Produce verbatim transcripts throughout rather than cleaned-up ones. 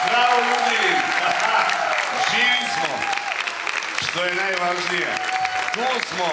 Bravo, ljudi! Živi smo, što je najvažnije. Tu smo,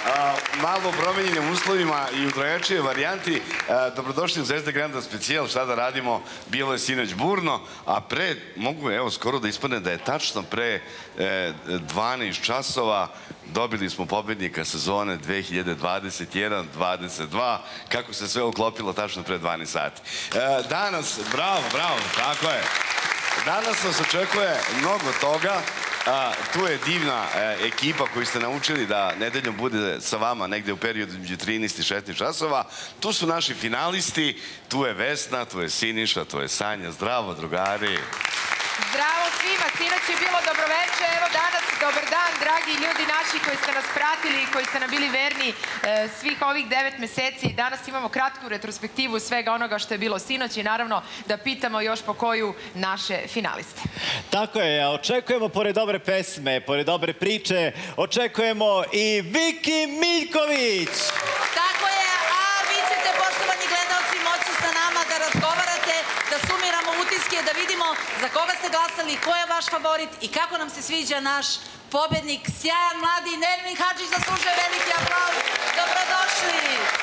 malo promenjenim uslovima i u drugačijoj varijanti. Dobrodošli u Zvezda Granda specijal. Šta da radimo? Bilo je sinoć burno, a pre, mogu evo skoro da ispadne da je tačno pre dvanaest časova dobili smo pobednika sezone dve hiljade dvadeset jedan dvadeset dva. Kako se sve uklopilo tačno pre dvanaest sati. Danas, bravo, bravo, tako je. Danas nas očekuje mnogo toga. Tu je divna ekipa koju ste naučili da nedeljom bude sa vama negde u periodu između trinaest i šesnaest časova. Tu su naši finalisti, tu je Vesna, tu je Siniša, tu je Sanja. Zdravo, drugari. Zdravo svima, sinoć je bilo dobroveče, evo danas dobar dan, dragi ljudi naši koji ste nas pratili i koji ste nam bili verni svih ovih devet meseci. Danas imamo kratku retrospektivu svega onoga što je bilo sinoć i naravno da pitamo još po koju naše finaliste. Tako je, očekujemo pored dobre pesme, pored dobre priče, očekujemo i Viki Miljković. Tako je, a vi ćete, poštovani gledalci, moći sa nama da razgovarate, da sumiramo utiske, da vidimo za koga ste glasali, ko je vaš favorit i kako nam se sviđa naš pobednik, sjajan mladi Nermin Hadžić, zaslužuje veliki aplauz. Dobrodošli!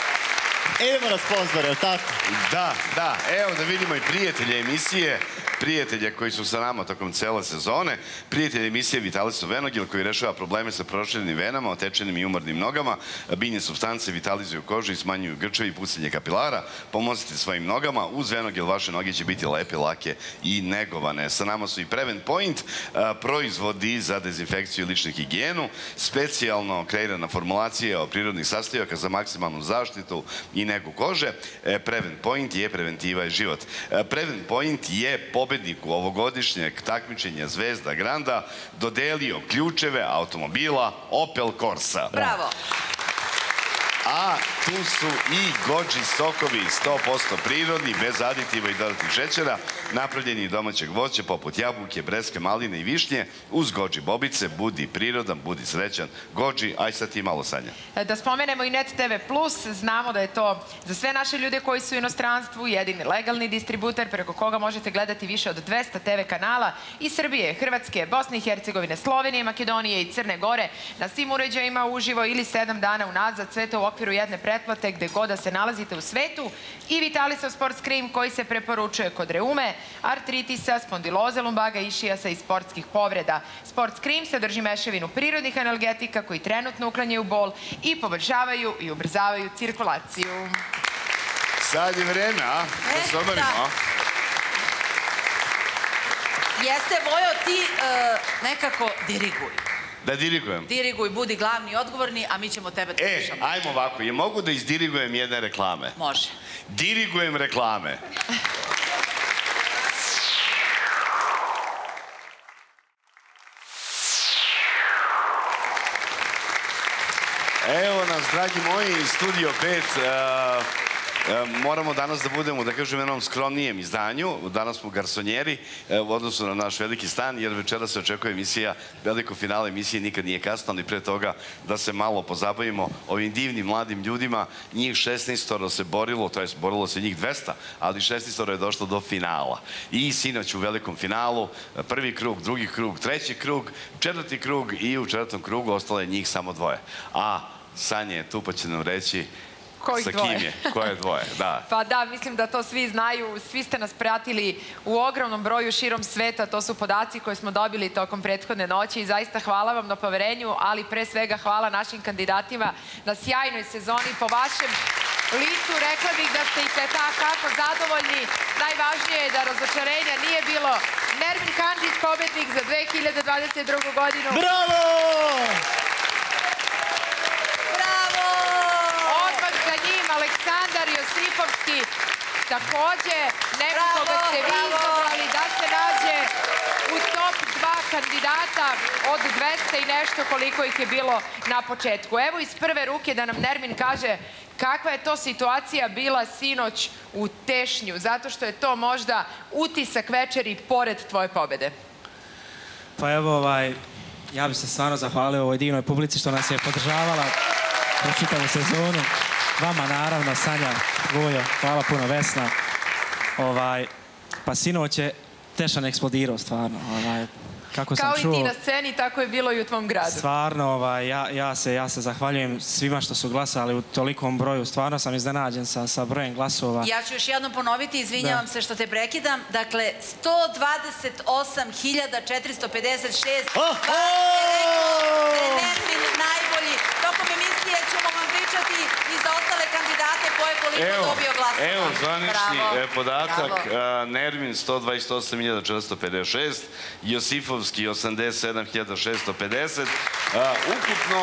Idemo na sponzore, je li tako? Da, da, evo da vidimo i prijatelje emisije, prijatelja koji su sa nama tokom cele sezone, prijatelj emisije Vitaliso Venogil koji rešava probleme sa proširenim venama, otečenim i umornim nogama, biljne supstance vitalizuju kožu i smanjuju grčevi i pucanje kapilara. Pomozite svojim nogama, uz Venogil vaše noge će biti lepe, lake i negovane. Sa nama su i Prevent Point, proizvodi za dezinfekciju i ličnu higijenu, specijalno kreirana formulacija o prirodnih sastojaka za maksimalnu zaštitu i negu kože. Prevent Point je preventiva i život. Prevent Point je pobedniku ovogodišnjeg takmičenja Zvezda Granda dodelio ključeve automobila Opel Corsa. Bravo! A tu su i Goji sokovi, sto posto prirodni, bez aditiva i dodatnih šećera, napravljeni domaćeg voća poput jabuke, breske, maline i višnje, uz Goji bobice. Budi prirodan, budi srećan. Goji, aj sad ti malo, Sanja. Da spomenemo i Net te ve plus, znamo da je to za sve naše ljude koji su u inostranstvu jedini legalni distributer preko koga možete gledati više od dvesta te ve kanala iz Srbije, Hrvatske, Bosne i Hercegovine, Slovenije, Makedonije i Crne Gore na svim uređajima uživo ili sedam dana unazad, sve to u okviru jedne pretplate gde god da se nalazite u svetu, i Vitalisov Sports Cream koji se preporučuje kod reume, artritisa, spondiloze, lumbaga, išijasa i sportskih povreda. Sports Cream sadrži mešavinu prirodnih analgetika koji trenutno uklanjaju bol i poboljšavaju i ubrzavaju cirkulaciju. Sad je vreme, a? Da se obarimo. Jeste, Vojo, ti nekako diriguj. Da dirigujem? Diriguj, budi glavni i odgovorni, a mi ćemo tebe da slušamo. E, ajmo ovako, je mogu da izdirigujem jedne reklame? Može. Dirigujem reklame. Evo nas, dragi moji, Studio pet. Moramo danas da budemo, da kažem, jednom skromnijem izdanju. Danas smo garsonjeri u odnosu na naš veliki stan, jer večera se očekuje emisija, veliko finale emisije Nikad nije kasno, ali pre toga da se malo pozabavimo ovim divnim mladim ljudima. Njih šesnaestoro se borilo, to je borilo se njih dvesta, ali šesnaestoro je došlo do finala. I sinoć u velikom finalu, prvi krug, drugi krug, treći krug, četvrti krug i u četvrtom krugu ostalo je njih samo dvoje. A Sanja je tu pa će nam reći sa kim je, koje dvoje, da. Pa da, mislim da to svi znaju, svi ste nas pratili u ogromnom broju širom sveta, to su podaci koje smo dobili tokom prethodne noći i zaista hvala vam na poverenju, ali pre svega hvala našim kandidatima na sjajnoj sezoni. Po vašem licu rekla bih da ste i tako zadovoljni. Najvažnije je da razočarenja nije bilo. Nermin Hadžić, pobednik za dve hiljade dvadeset drugu godinu. Bravo! Aleksandar Josipovski, takođe neko koga ste vi izabrali da se nađe u top dva kandidata od dvesta i nešto koliko ih je bilo na početku. Evo iz prve ruke da nam Nermin kaže kakva je to situacija bila sinoć u Tešnju, zato što je to možda utisak večeri pored tvoje pobede. Pa evo, ja bih se stvarno zahvalio ovoj divnoj publici što nas je podržavala kroz čitavu sezonu. Vama naravno, Sanja, Vojo, hvala puno, Vesna. Pa sinoć je Tešan eksplodirao, stvarno. Kako sam Kao čuo... i ti na sceni, tako je bilo i u tvom gradu. Stvarno, ja se zahvaljujem svima što su glasali u tolikom broju. Stvarno sam iznenađen sa brojem glasova. Ja ću još jednom ponoviti, izvinjavam se što te prekidam. Dakle, sto dvadeset osam hiljada četiristo pedeset šest. Vas je rekao da je Nermin najbolji. Tokom emisije ćemo vam pričati i za ostale kandidate ko je koliko dobio glasova. Evo, zvanični podatak. Nermin sto dvadeset osam hiljada četiristo pedeset šest, Josifovski osamdeset sedam hiljada šesto pedeset, ukupno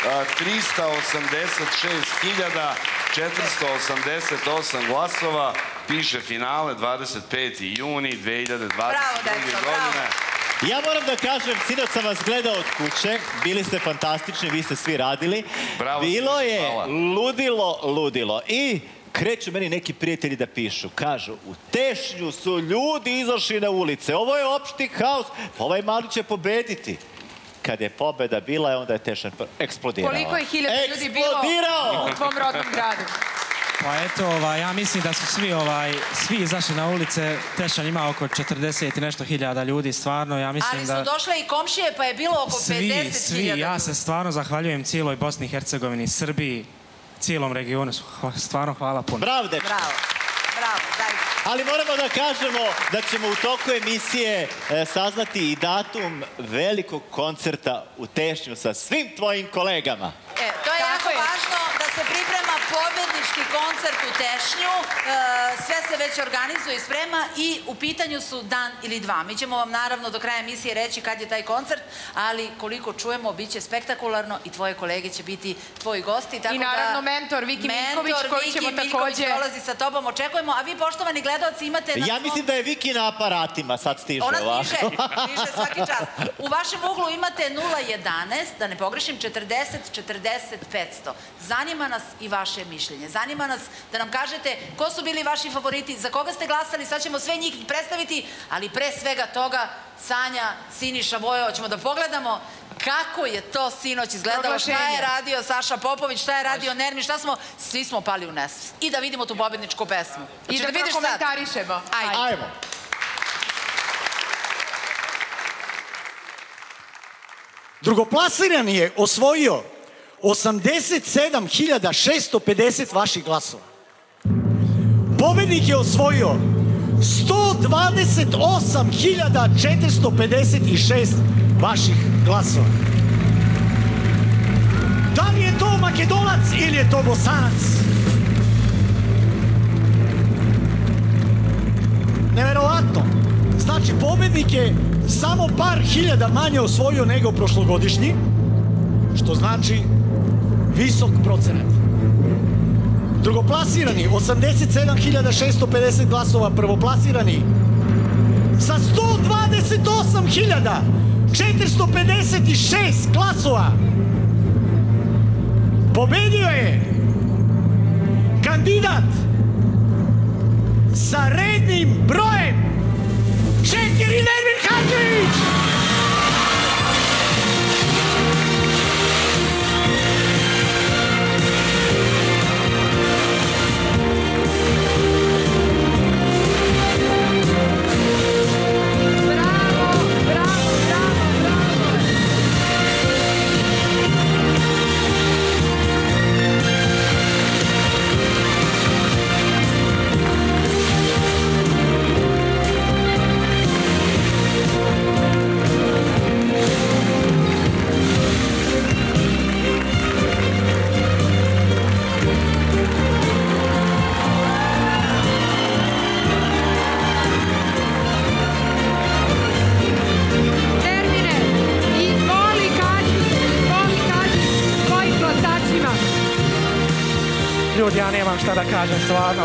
trista osamdeset šest hiljada četiristo osamdeset osam glasova, piše finale dvadeset peti juni dve hiljade dvadeset druge godine. Ja moram da kažem, sinoć sam vas gledao od kuće, bili ste fantastični, vi ste svi radili. Bilo je ludilo, ludilo. I kreću meni neki prijatelji da pišu. Kažu, u Tešnju su ljudi izašli na ulice. Ovo je opšti haos. Ovaj mali će pobediti. Kad je pobeda bila, onda je Tešnja eksplodirao. Koliko je hiljada ljudi bilo u tvom rodnom gradu? Pa eto, ja mislim da su svi izašli na ulice. Tešanj ima oko četrdeset i nešto hiljada ljudi, stvarno. Ali su došle i komšije, pa je bilo oko pedeset hiljada ljudi. Ja se stvarno zahvaljujem cijeloj Bosni i Hercegovini, Srbiji, cijelom regionu. Stvarno hvala puno. Bravo, dečko. Bravo, bravo, daj. Ali moramo da kažemo da ćemo u toku emisije saznati i datum velikog koncerta u Tešnju sa svim tvojim kolegama. E, to je jako važno da se priprema pobednički koncert u Tešnju. Sve se već organizuje i sprema i u pitanju su dan ili dva. Mi ćemo vam naravno do kraja emisije reći kad je taj koncert, ali koliko čujemo, bit će spektakularno i tvoje kolege će biti tvoji gosti. I naravno mentor Viki Miljković koji ćemo također... Mentor Viki Miljković dolazi sa tobom, očekujemo. A vi, poštovani gledaoci, imate... Ja mislim da je Viki na aparatima, sad stiže. Ona stiže, stiže svaki čas. U vašem uglu imate nula jedanaest, da ne pogrešim, četrdeset četrdeset petsto. Zanima nas i vaše mišljenje. Zanima nas da nam kažete ko su bili vaši favoriti, za koga ste glasali, sad ćemo sve njih predstaviti, ali pre svega toga Sanja, Siniša, Vojo, ćemo da pogledamo kako je to sinoć izgledalo, šta je radio Saša Popović, šta je radio Nermin, šta smo, svi smo pali u nesvest. I da vidimo tu pobedničku pesmu. I da prokomentarišemo. Ajmo. Drugoplasirani je osvojio osamdeset sedam hiljada šesto pedeset vaših glasova. Pobednik je osvojio sto dvadeset osam hiljada četiristo pedeset šest vaših glasova. Da li je to Makedonac ili je to Bosanac? Neverovatno. Znači, pobednik je samo par hiljada manje osvojio nego prošlogodišnji, što znači visok procenat. Drugoplasirani, osamdeset sedam hiljada šesto pedeset glasova. Prvoplasirani, sa sto dvadeset osam hiljada četiristo pedeset šest glasova, pobedio je kandidat sa rednim brojem četiri, Nermin Hadžić! Ljudi, ja nemam šta da kažem, stvarno,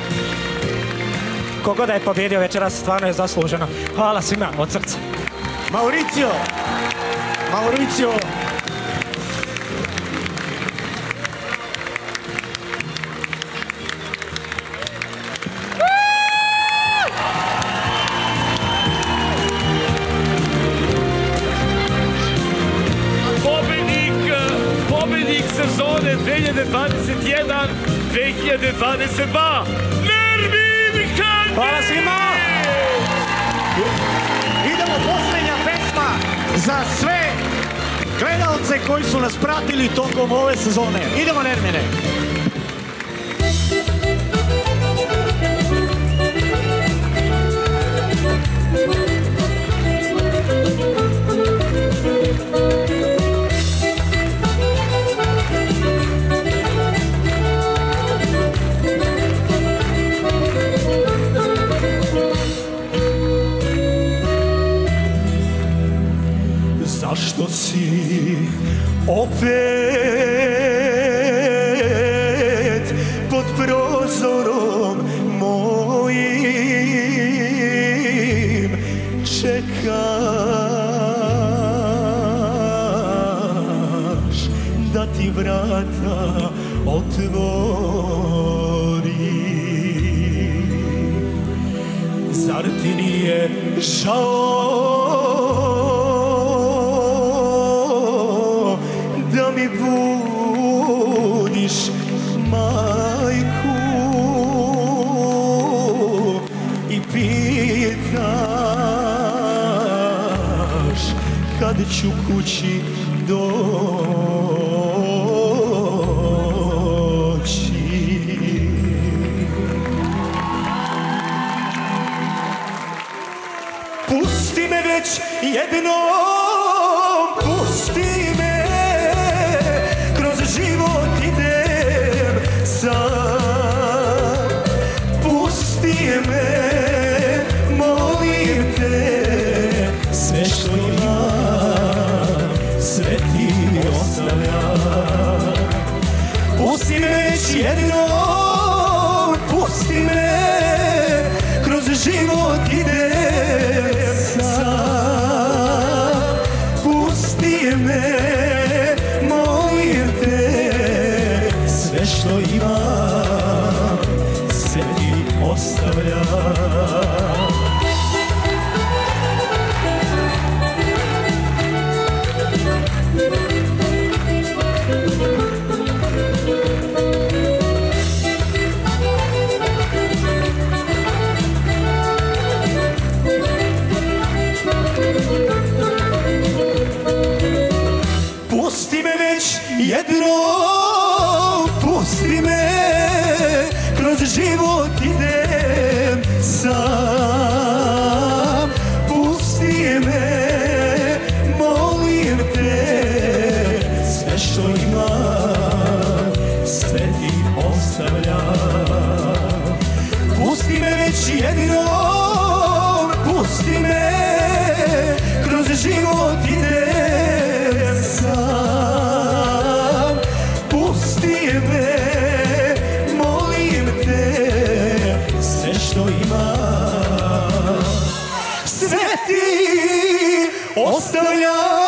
kogo da je pobjedio večeras, stvarno je zasluženo. Hvala svima od srca. Mauricio, Mauricio, sezone dve hiljade dvadeset jedan dve hiljade dvadeset dva Nermin Hadžić! Hvala svima! Idemo, posljednja pesma za sve gledalce koji su nas pratili tokom ove sezone. Idemo, Nermine. Zašto si opet pod prozorom mojim čekaš da ti vrata otvori? Zar ti nije žao da mi budiš majku i pitaš kad ću kući doći? Pusti me već jednom, pusti me, kroz život idem sam. Pusti me, molim te, sve što imam, sve ti ostavljam. Pusti me već jednom, pusti me, kroz život idem sam. Pusti me, molim te, sve što imam, sve ti ostavljam. Pusti me već jednom, pusti me, kroz život idem sam. Pusti me, molim te, sve što imam, sve ti ostavljam. Pusti me već jednom, pusti me, kroz život idem sam. Pusti me, molim te, sve što imam, sve ti ostavljam.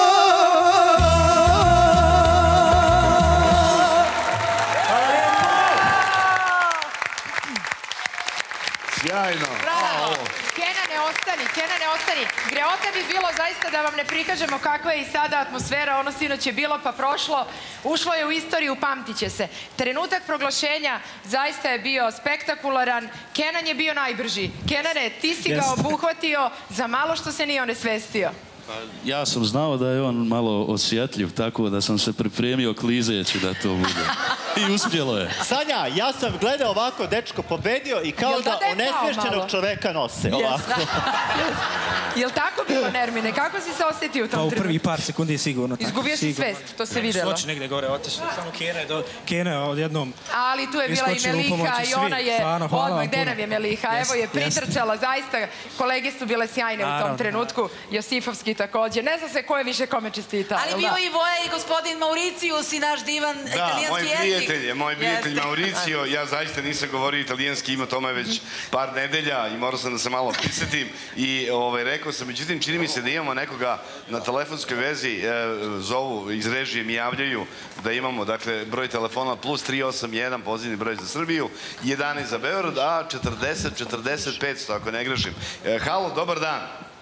Sjajno. Bravo. Kenane, ostani, Kenane, ostani. Greota bi bilo zaista da vam ne prikažemo kakva je i sada atmosfera, ono sinoć je bilo pa prošlo, ušlo je u istoriju, pamtit će se. Trenutak proglašenja zaista je bio spektakularan, Kenan je bio najbrži. Kenane, ti si ga obuhvatio za malo što se nije onesvestio. Ja sam znao da je on malo osjetljiv, tako da sam se pripremio klizeći da to bude. I uspjelo je. Sanja, ja sam gledao ovako, dečko pobedio i kao da onesvešćenog čoveka nose. Ovako. Jel tako bilo, Nermine? Kako si se osjetio u tom trenutku? Pa u prvi par sekundi sigurno. Izgubio si svest, to se vidjelo. Soči negdje gore otišao, samo Kena je odjednom... Ali tu je bila i Meliha i ona je odmah, gde nam je Meliha? Evo je pritrčala, zaista kolege su bile sjajne u tom trenutku, Josifovski također. Ne zna se ko je više kome čestitao. Ali bio i Voja i gospodin Mauricius i naš divan italijanski jezik. Da, moj prijatelj, moj prijatelj Mauricio, ja zaista nisam govorio italijanski, ima tome već par nedelja i morao sam da se malo prisetim i rekao sam, međutim čini mi se da imamo nekoga na telefonskoj vezi, zovu iz režije, mi javljaju da imamo, dakle, broj telefona plus tri osam jedan, pozivni broj za Srbiju, jedanaest za Beograd, a četrdeset četrdeset petsto, ako ne grešim. Halo, dobar dan.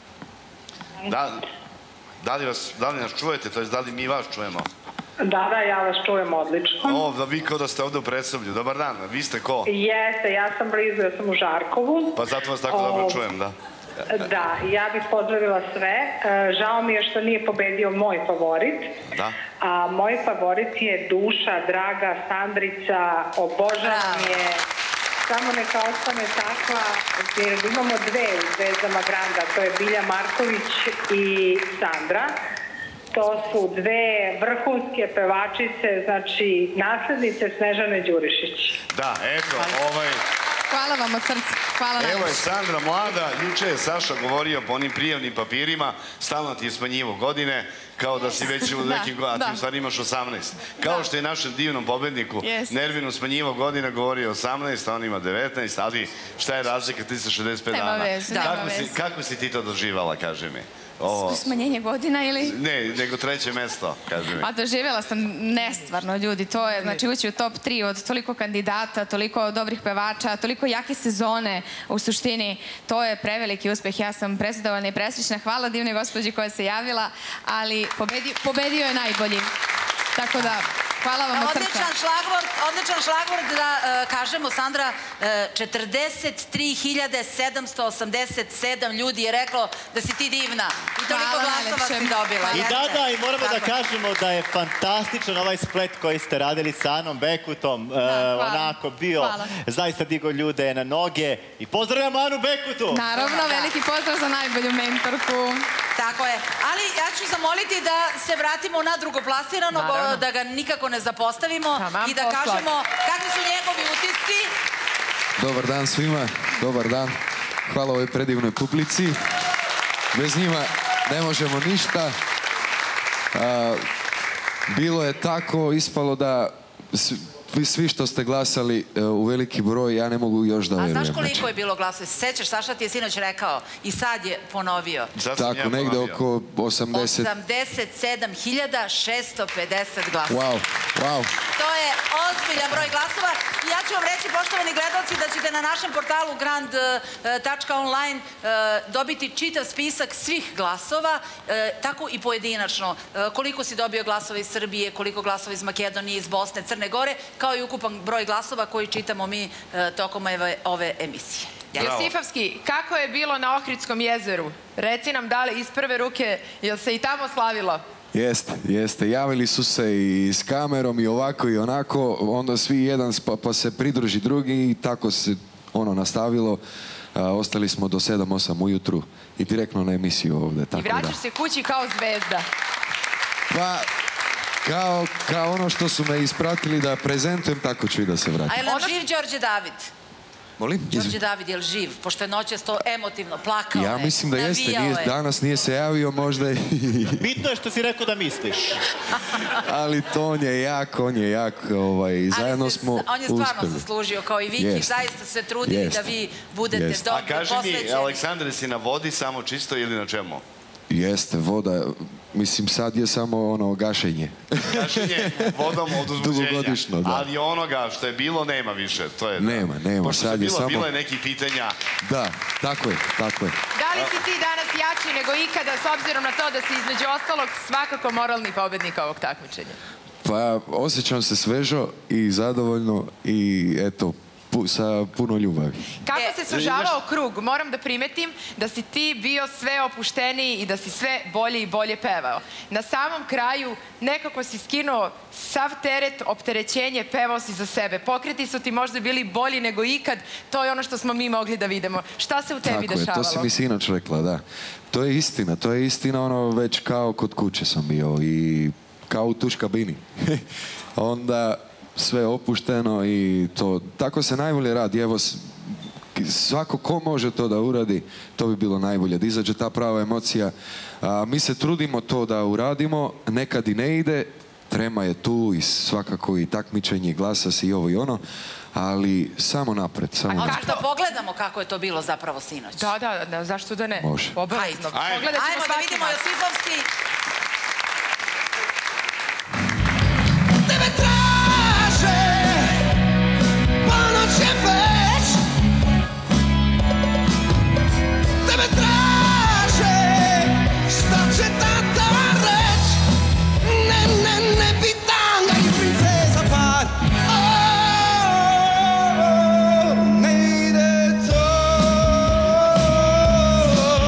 Da li nas čujete, to je da li mi vas čujemo? Da, da, ja vas čujem odlično. O, da vi kao da ste ovde u Predsoblju. Dobar dan, vi ste ko? Jeste, ja sam blizu, ja sam u Žarkovu. Pa zato vas tako dobro čujem, da. Da, ja bih pozdravila sve. Žao mi je što nije pobedio moj favorit. Da. A moj favorit je Duša, draga Sandrica, obožavam je. Samo neka ostane takva, jer imamo dve u Zvezdama Granda, to je Bilja Marković i Sandra. To su dve vrhunske pevačice, znači naslednice Snežane Đurišić. Da, eto, ovaj... Hvala vam od srca. Hvala najviše. Evo je Sandra mlada, juče je Saša govorio po onim prijavnim papirima, stalno ti je smanjivo godine, kao da si već u nekim godinama, a ti u stvari imaš osamnaest. Kao što je našem divnom pobedniku Nervinu smanjivo godina, govorio osamnaest, a on ima devetnaest, ali šta je razlika, ti sa šezdeset pet dana? Nema veze, nema veze. Kako si ti to doživala, kaži mi? Smanjenje godina ili? Ne, nego treće mesto, kaži mi. A doživjela sam nestvarno, ljudi. To je, znači, ući u top tri od toliko kandidata, toliko dobrih pevača, toliko jake sezone, u suštini, to je preveliki uspeh. Ja sam prezadovoljna i presrećna. Hvala divnoj gospođi koja se javila, ali pobedio je najbolji. Tako da, hvala vam od srca. Odličan šlagvort, odličan šlagvort da kažemo, Sandra, četrdeset tri hiljade sedamsto osamdeset sedam ljudi je reklo da si ti divna i toliko glasova si dobila. I da, da, i moramo da kažemo da je fantastičan ovaj splet koji ste radili sa Anom Bekutom, onako bio, zaista digo ljude na noge i pozdravljamo Anu Bekutu! Naravno, veliki pozdrav za najbolju mentorku. Tako je, ali ja ću zamoliti da se vratimo na drugoplasiranog, da ga nikako ne zapostavimo i da kažemo kakvi su njegovi utisci. Dobar dan svima, dobar dan. Hvala ovoj predivnoj publici. Bez njima ne možemo ništa. Bilo je tako, ispalo da vi svi što ste glasali u veliki broj, ja ne mogu još da verujem. A znaš koliko je bilo glasova? Sećaš, Saša ti je sinoć rekao i sad je ponovio. Tako, negde oko osamdeset... osamdeset sedam hiljada šesto pedeset glasova. Wow, wow. To je ozbiljan broj glasova. I ja ću vam reći, poštovani gledalci, da ćete na našem portalu grand tačka online dobiti čitav spisak svih glasova, tako i pojedinačno. Koliko si dobio glasova iz Srbije, koliko glasova iz Makedonije, iz Bosne, Crne Gore, kao i ukupan broj glasova koji čitamo mi tokom ove emisije. Josifovski, kako je bilo na Ohritskom jezeru? Reci nam da li iz prve ruke, jel se i tamo slavilo? Jeste, jeste. Javili su se i s kamerom i ovako i onako, onda svi jedan pa se pridruži drugi i tako se ono nastavilo. Ostali smo do sedam osam ujutru i direktno na emisiju ovde. I vraćaš se kući kao zvezda. Pa... Kao ono što su me ispratili da prezentujem, tako ću i da se vratim. A je li nam živ Đorđe David? Molim? Đorđe David, je li živ? Pošto je noćas to emotivno, plakao je, ja mislim da jeste, danas nije se javio možda i... Bitno je što si rekao da misliš. Ali to on je jak, on je jak, zajedno smo uspeli. On je stvarno zaslužio, kao i Viki, zaista se trudili da vi budete dobro posvećeni. A kaži mi, Aleksandre, si na vodi samo čisto ili na čemu? Jeste, voda, mislim sad je samo ono gašenje. Gašenje vodom od uzbuđenja. Dugogodično, da. Ali onoga što je bilo nema više. Nema, nema, sad je samo... Pošto su bilo je nekih pitanja. Da, tako je, tako je. Da li si ti danas jači nego ikada s obzirom na to da si između ostalog svakako moralni pobednik ovog takmičenja? Pa osjećam se svežo i zadovoljno i eto, sa puno ljubavi. Kako se sužavao krug? Moram da primetim da si ti bio sve opušteniji i da si sve bolje i bolje pevao. Na samom kraju nekako si skinuo sav teret, opterećenje, pevao si za sebe. Pokreti su ti možda bili bolji nego ikad. To je ono što smo mi mogli da vidimo. Šta se u tebi dešavalo? Tako je, to si mi sinoć rekla, da. To je istina, to je istina, ono već kao kod kuće sam bio i kao u tuš kabini. Onda... sve opušteno i to, tako se najbolje radi. Evo, svako ko može to da uradi, to bi bilo najbolje, da izađe ta prava emocija. Mi se trudimo to da uradimo, nekad i ne ide, trema je tu i svakako i takmičenje, glasa se i ovo i ono, ali samo napred. A možda pogledamo kako je to bilo zapravo sinoć? Da, da, zašto da ne? Može. Obavezno. Ajmo da vidimo Josifovski. Oh, ne ide to.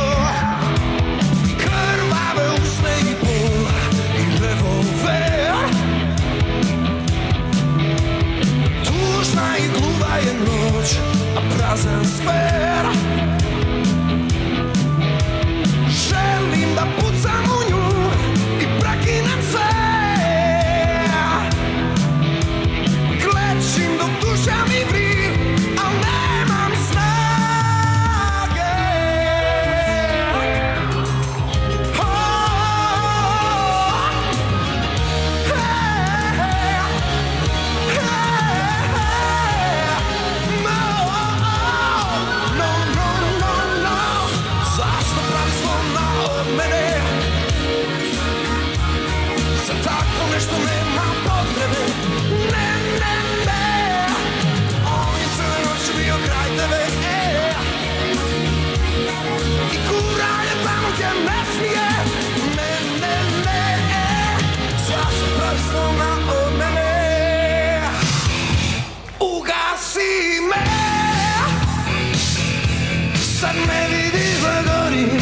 sad me vidiš da gorim,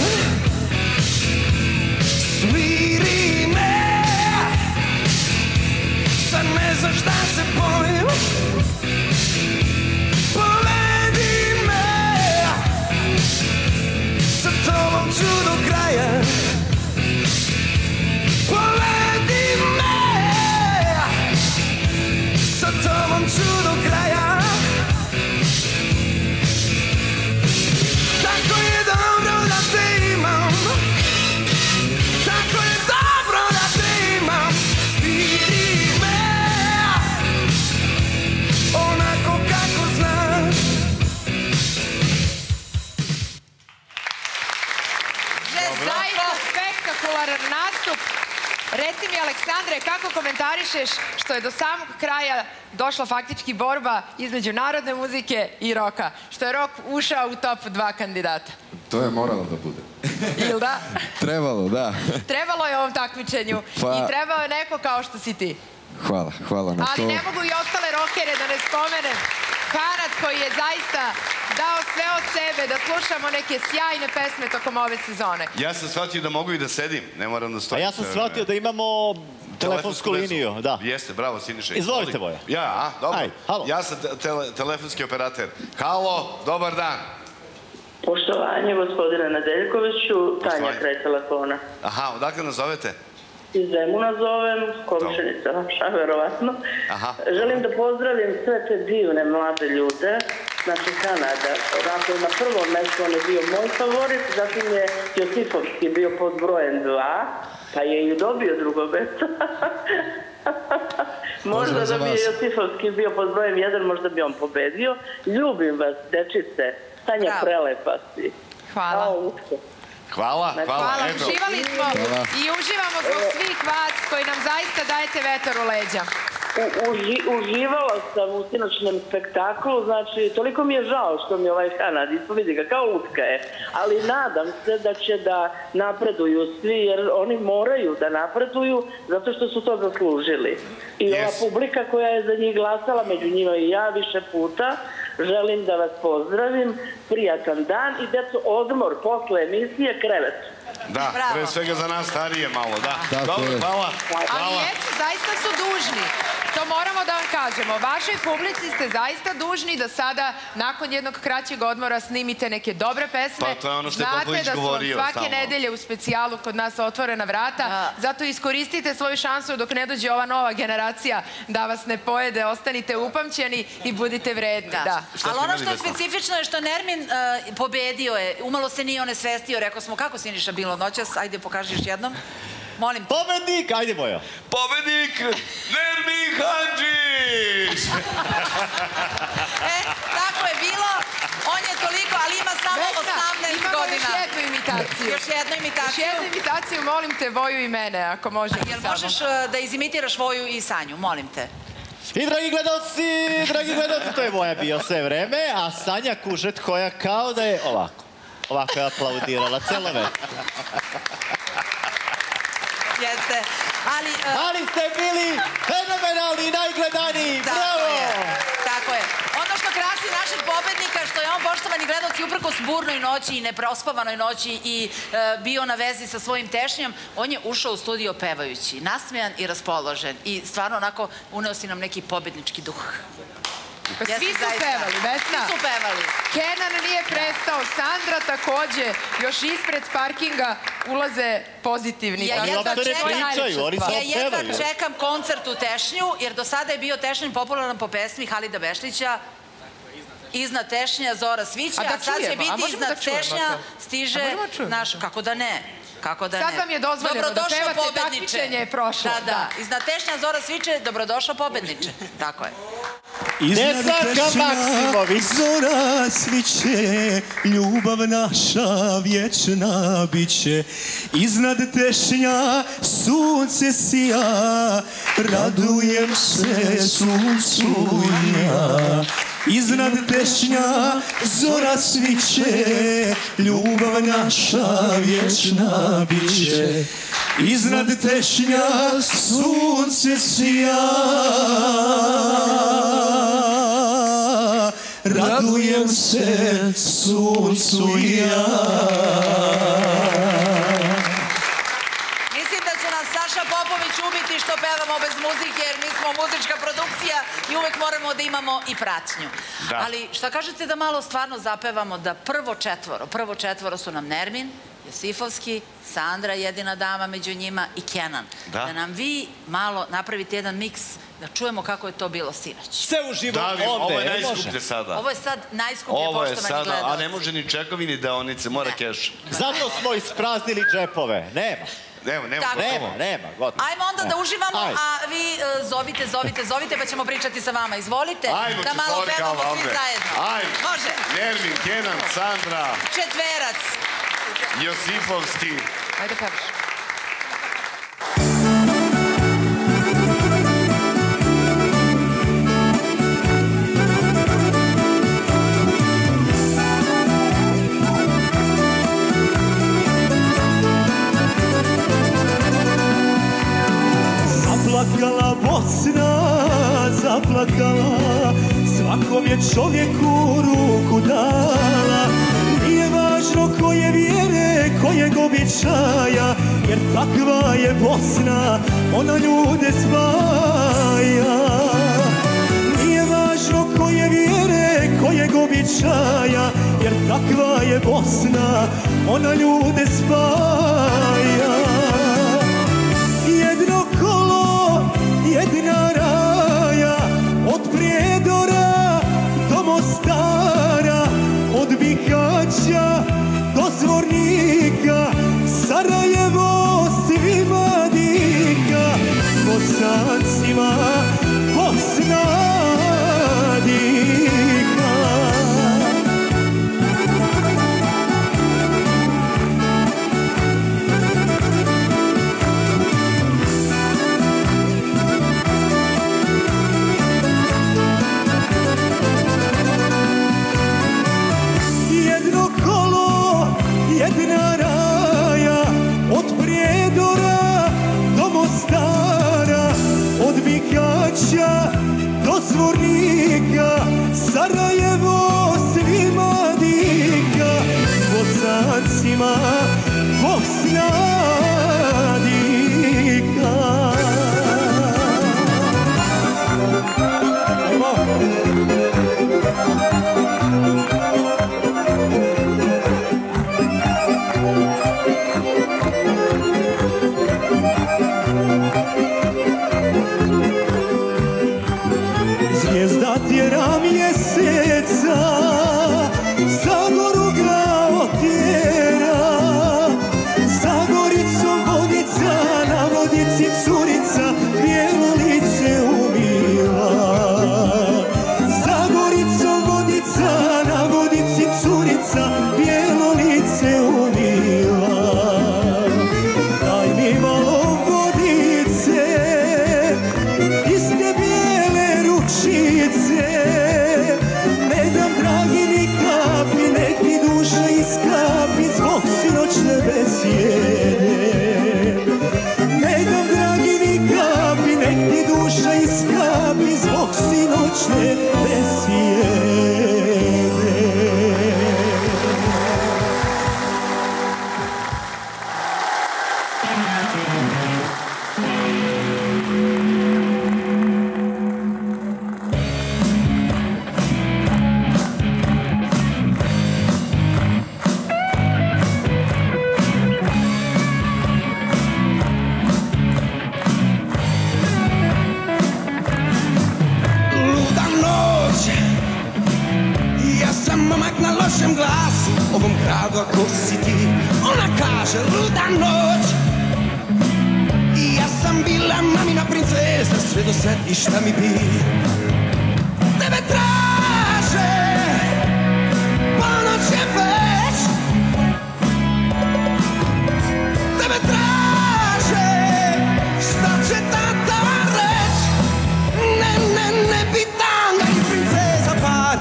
smiri me, sad ne znaš šta se bojim, povedi me, sa tobom ću do kraja, povedi me, sa tobom ću do kraja. Tako je dobro da te imam, tako je dobro da te imam, smiri me, onako kako znaš. Zaista spektakularan nastup. Reci mi, Aleksandre, kako komentarišeš što je do samog kraja došla faktički borba između narodne muzike i roka? Što je rok ušao u top dva kandidata? To je moralo da bude. Ili da? Trebalo, da. Trebalo je ovom takmičenju i trebao je neko kao što si ti. Hvala, hvala na to. Ali ne mogu i ostale rokere da ne spomenem. Kanad koji je zaista dao sve od sebe da slušamo neke sjajne pesme tokom ove sezone. Ja sam shvatio da mogu i da sedim, ne moram da stojim. A ja sam shvatio da imamo telefonsku liniju, da. Jeste, bravo Siniša. Izvolite, Voja. Ja, a, dobro. Aj, halo. Ja sam telefonski operater. Halo, dobar dan. Poštovanje, gospodine Nedeljkoviću, Tanja kraj telefona. Aha, odakle nas zovete? Iz Zemuna zovem, komšenica vaša, verovatno. Želim da pozdravim sve te divne mlade ljude, znači Kanada. Dakle, na prvom mjestu on je bio moj favorit, zatim je Josifovski bio pod brojem dva, pa je i dobio drugo mesto. Možda da bi je Josifovski bio pod brojem jedan, možda bi on pobedio. Ljubim vas, dečice. Tanja, prelepa si. Hvala. Hvala, hvala. Hvala, uživali smo i uživamo zbog svih vas koji nam zaista dajete vetar u leđa. Uživala sam u sinoćnem spektaklu, znači toliko mi je žao što mi je ovaj Kanad, isto vidi ga, kao lutka je, ali nadam se da će da napreduju svi, jer oni moraju da napreduju zato što su to zaslužili. I ova publika koja je za njih glasala, među njima i ja više puta, želim da vas pozdravim, prijatan dan i deco, odmor posle emisije, krevet. Da, pre svega za nas starije malo, da. Dobro, hvala. Ali jesu, zaista su dužni. To moramo da vam kažemo. Vašoj publici ste zaista dužni da sada, nakon jednog kraćeg odmora, snimite neke dobre pesme. Pa to je ono što je Popović govorio. Znate da su svake nedelje u specijalu kod nas otvorena vrata. Zato iskoristite svoju šansu dok ne dođe ova nova generacija da vas ne pojede. Ostanite upamćeni i budite vredni. Ali ono što je specifično je što Nermin pobedio je. Umalo se nije on svestio. Rekao smo, kako Siniša bilo noćas? Ajde, pokaži još jednom. Molim. Pobednik! Ajde, Boja. Pobednik! Nermin Hadžić! E, tako je bilo. On je toliko, ali ima samo osamnaest godina. Imamo još jednu imitaciju. Još jednu imitaciju. Još jednu imitaciju, molim te, Voju i mene, ako možeš samo. Jel možeš da izimitiraš Voju i Sanju, molim te. I dragi gledalci, dragi gledalci, to je Voja bio sve vreme, a Sanja Kužet koja kao da je ovako. Ovako je aplaudirala celo vreme. Jeste, ali... Ali ste bili fenomenalni, najgledaniji, bravo! Tako je. Ono što krasi našeg pobednika, što je on, poštovani gledalci, uprkos burnoj noći i neprospavanoj noći i bio na vezi sa svojim tešnjom, on je ušao u studio pevajući, nasmejan i raspoložen. I stvarno onako uneo si nam neki pobednički duh. Pa svi su pevali, Vesna. Svi su pevali. Kenan nije prestao, Sandra takođe, još ispred parkinga ulaze pozitivni. Ja jedva čekam koncert u Tešnju, jer do sada je bio Tešnjan popularan po pesmi Halida Bešlića. Iznad Tešnja Zora Sviće, a sad će biti iznad Tešnja stiže naš... Kako da ne? Sad vam je dozvoljeno da pevate, takmičenje je prošlo. Da, da. Iznad Tešnja Zora Sviće, dobrodošao pobedniče. Tako je. Iznad Tešnja Zora sviće, ljubav naša vječna biće. Iznad Tešnja sunce sija, radujem se suncu ja. Iznad Tešnja zora sviće, ljubav naša vječna biće. Iznad Tešnja sunce sija, radujem se suncu i ja. Mislim da će nas Saša Popović ubiti što pevamo bez muzike, jer mi smo muzička produkcija i uvek moramo da imamo i pratnju. Ali šta kažete da malo stvarno zapevamo da prvo četvoro, prvo četvoro su nam Nermin, Josifovski, Sandra, jedina dama među njima i Kenan. Da nam vi malo napravite jedan miks da čujemo kako je to bilo sinoć. Sve uživo ovde. Ovo je najskuplje sada. Ovo je sad najskuplje, poštovani gledalci. A ne može ni čekovi ni deonice, mora keš. Zato smo ispraznili džepove. Nema. Nema, nema. Nema, nema, gotovo. Ajmo onda da uživamo, a vi zovite, zovite, zovite, pa ćemo pričati sa vama. Izvolite, da malo pevamo svi zajedno. Ajmo. Može. Nermin, Kenan, Sandra. Četverac. Josifovski. Ajde pevaš. Zaplakala Bosna, zaplakala, svakom je čovjeku ruku dala. Nije važno koje vjere, kojeg običaja, jer takva je Bosna, ona ljude spaja. Nije važno koje vjere, kojeg običaja, jer takva je Bosna, ona ljude spaja. Jedno kolo, jedna raja, od Prijedora do Mostara, od Bihaća do Zvornika, Sarajevo svima dika, Bosancima Bosna dika. Jedna raja, od Prijedora do Mostara, od Bihaća do Zvornika, Sarajevo svima dika, Bosancima Bosna dika. Zvijezda tjera mjeseca, Zagoru glavo tjera, Zagoricom vodica, na vodici curica, bijelo lice umila. Zagoricom vodica, na vodici curica, bijelo lice umila. Daj mi malo vodice, iste bijele ručice, ne dam dragi ni kapi, nek ti duša iskapi zbog sinoćne besjede. Ne dam dragi ni kapi, nek ti duša iskapi zbog sinoćne besjede. Ovom gradu ako si ti, ona kaže luda noć. I ja sam bila mamina princeza, sve do sad i šta mi bi. Tebe traže, ponoć je već. Tebe traže, šta će tata reć. Ne, ne, ne bi tanga i princeza par.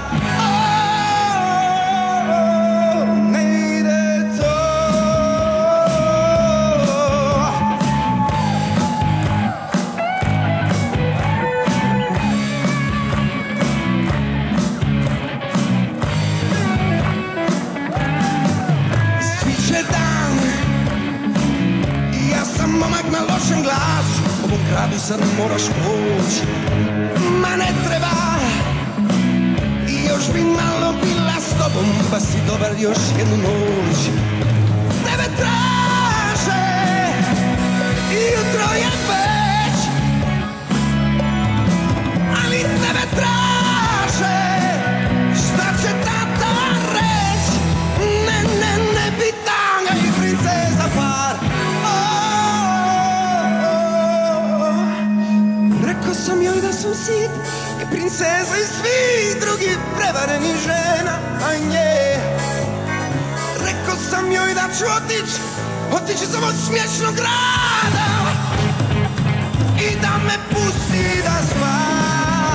gradu zar moraš poći? Ma ne treba, još bi malo bila s tobom, pa si dobar još jednu noć. Tebe traže, jutro je već, ali tebe traže, šta će tata reć? Ne, ne, ne pitanga i princeza par. Rekao sam joj da sam sit i princeza i svih drugih prevarenih žena, a nje. Rekao sam joj da ću otić, otići sam od smiješnog grada i da me pusti da spavam.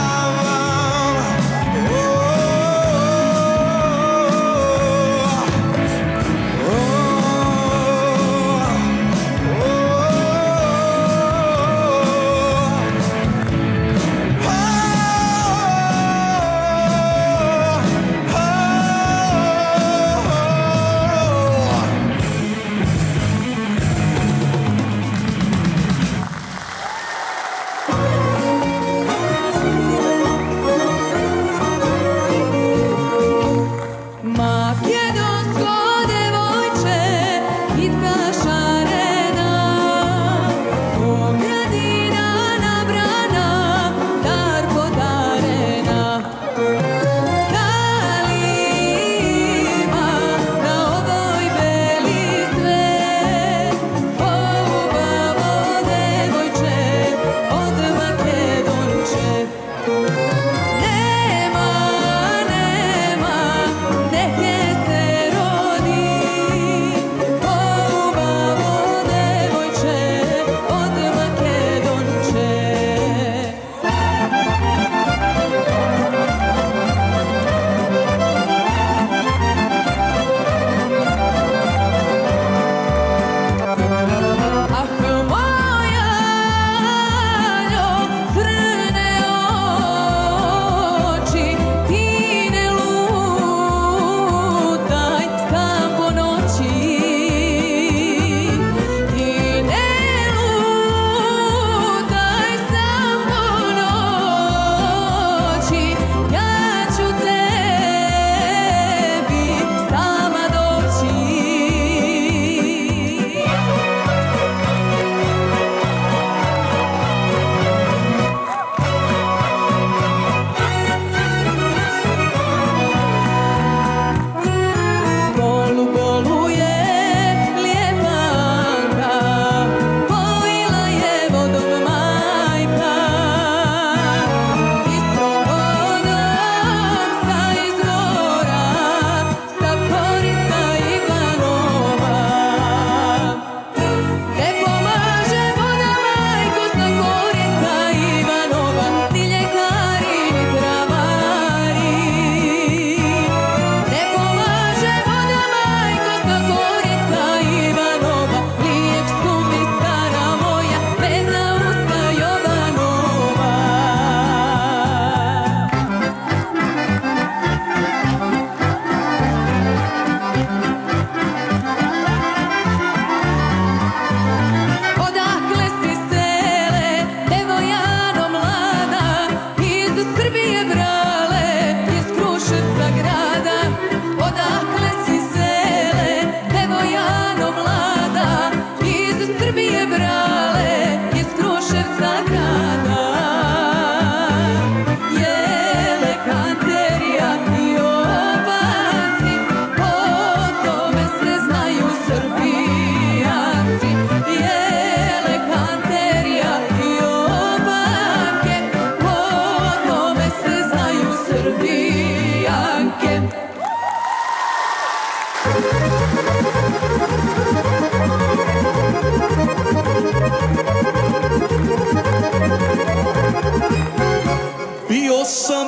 Bio sam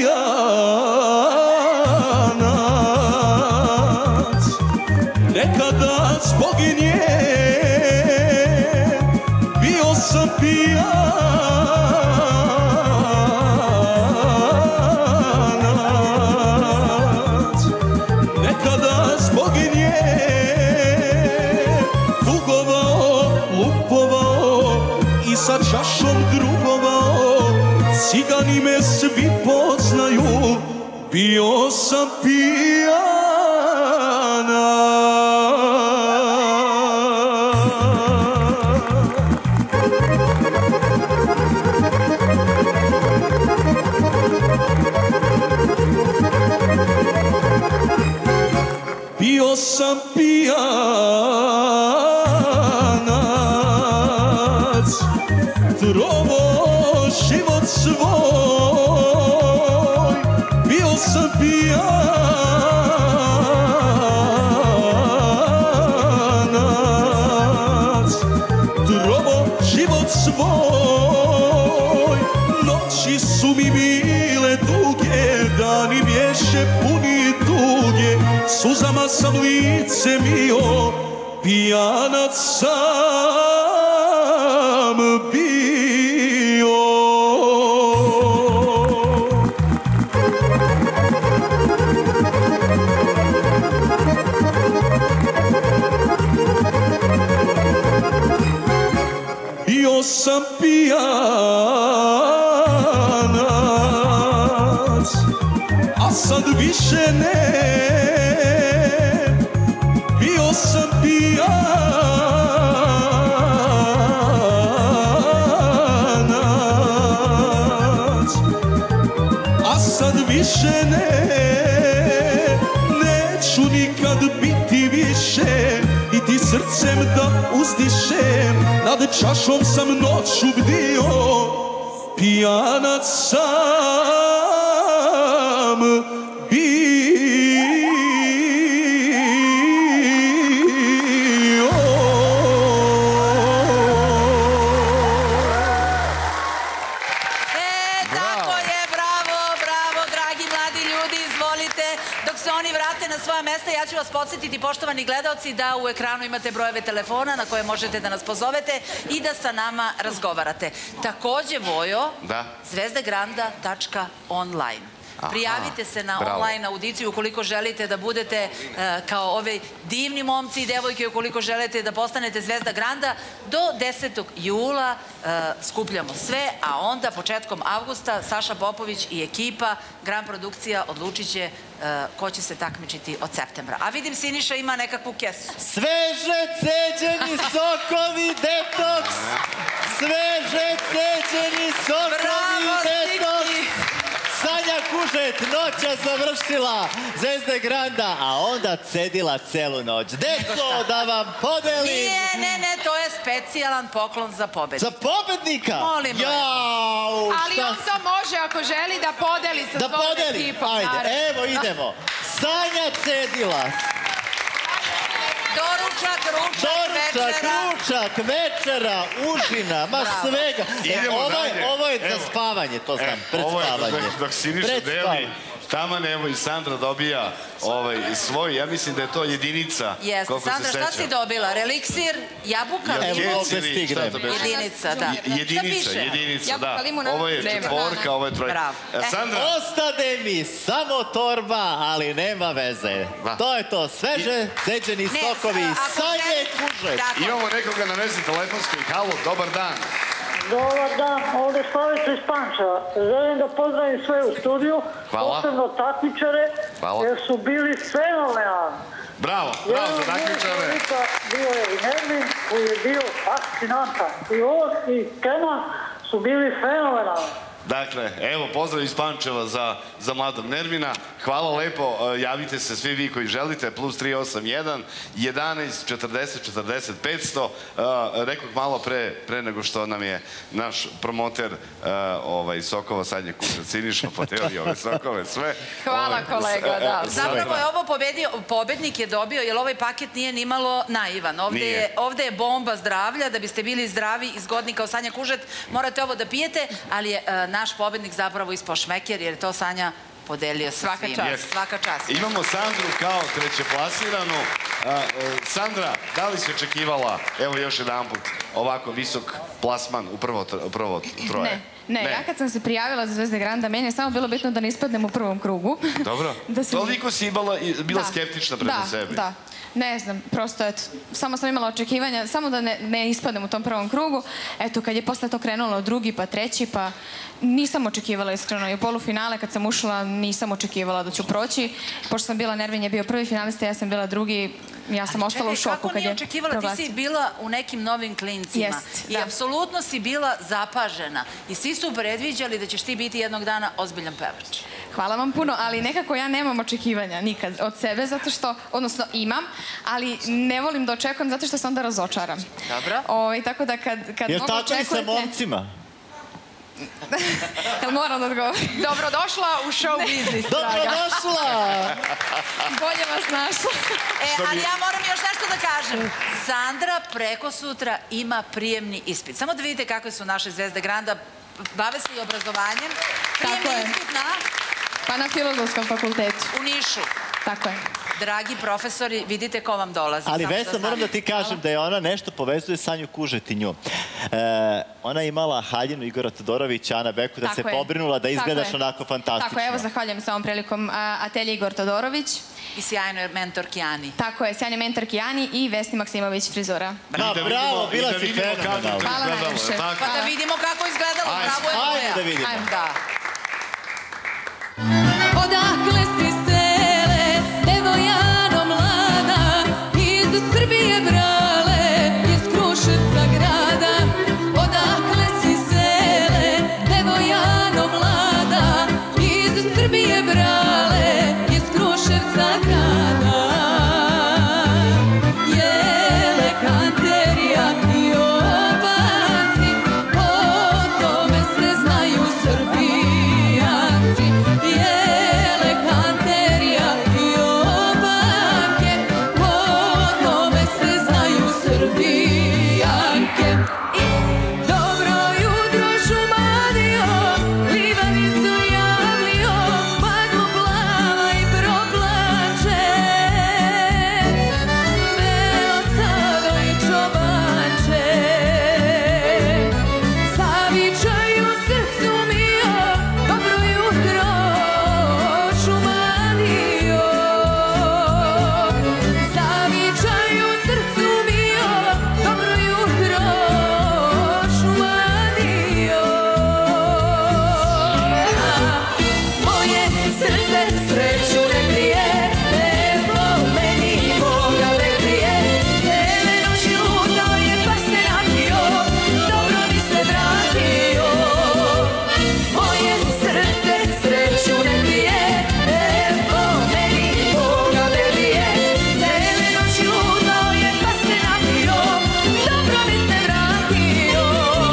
pijanac, nekada zbog nje. Bio sam pijanac, nekada zbog nje. Tugovao, lupovao i sa čašom bio sam pijana. Bio sam pijanac, trovo život svoj. Bio sam pijanac, trovo život svoj. Noći su mi bile duge, dani bješe puni tuge, suzama sam lice mio, pijanac sam bio. Bio sam pijanac, a sad više ne. Bio sam pijanac, a sad više ne. Neću nikad biti više, niti srcem da uzdišem. Nad čašom sam noću bdio, pijanac sam bio. E, tako je, bravo, bravo, dragi mladi ljudi, izvolite. Dok se oni vrate na svoja mesta, ja ću vas podsjetiti, poštovani gledalci, da u ekranu imate brojeve telefona na koje možete da nas pozovete i da sa nama razgovarate. Takođe, Vojo, zvezdagranda tačka online. Prijavite se na online audiciju ukoliko želite da budete kao ove divni momci i devojke, ukoliko želite da postanete Zvezda Granda. Do desetog jula skupljamo sve, a onda početkom avgusta Saša Popović i ekipa Grand Produkcija odlučit će ko će se takmičiti od septembra. A vidim Siniša ima nekakvu kesu. Sveže ceđeni sokovi detoks! Sveže ceđeni sokovi detoks! Sanja Kužet noća završila Zvezde Granda, a onda cedila celu noć. Deco, da vam podelim... Nije, ne, ne, to je specijalan poklon za pobednika. Za pobednika? Molim. Jao, ali on to može ako želi da podeli sa svojom ekipom. Ajde, evo idemo. Sanja cedila. Doručak, ručak, večera. Doručak, ručak, večera, užina, ma svega. Ovo je za spavanje, to znam, pred spavanje. Dok Siniša deli, taman evo i Sandra dobija svoj, ja mislim da je to jedinica. Jeste, Sandra, šta si dobila? Reliksir, jabuka? Evo ovdje stignem. Jedinica, da. Jedinica, jedinica, da. Ovo je četvorka, ovo je trojka. Sandra? Ostade mi samo torba, ali nema veze. To je to, sveže ceđeni sokovi, Sanje Kužet. Imamo nekoga na vezi telefonskoj. Halo, dobar dan. Dobar dan, ovdje Slavica iz Pančeva. Želim da pozdravim sve u studiju, posebno takmičare, jer su bili fenomenalni. Bravo, bravo za takmičare. Bio je i Nermin, koji je bio fascinantan. I on i Kenan su bili fenomenalni. Dakle, evo, pozdrav iz Pančeva za mladog Nermina. Hvala lepo, javite se svi vi koji želite, plus tri osam jedan, jedanaest, četrdeset, četrdeset, petsto. Rekao malo pre nego što nam je naš promoter sokova Sanje Kužet Siniša podelio ove sokove, sve. Hvala kolega, da. Zapravo je ovo pobednik je dobio, jer ovaj paket nije nimalo naivan. Ovde je bomba zdravlja, da biste bili zdravi i zgodni kao Sanja Kužet, morate ovo da pijete, ali je naš pobednik zapravo ispao šmeker, jer je to Sanja podelio sa svim. Svaka čast. Imamo Sandru kao trećeplasiranu. Sandra, da li si očekivala, evo još jedan put, ovako visok plasman u prvo troje? Ne. Ne, ja kad sam se prijavila za Zvezde Granda, meni je samo bilo bitno da ne ispadnem u prvom krugu. Dobro. Toliko si bila skeptična prema sebi. Da, ne znam, prosto eto, samo sam imala očekivanja, samo da ne ispadnem u tom prvom krugu. Eto, kad je posle to krenulo drugi, pa treći, pa nisam očekivala iskreno. I u polufinale kad sam ušla nisam očekivala da ću proći. Pošto sam bila, Nervin je bio prvi finalista, ja sam bila drugi, ja sam ostala u šoku kad je proglasila. Kako nije očekivala? Ti si bila u nekim novim klincima i apsolutno si bila zapažena i svi su predviđali da ćeš ti biti jednog dana ozbiljan pevač. Hvala vam puno, ali nekako ja nemam očekivanja nikad od sebe, zato što, odnosno imam, ali ne volim da očekujem zato što se onda razočaram. Dobro. Tako da kad mnogo očekujete... Jel tako i sa momcima? Jel moram da odgovorim? Dobrodošla u show biznis, draga. Dobrodošla! Bolje vas našla. E, ali ja moram još nešto da kažem. Sandra preko sutra ima prijemni ispit. Samo da vidite kakve su naše Zvezde Granda. Bave se i obrazovanjem. Prijemni ispit na... Pa na Filozofskom fakultetu. U Nišu. Tako je. Dragi profesori, vidite ko vam dolazi. Ali Vesna, moram da ti kažem da je ona nešto povezuje Sanju Kužetinju. Ona je imala haljinu Igora Todorovića, Ana Beku, da se pobrinula da izgledaš onako fantastično. Tako je, evo zahvaljujem se ovom prilikom Atelje Igor Todorović. I sjajnoj mentor Kijani. Tako je, sjajni mentor Kijani i Vesni Maksimović frizora. Bravo, bila si fenomenalna. Hvala najviše. Pa da vidimo kako izgledalo, bravo je moja. Ajde da vidimo. Odakle si sele, devojano mlada, iz Srbije brale, iz Kruševca grada. Odakle si sele, devojano mlada, iz Srbije brale, iz Kruševca grada. Jele kanterija i obaci, o tome se znaju Srbijanci. Jele kanterija i obake, o tome se znaju Srbijanke. I dobro jutro Šumadija, livadicu javlio, padnu plava i proplače. Belo stado i čobanče, zavičaju srcu mio, dobro jutro Šumadijo. Zavičaju srcu mio, dobro jutro Šumadijo. Moje srce sreću ne krije, evo meni Boga ne krije. Cele noći lutao je pa se napio, dobro mi se vratio. Moje srce sreću ne krije, evo meni Boga ne krije. Cele noći lutao je pa se napio, dobro mi se vratio.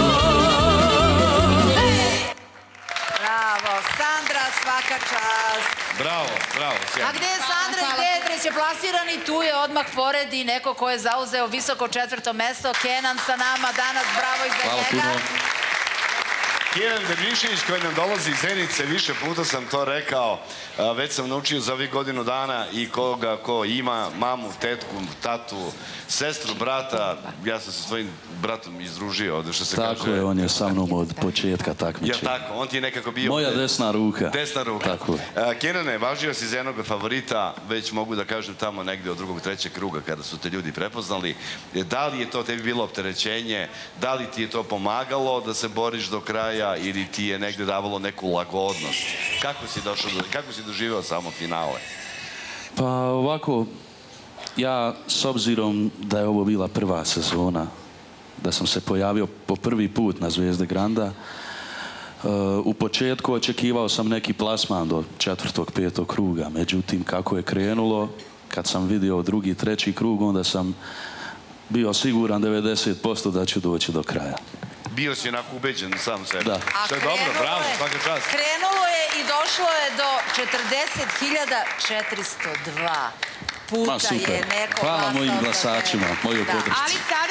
Bravo, Sandra, svaka čast. Bravo, bravo, sjajno. A gde je Sandra i gde je treće plasirani? Tu je odmah pored i neko ko je zauzeo visoko četvrto mesto. Kenan sa nama danas, bravo i za Hvala njega. puno. Kenan Dervišević koji nam dolazi iz Zenice, više puta sam to rekao, već sam naučio za ovih godinu dana i koga ko ima, mamu, tetku, tatu, sestru, brata. Ja sam se svojim bratom izdružio ovdje što se kaže. Tako je, on je sa mnom od početka Ja takmičenja. tako, on ti je nekako bio... Moja desna ruka. Desna ruka. Tako je. Kenane, važio si za jednog favorita, već mogu da kažem tamo negde od drugog, trećeg kruga kada su te ljudi prepoznali. Da li je to tebi bilo opterećenje, da li ti je to pomagalo da se boriš do kraja ili ti je negde davalo neku lagodnost? Kako si došao, kako si doživeo samo finale? Pa ovako, ja s obzirom da je ovo bila prva sezona, da sam se pojavio po prvi put na Zvezde Granda, u početku očekivao sam neki plasman do četvrtog, petog kruga. Međutim, kako je krenulo, kad sam vidio drugi, treći krug, onda sam bio siguran devedeset posto da ću doći do kraja. Bio si onako ubeđen sam sebi. Da. Što je dobro, bravo, svaka čast. Krenulo je i došlo je do četrdeset hiljada četiristo dva puta je neko Hvala glasao mojim za glasačima, tebe. mojoj podršci. Ali sada kad je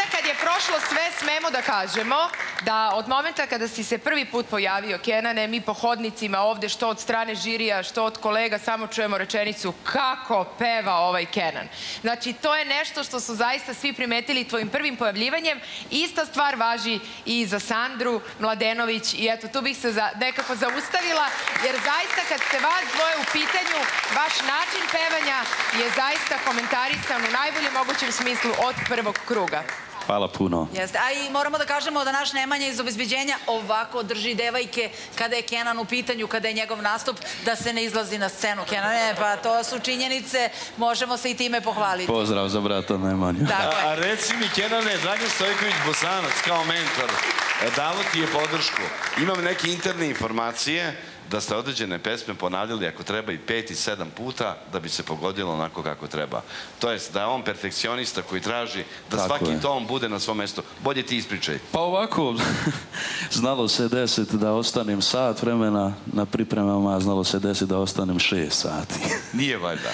prošlo sve, smemo da kažemo da od momenta kada si se prvi put pojavio, Kenane, mi po hodnicima ovde, što od strane žirija, što od kolega, samo čujemo rečenicu kako peva ovaj Kenan. Znači, to je nešto što su zaista svi primetili tvojim prvim pojavljivanjem. Ista stvar važi i za Sandru Mladenović i eto, tu bih se nekako zaustavila, jer zaista kad ste vas dvoje u pitanju, vaš način pevanja je zaista komentarisan u najboljem mogućem smislu od prvog kruga. Hvala puno. Jeste, a i moramo da kažemo da naš Nemanja iz obezbeđenja ovako drži devojke kada je Kenan u pitanju, kada je njegov nastup, da se ne izlazi na scenu. Kenane, pa to su činjenice, možemo se i time pohvaliti. Pozdrav za brata Nemanju. A reci mi, Kenane, Dragan Stojković Bosanac kao mentor, dalo ti je podršku. Imam neke interne informacije da ste određene pesme ponavljali ako treba i pet i sedam puta da bi se pogodilo onako kako treba. To jest da je on perfekcionista koji traži da svaki ton bude na svom mjestu. Bolje ti ispričaj. Pa ovako, znalo se deset da ostanem sat vremena na pripremama, a znalo se deset da ostanem šest sati. Nije valjda.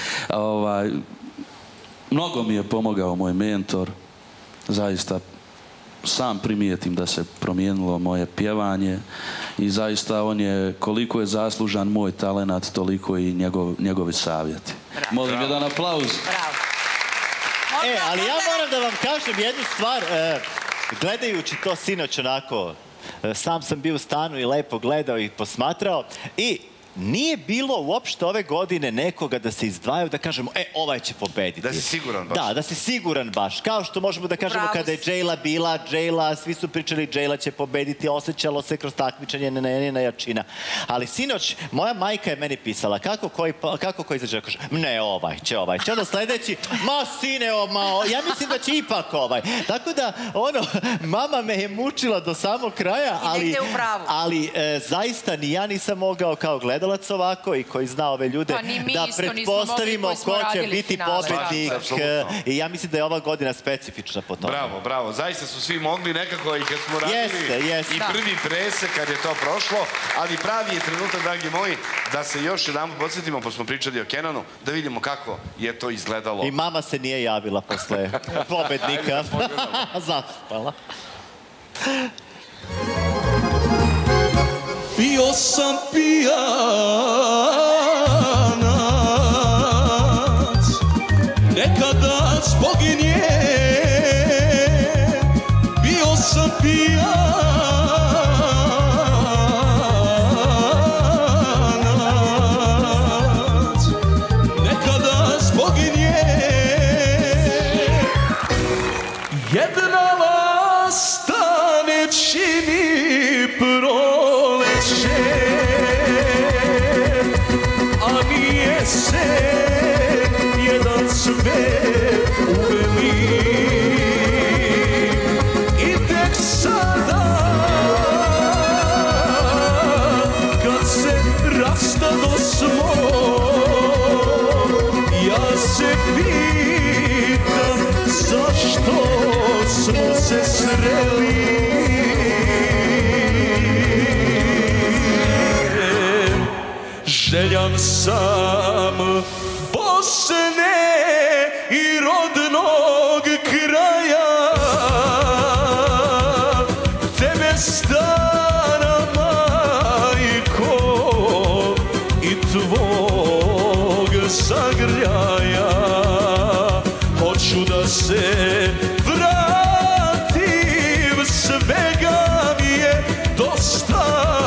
Mnogo mi je pomogao moj mentor. Zaista sam primijetim da se promijenilo moje pjevanje i zaista on je, koliko je zaslužan moj talenat, toliko i njegovi savjeti. Molim jedan aplauz. E, ali ja moram da vam kažem jednu stvar, gledajući to sinoć onako, sam sam bio u stanu i lepo gledao i posmatrao i nije bilo uopšte ove godine nekoga da se izdvajaju, da kažemo, e, ovaj će pobediti. Da si siguran baš. Da, da si siguran baš. Kao što možemo da kažemo kada je Džejla bila, Džejla, svi su pričali Džejla će pobediti, osjećalo se kroz takmičenje njena jačina. Ali sinoć, moja majka je meni pisala, kako koji, kako koji izađe, kaže, ne, ovaj će, ovaj će. Onda sledeći, ma sine, ma, ja mislim da će ipak ovaj. Tako da, ono, mama me je mučila do samog kraja, ali, ali e, zaista ni ja nisam mogao kao gledalac ovako i koji zna ove ljude da pretpostavimo ko će biti pobednik i ja mislim da je ova godina specifična po tome. Bravo, bravo. Zaista su svi mogli nekako i kad smo radili i prvi presek kad je to prošlo, ali pravi je trenutak, dragi moji, da se još jedan podsjetimo, pa smo pričali o Kenanu, da vidimo kako je to izgledalo. I mama se nije javila posle pobednika. Zaspala. Bio sam pijanac, nekada zbog nje. Bio sam pijanac, nekada zbog nje. Jedna lastane čini proleće, a nije se jedan cvet uveli. I tek sada, kad se rastadosmo, ja se pitam zašto smo se sreli. Željan sam Bosne i rodnog kraja, tebe stara majko i tvog zagrljaja. Hoću da se vratim, svega mi je dosta.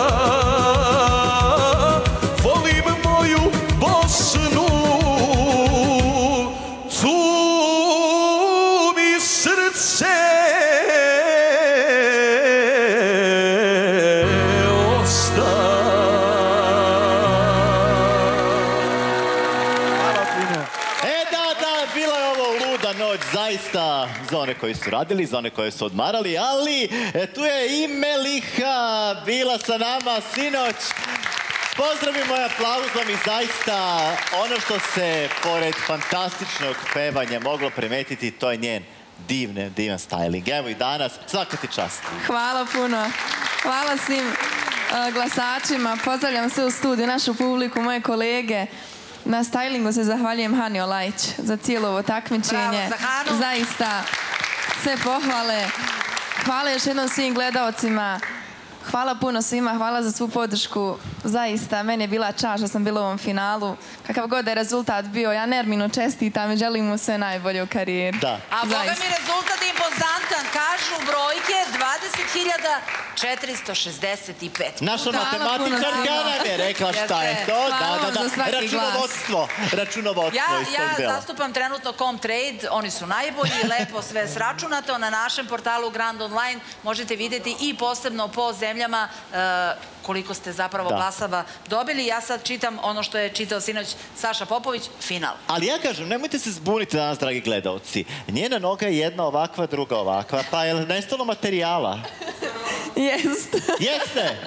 Zaista, za one koji su radili, za one koji su odmarali, ali tu je i Meliha bila sa nama sinoć. Pozdravimo je aplauzom i zaista ono što se pored fantastičnog pevanja moglo primetiti, to je njen divne, divan styling. Evo i danas, svaka ti čast. Hvala puno. Hvala svim glasačima. Pozdravljam sve u studiju, našu publiku, moje kolege. Na stylingu se zahvaljujem Hani Olajić za cijelo ovo takmičenje. Bravo za Hanu. Zaista sve pohvale. Hvala još jednom svim gledaocima. Hvala puno svima, hvala za svu podršku. Zaista, meni je bila čast što sam bila u ovom finalu. Kakav god je rezultat bio, ja Nerminu čestitam i želim mu sve najbolje u karijeri. Da. A boga mi rezultat impozantan, kažu brojke dvadeset hiljada četiristo šezdeset pet. Naša matematičarka nam je rekla šta je to. Da, da, da. Računovodstvo. Računovodstvo iz tog Ja dela. zastupam trenutno Comtrade, oni su najbolji, lepo sve sračunato. Na našem portalu Grand Online možete vidjeti i posebno po zemljama koliko ste zapravo glasava dobili. Ja sad čitam ono što je čitao sinoć Saša Popović, final. Ali ja kažem, nemojte se zbuniti danas, dragi gledalci. Njena noga je jedna ovakva, druga ovakva, pa je nestalo materijala? Jeste. Jeste?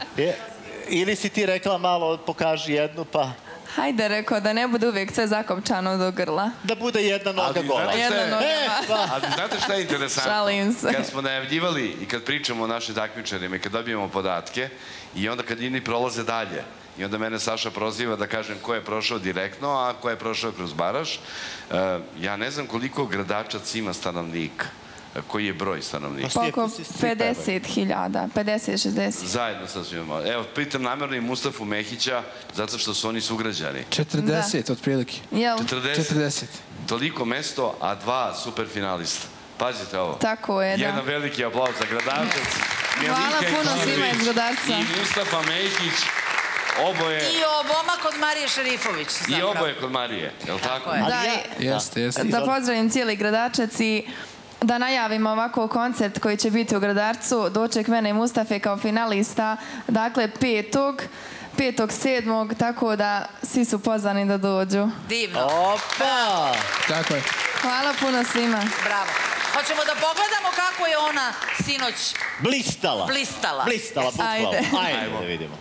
Ili si ti rekla malo, pokaži jednu, pa... Hajde, rekao da ne bude uvijek sve zakopčano do grla. Da bude jedna noga gola. Jedna noga. Ali znate šta je interesantno? Šalim se. Kad smo najavljivali i kad pričamo o našim takmičarima i kad dobijemo podatke i onda kad oni prolaze dalje i onda mene Saša proziva da kažem ko je prošao direktno, a ko je prošao kroz baraž, ja ne znam koliko gradačac ima stanovnika. Koji je broj stanovnika? Oko pedeset hiljada, pedeset šezdeset. Zajedno sa svima. Evo, pitam namjerno i Mustafu Mehića, zato što su oni sugrađani. četrdeset, otprilike. četrdeset. Toliko mesto, a dva superfinalista. Pazite ovo. Tako je, da. Jedan veliki aplauz za Gradačac. Hvala puno svima iz Gradarca. I Mustafa Mehić. Oboje... I oboma kod Marije Šerifović. I oboje kod Marije, je li tako? Jeste, jeste. Da pozdravim cijeli Gradačac i da najavimo ovako koncert koji će biti u Gradarcu. Doček mene i Mustafe kao finalista. Dakle, petog, petog, sedmog, tako da svi su pozvani da dođu. Divno. Opa! Tako je. Hvala puno svima. Bravo. Hoćemo da pogledamo kako je ona sinoć... Blistala. Blistala. Blistala, bukvalno. Ajde. Ajde da vidimo.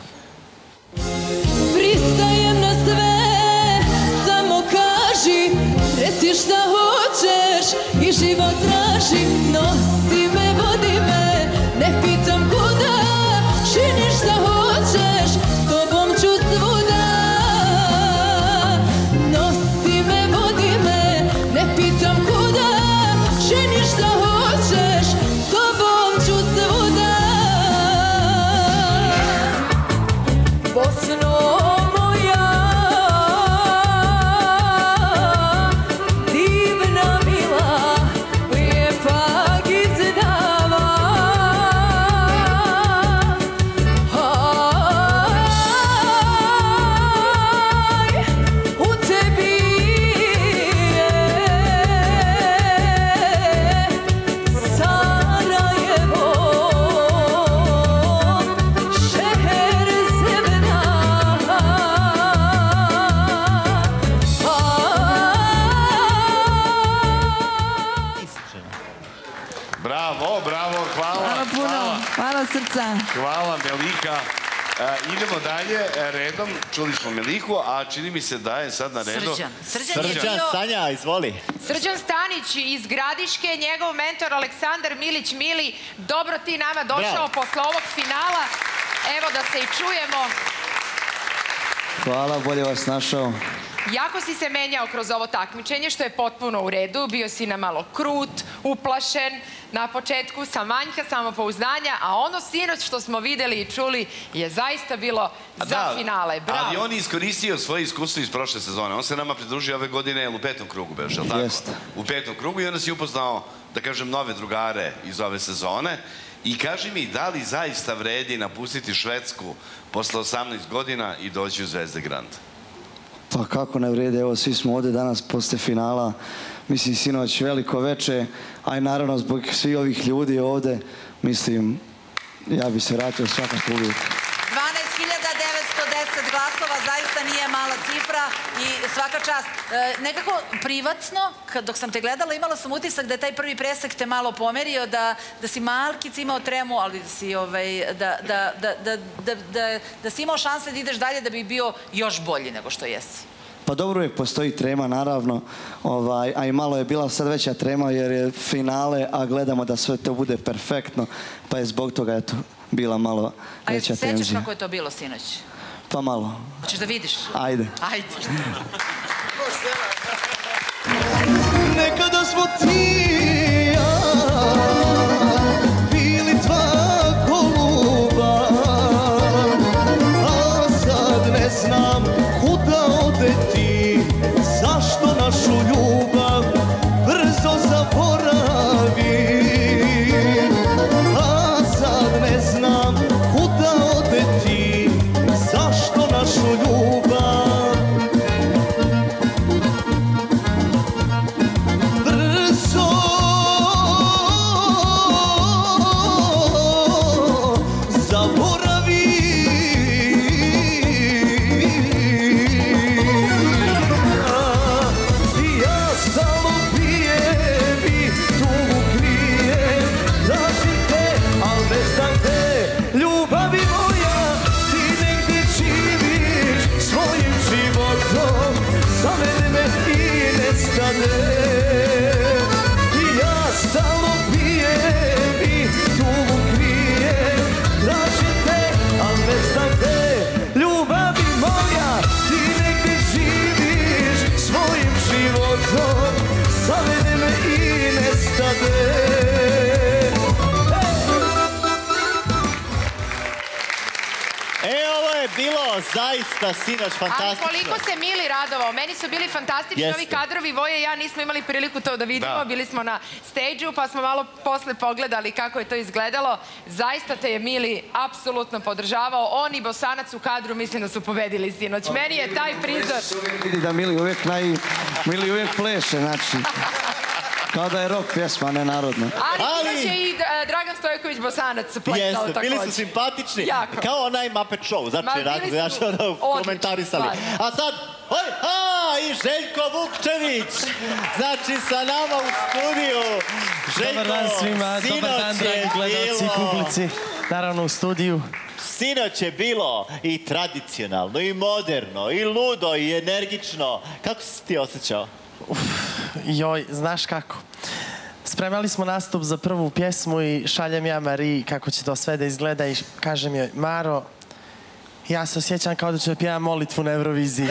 Pristajem na sve, samo kaži, reci šta hoćeš i život traži. Nosi me, vodi me, ne pitam kuda, čini šta hoćeš, s tobom ću svuda. Nosi me, vodi me, ne pitam kuda, čini šta hoćeš, s tobom ću svuda. Bosno srca. Hvala, Melika. Idemo dalje redom. Čuli smo Meliku, a čini mi se da je sad na redu... Srđan. Srđan, Sanja, izvoli. Srđan Stanić iz Gradiške, njegov mentor Aleksandar Milić Mili. Dobro ti nama došao posle ovog finala. Evo da se i čujemo. Hvala, bolje vas našao. Jako si se menjao kroz ovo takmičenje, što je potpuno u redu. Bio si na malo krut, uplašen, na početku sa manjka samopouzdanja, a ono sinoć što smo videli i čuli je zaista bilo za finale. Bravo. Ali on je iskoristio svoje iskustvo iz prošle sezone. On se nama pridružio ove godine u petom krugu, beš, je li tako? Jeste. U petom krugu i onda si upoznao, da kažem, nove drugare iz ove sezone. I kaži mi, da li zaista vredi napustiti Švedsku posle osamnaest godina i doći u Zvezde Grand? Pa kako ne vrede, evo svi smo ovdje danas posle finala, mislim sinoć veliko veče, a i naravno zbog svih ovih ljudi ovdje, mislim, ja bi se vratio svakako uvijek. dvanaest hiljada devetsto deset glasova, zaista nije mala cifra i svaka čast. Nekako privatno, dok sam te gledala, imala sam utisak da je taj prvi presek te malo pomerio, da si malkic imao tremu, ali da si imao šanse da ideš dalje da bi bio još bolji nego što jesi. Pa dobro, uvijek postoji trema, naravno, a i malo je bila sad veća trema jer je finale, a gledamo da sve to bude perfektno, pa je zbog toga, eto, bila malo veća tenzija. A sećaš kako je to bilo sinoć? Pa malo. Hoćeš da vidiš? Ajde. Ajde. Nekada smo ti zaista sinoć fantastično. Ali koliko se Mili radovao. Meni su bili fantastični Jeste. ovi kadrovi. Voje i ja nismo imali priliku to da vidimo. Bili smo na stage-u pa smo malo posle pogledali kako je to izgledalo. Zaista te je Mili apsolutno podržavao. On i Bosanac u kadru mislim da su pobedili sinoć. Meni je taj prizor... Vidi da Mili uvijek naj... Mili uvijek pleše, znači... Kao da je rock pjesma, a ne narodna. Ali sinoć je i Dragan Stojković Bosanac plesao također. Bili su simpatični. Jako. Kao onaj Muppet Show. Znači, bili su ono, odlični, komentarisali. stvarno. A sad, oj, a, i Željko Vukčević. Znači, sa nama u studiju. Željko, Dobar dan svima, dobar dan, dragi gledalci i publici. Naravno, u studiju. Sinoć je bilo i tradicionalno, i moderno, i ludo, i energično. Kako si ti osjećao? Uf, joj, znaš kako? Spremali smo nastup za prvu pjesmu i šaljem ja Mariji kako će to sve da izgleda i kažem joj, Maro, ja se osjećam kao da ću da pjevam molitvu na Euroviziji.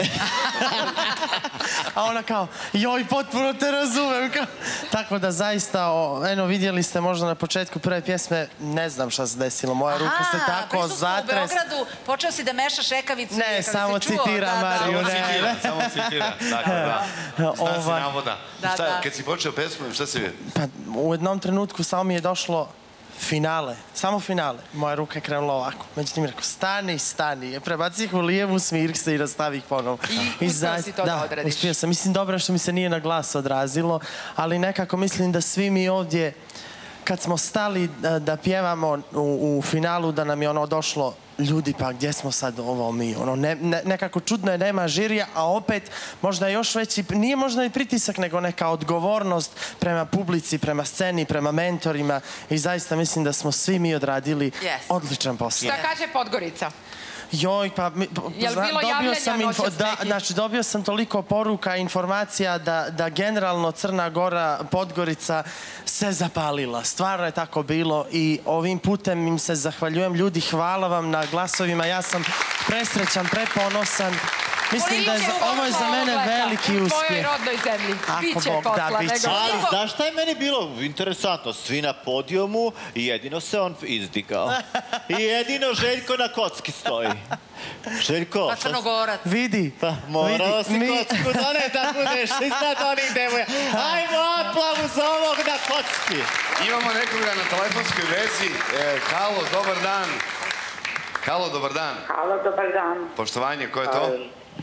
A ona kao, joj, potpuno te razumem. Tako da zaista, eno, vidjeli ste možda na početku prve pjesme, ne znam šta se desilo, moja ruka se tako zatres. U Beogradu počeo si da mešaš ekavicu. Ne, samo citiram Mariju, ne. Samo citiram, dakle, da. Zna si navoda. Kad si počeo pesmu, šta si vidio? Pa, u jednom trenutku samo mi je došlo finale, samo finale. Moja ruka je krenula ovako. Međutim, rekao, stani, stani. Prebaci ih u lijevu, smirk se i rastavi ih ponovo. I uspio si to da odradiš. Da, uspio sam. Mislim, dobro što mi se nije na glas odrazilo, ali nekako mislim da svi mi ovdje, kad smo stali da pjevamo u finalu, da nam je ono došlo, ljudi, pa gdje smo sad ovo mi? Ono, nekako čudno je, nema žirija, a opet možda još veći, nije možda i pritisak, nego neka odgovornost prema publici, prema sceni, prema mentorima i zaista mislim da smo svi mi odradili odličan posao. Šta kaže Podgorica? Joj, pa... Je li bilo javljanja noćas nekih? Znači, dobio sam toliko poruka i informacija da generalno Crna Gora, Podgorica se zapalila. Stvarno je tako bilo i ovim putem im se zahvaljujem. Ljudi, hvala vam na glasovima. Ja sam presrećan, preponosan. Mislim da je ovo je za mene veliki uspjeh. U tvojoj rodnoj zemlji. Biće posla. Ali znaš šta je meni bilo interesantno? Svi na podijumu i jedino se on izdigao. I jedino Željko na kocki stoji. Željko... Pa Crnogorac. Vidi. Pa morao si kocku doneti da budeš iznad onih devoja. Ajmo aplauz za ovog na kocki. Imamo nekoga na telefonskoj vezi. Halo, dobar dan. Halo, dobar dan. Halo, dobar dan. Poštovanje, ko je to?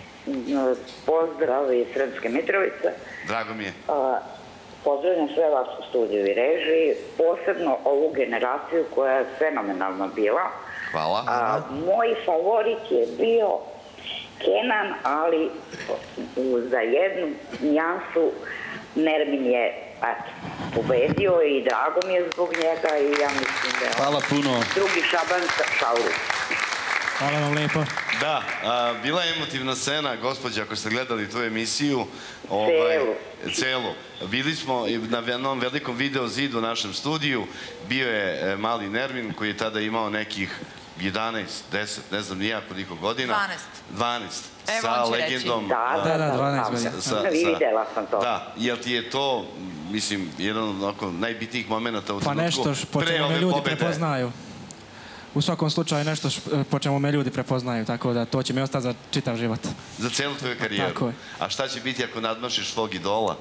Pozdrav iz Sremske Mitrovice. Drago mi je. Pozdravljam sve vas u studiju i režiji, posebno ovu generaciju koja je fenomenalno bila. Hvala. Moj favorit je bio Kenan, ali za jednu nijansu Nermin je pobedio i drago mi je zbog njega i ja mislim da je Hvala puno. drugi Šaban Šauru. Hvala vam lijepo. Da, bila je emotivna scena, gospođa, ako ste gledali tu emisiju. Celu. Celu. Bili smo na jednom velikom video zidu u našem studiju. Bio je mali Nermin koji je tada imao nekih jedanaest, deset, ne znam nijako koliko godina. dvanaest. dvanaest. Evo, sa on će legendom. Da, da, da, dvanaest godina. Videla sam to. Da, jel ti je to, mislim, jedan od najbitnijih momenta u Pa trenutku nešto po čemu me ljudi prepoznaju. U svakom slučaju nešto po čemu me ljudi prepoznaju, tako da to će mi ostati za čitav život. Za cijelu tvoju karijeru? Tako je. A šta će biti ako nadmašiš svog idola?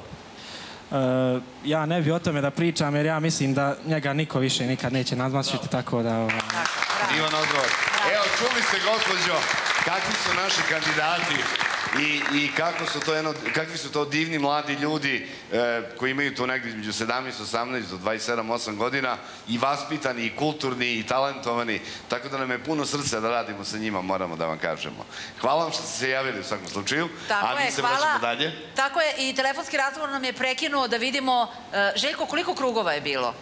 Ja ne bi o tome da pričam jer ja mislim da njega niko više nikad neće nadmašiti, tako da... Ivan odgovor. Evo, čuli ste, gospođo, kakvi su naši kandidati i kakvi su to divni mladi ljudi koji imaju tu negdje između sedamnaest, osamnaest do dvadeset sedam, osam godina i vaspitani, i kulturni, i talentovani. Tako da nam je puno srca da radimo sa njima, moramo da vam kažemo. Hvala vam što ste se javili u svakom slučaju. Tako je, hvala. Dalje. Tako je, i telefonski razgovor nam je prekinuo da vidimo, Željko, koliko krugova je bilo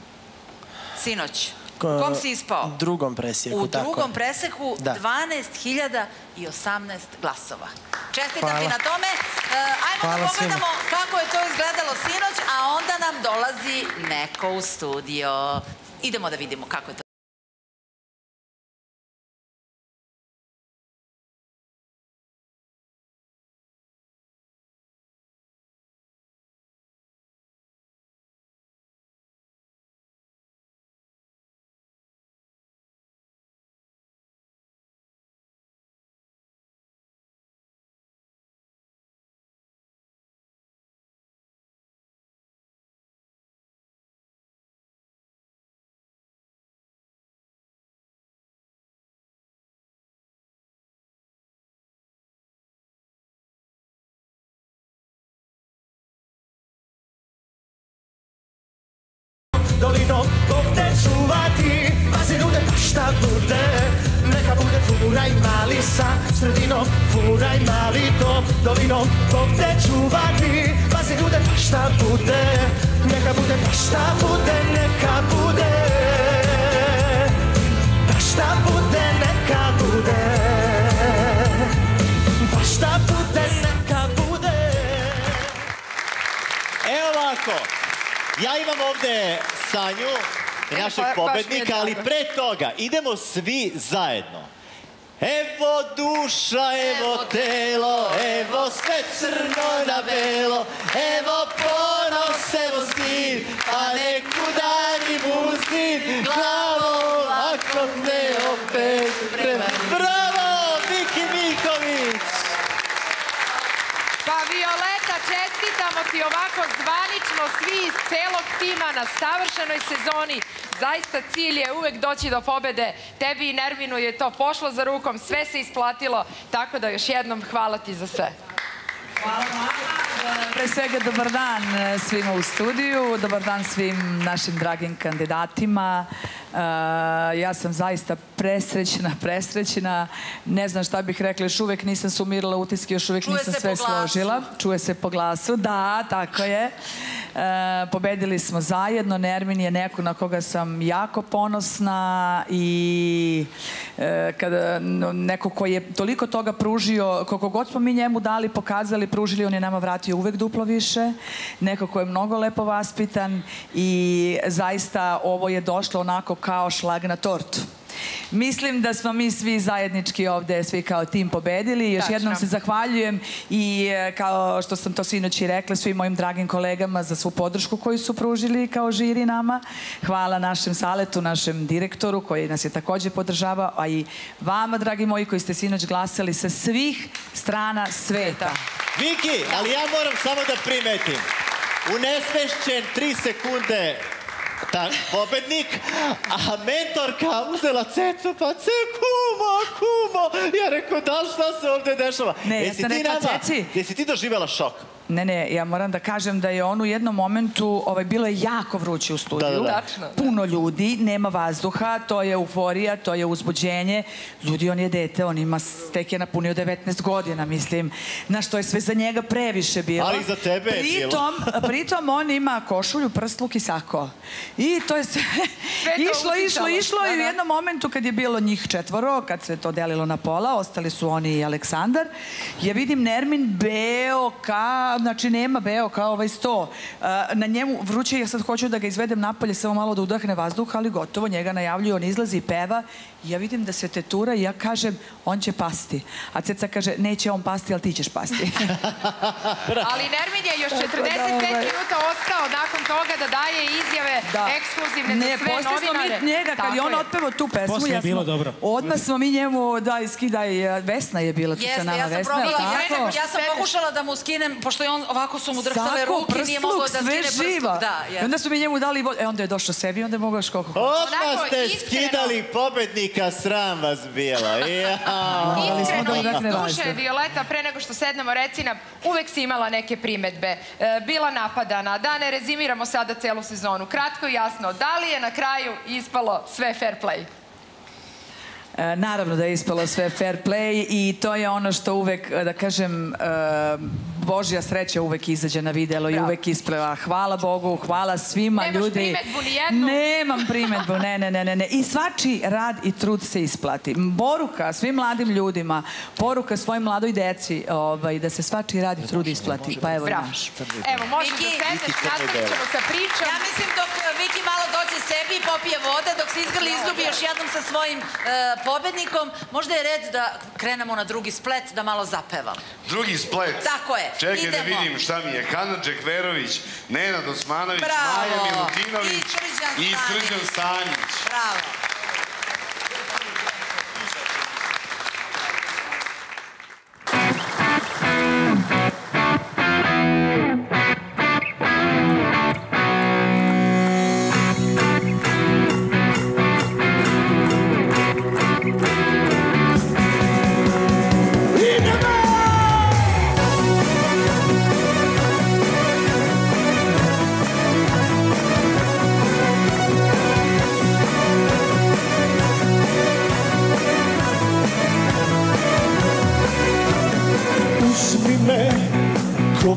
sinoć? U kom si ispao? U drugom presjeku, tako je. U drugom preseku dvanaest hiljada osamnaest glasova. Čestitam ti na tome. Ajmo da pogledamo kako je to izgledalo sinoć, a onda nam dolazi neko u studio. Idemo da vidimo kako je to. šta bude. Neka bude furaj mali sa sredinom, furaj mali dom, dolinom, Bog te čuvati. Pazi ljude, pa šta bude, neka bude, pa šta bude, neka bude. Pa šta bude, neka bude. Pa šta bude, neka bude. Evo ovako, ja imam ovde Sanju, našeg pobednika, ali pre toga idemo svi zajedno. Evo duša, evo telo, evo sve crno na belo, evo ponos, evo sin, a nek udari muzin, glavo, ako te opet treba. Bravo, Viki Miković! Pa Violeta, čestitamo ti ovako zvanično svi iz celog tima na savršenoj sezoni. Zaista cilj je uvek doći do pobede. Tebi i Nerminu je to pošlo za rukom, sve se isplatilo, tako da još jednom hvala ti za sve. Hvala vama. Pre svega dobar dan svima u studiju, dobar dan svim našim dragim kandidatima. Ja sam zaista presrećna, presrećna. Ne znam šta bih rekla, još uvek nisam sumirala utiske, još uvek nisam sve složila. Čuje se po glasu, da, tako je. Pobedili smo zajedno, Nermin je neko na koga sam jako ponosna i kada neko koji je toliko toga pružio, koliko god smo mi njemu dali, pokazali, pružili, on je nama vratio uvek duplo više. Neko ko je mnogo lepo vaspitan i zaista ovo je došlo onako kao šlag na tortu. Mislim da smo mi svi zajednički ovde, svi kao tim pobedili. Još jednom se zahvaljujem i kao što sam to sinoć i rekla, svim mojim dragim kolegama za svu podršku koju su pružili kao žiri nama. Hvala našem Saletu, našem direktoru koji nas je takođe podržavao, a i vama, dragi moji, koji ste sinoć glasali sa svih strana sveta. Viki, ali ja moram samo da primetim. Unesvešćen tri sekunde ta pobednik, a mentorka uzela cecu, pa ce kumo, kumo. Ja rekao, da li šta se ovde dešava? Ne, ja sam rekla ceci. Jesi ti doživjela šok? Ne, ne, ja moram da kažem da je on u jednom momentu, bilo je jako vruće u studiju. Puno ljudi, nema vazduha, to je euforija, to je uzbuđenje. Ljudi, on je dete, on ima, tek je napunio devetnaest godina, mislim, na što je sve za njega previše bilo. Ali za tebe je bilo. Pritom on ima košulju, prstluk i sako. I to je sve išlo, išlo, išlo i u jednom momentu kad je bilo njih četvoro, kad se to delilo na pola, ostali su oni i Aleksandar, ja vidim Nermin beo ka, znači nema beo kao ovaj sto. Na njemu vruće, ja sad hoću da ga izvedem napolje, samo malo da udahne vazduh, ali gotovo, njega najavljuju, on izlazi i peva. Ja vidim da se tetura i ja kažem, on će pasti. A Ceca kaže, neće on pasti, ali ti ćeš pasti. Ali Nermin je još četrdeset pet minuta ostao nakon toga da daje izjave ekskluzivne za sve novinare. Ne, posle smo mi njega, kad je on otpevao tu pesmu, posle je bilo dobro. Odmah smo mi njemu, da, iskidaj, Vesna je bila tu sa nama, Vesna. Jeste, ja sam pokušala da mu skinem, pošto je on, ovako su mu drhtale ruke, nije mogao da skine prstluk. I onda su mi njemu dali, e, onda je došao sebi, onda je mogao još koliko. Odmah ste skidali pobednika, sram vas bilo. Iskreno iz duše, Violeta, pre nego što sednemo, reci nam, uvek si imala neke primetbe, bila napadana, da ne rezimiramo sada celu sezonu. Kratko i jasno, da li je na kraju ispalo sve fair play? Naravno da je ispalo sve fair play i to je ono što uvek, da kažem, Božja sreća uvek izađe na videlo i uvek isprava. Hvala Bogu, hvala svima ljudi. Nemaš primetbu ni jednu? Nemam primetbu, ne, ne, ne, ne. I svačiji rad i trud se isplati. Poruka svim mladim ljudima, poruka svojoj mladoj deci, da se svačiji rad i trud isplati. Pa evo i naš. Evo, možeš da sedneš, nastavit ćemo sa pričom. Ja mislim dok Viki malo dođe sebi i popije vode, dok se izgrli izgubi još jednom sa svojim pobednikom, možda je red da krenemo na drugi splet, da malo zapevam. Drugi splet? Tako je. Čekaj da vidim šta mi je. Hanadže Kverović, Nenad Osmanović, Maja Milutinović i Srđan Stanjić. Bravo. Idemo!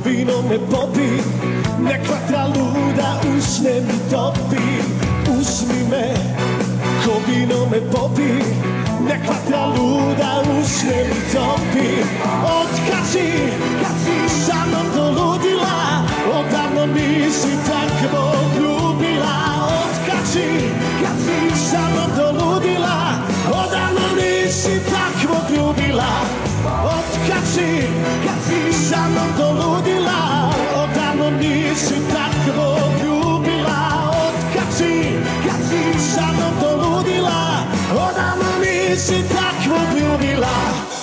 vino me popi, nek vatra luda usne mi topi. Uzmi me, ko vino me popi, nek vatra luda usne mi topi. Otkad si sa mnom doludila, odavno nisi takvo ljubila. Otkad si sa mnom doludila, odavno nisi takvo ljubila. Otkad si sa mnom doludila, odavno nisi takvo ljubila. Otkad si sa mnom doludila, odavno nisi takvo ljubila.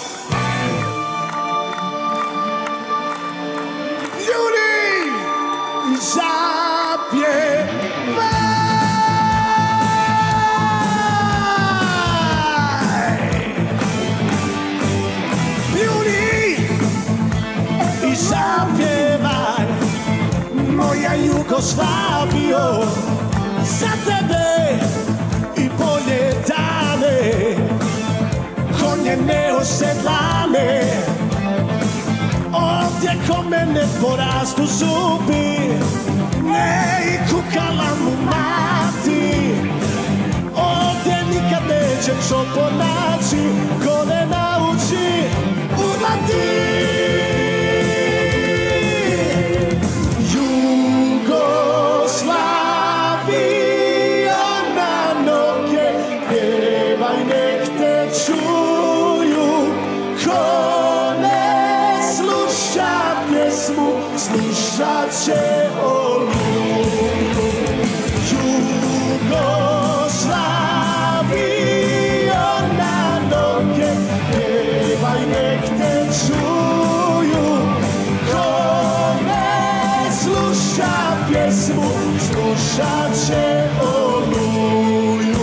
Ljudi, zapjevaj! Zapjevaj, moja Jugoslavio, za tebe i bolje dane, konje neosedlane. Ovdje ko mene porastu zubi, ne i kukala mu mati. Ovdje nikad neće čopo naći, ko ne nauči urlati. Slušat će oluju. Jugoslavio na noge, pevaj nek te čuju. Ko ne sluša pjesmu, slušat će oluju.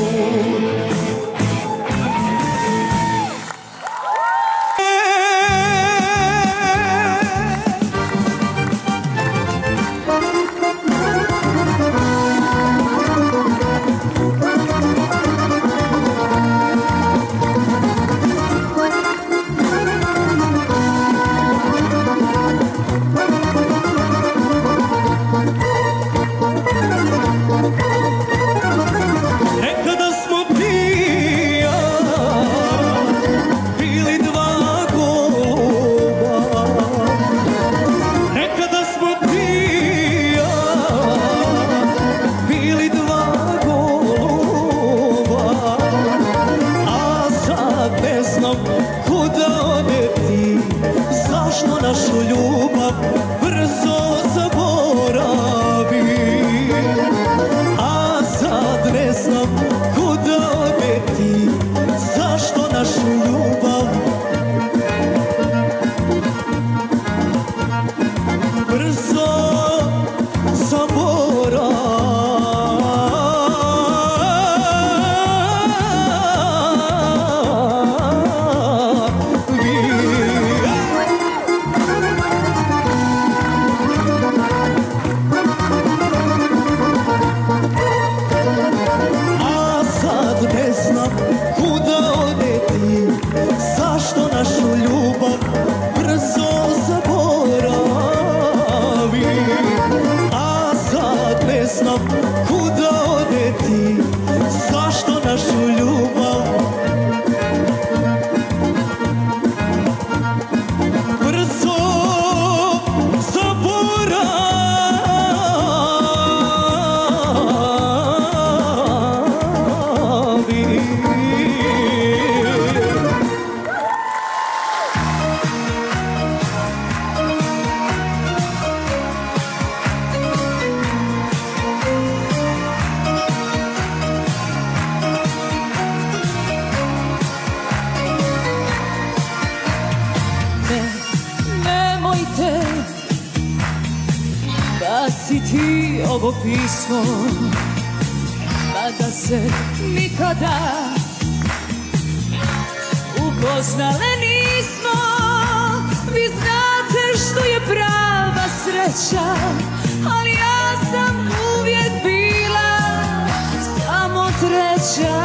Našu ljubav brzo zaboravi, a sad ne znam kuda odeti, zašto našu ljubav brzo zaboravi. Našu ljubav brzo zaboravi, a sad ne znam kuda odeti, zašto našu ljubav brzo zaboravi. Ti ovo pismo, pa da se nikada upoznale nismo. Vi znate što je prava sreća, ali ja sam uvijek bila samo treća.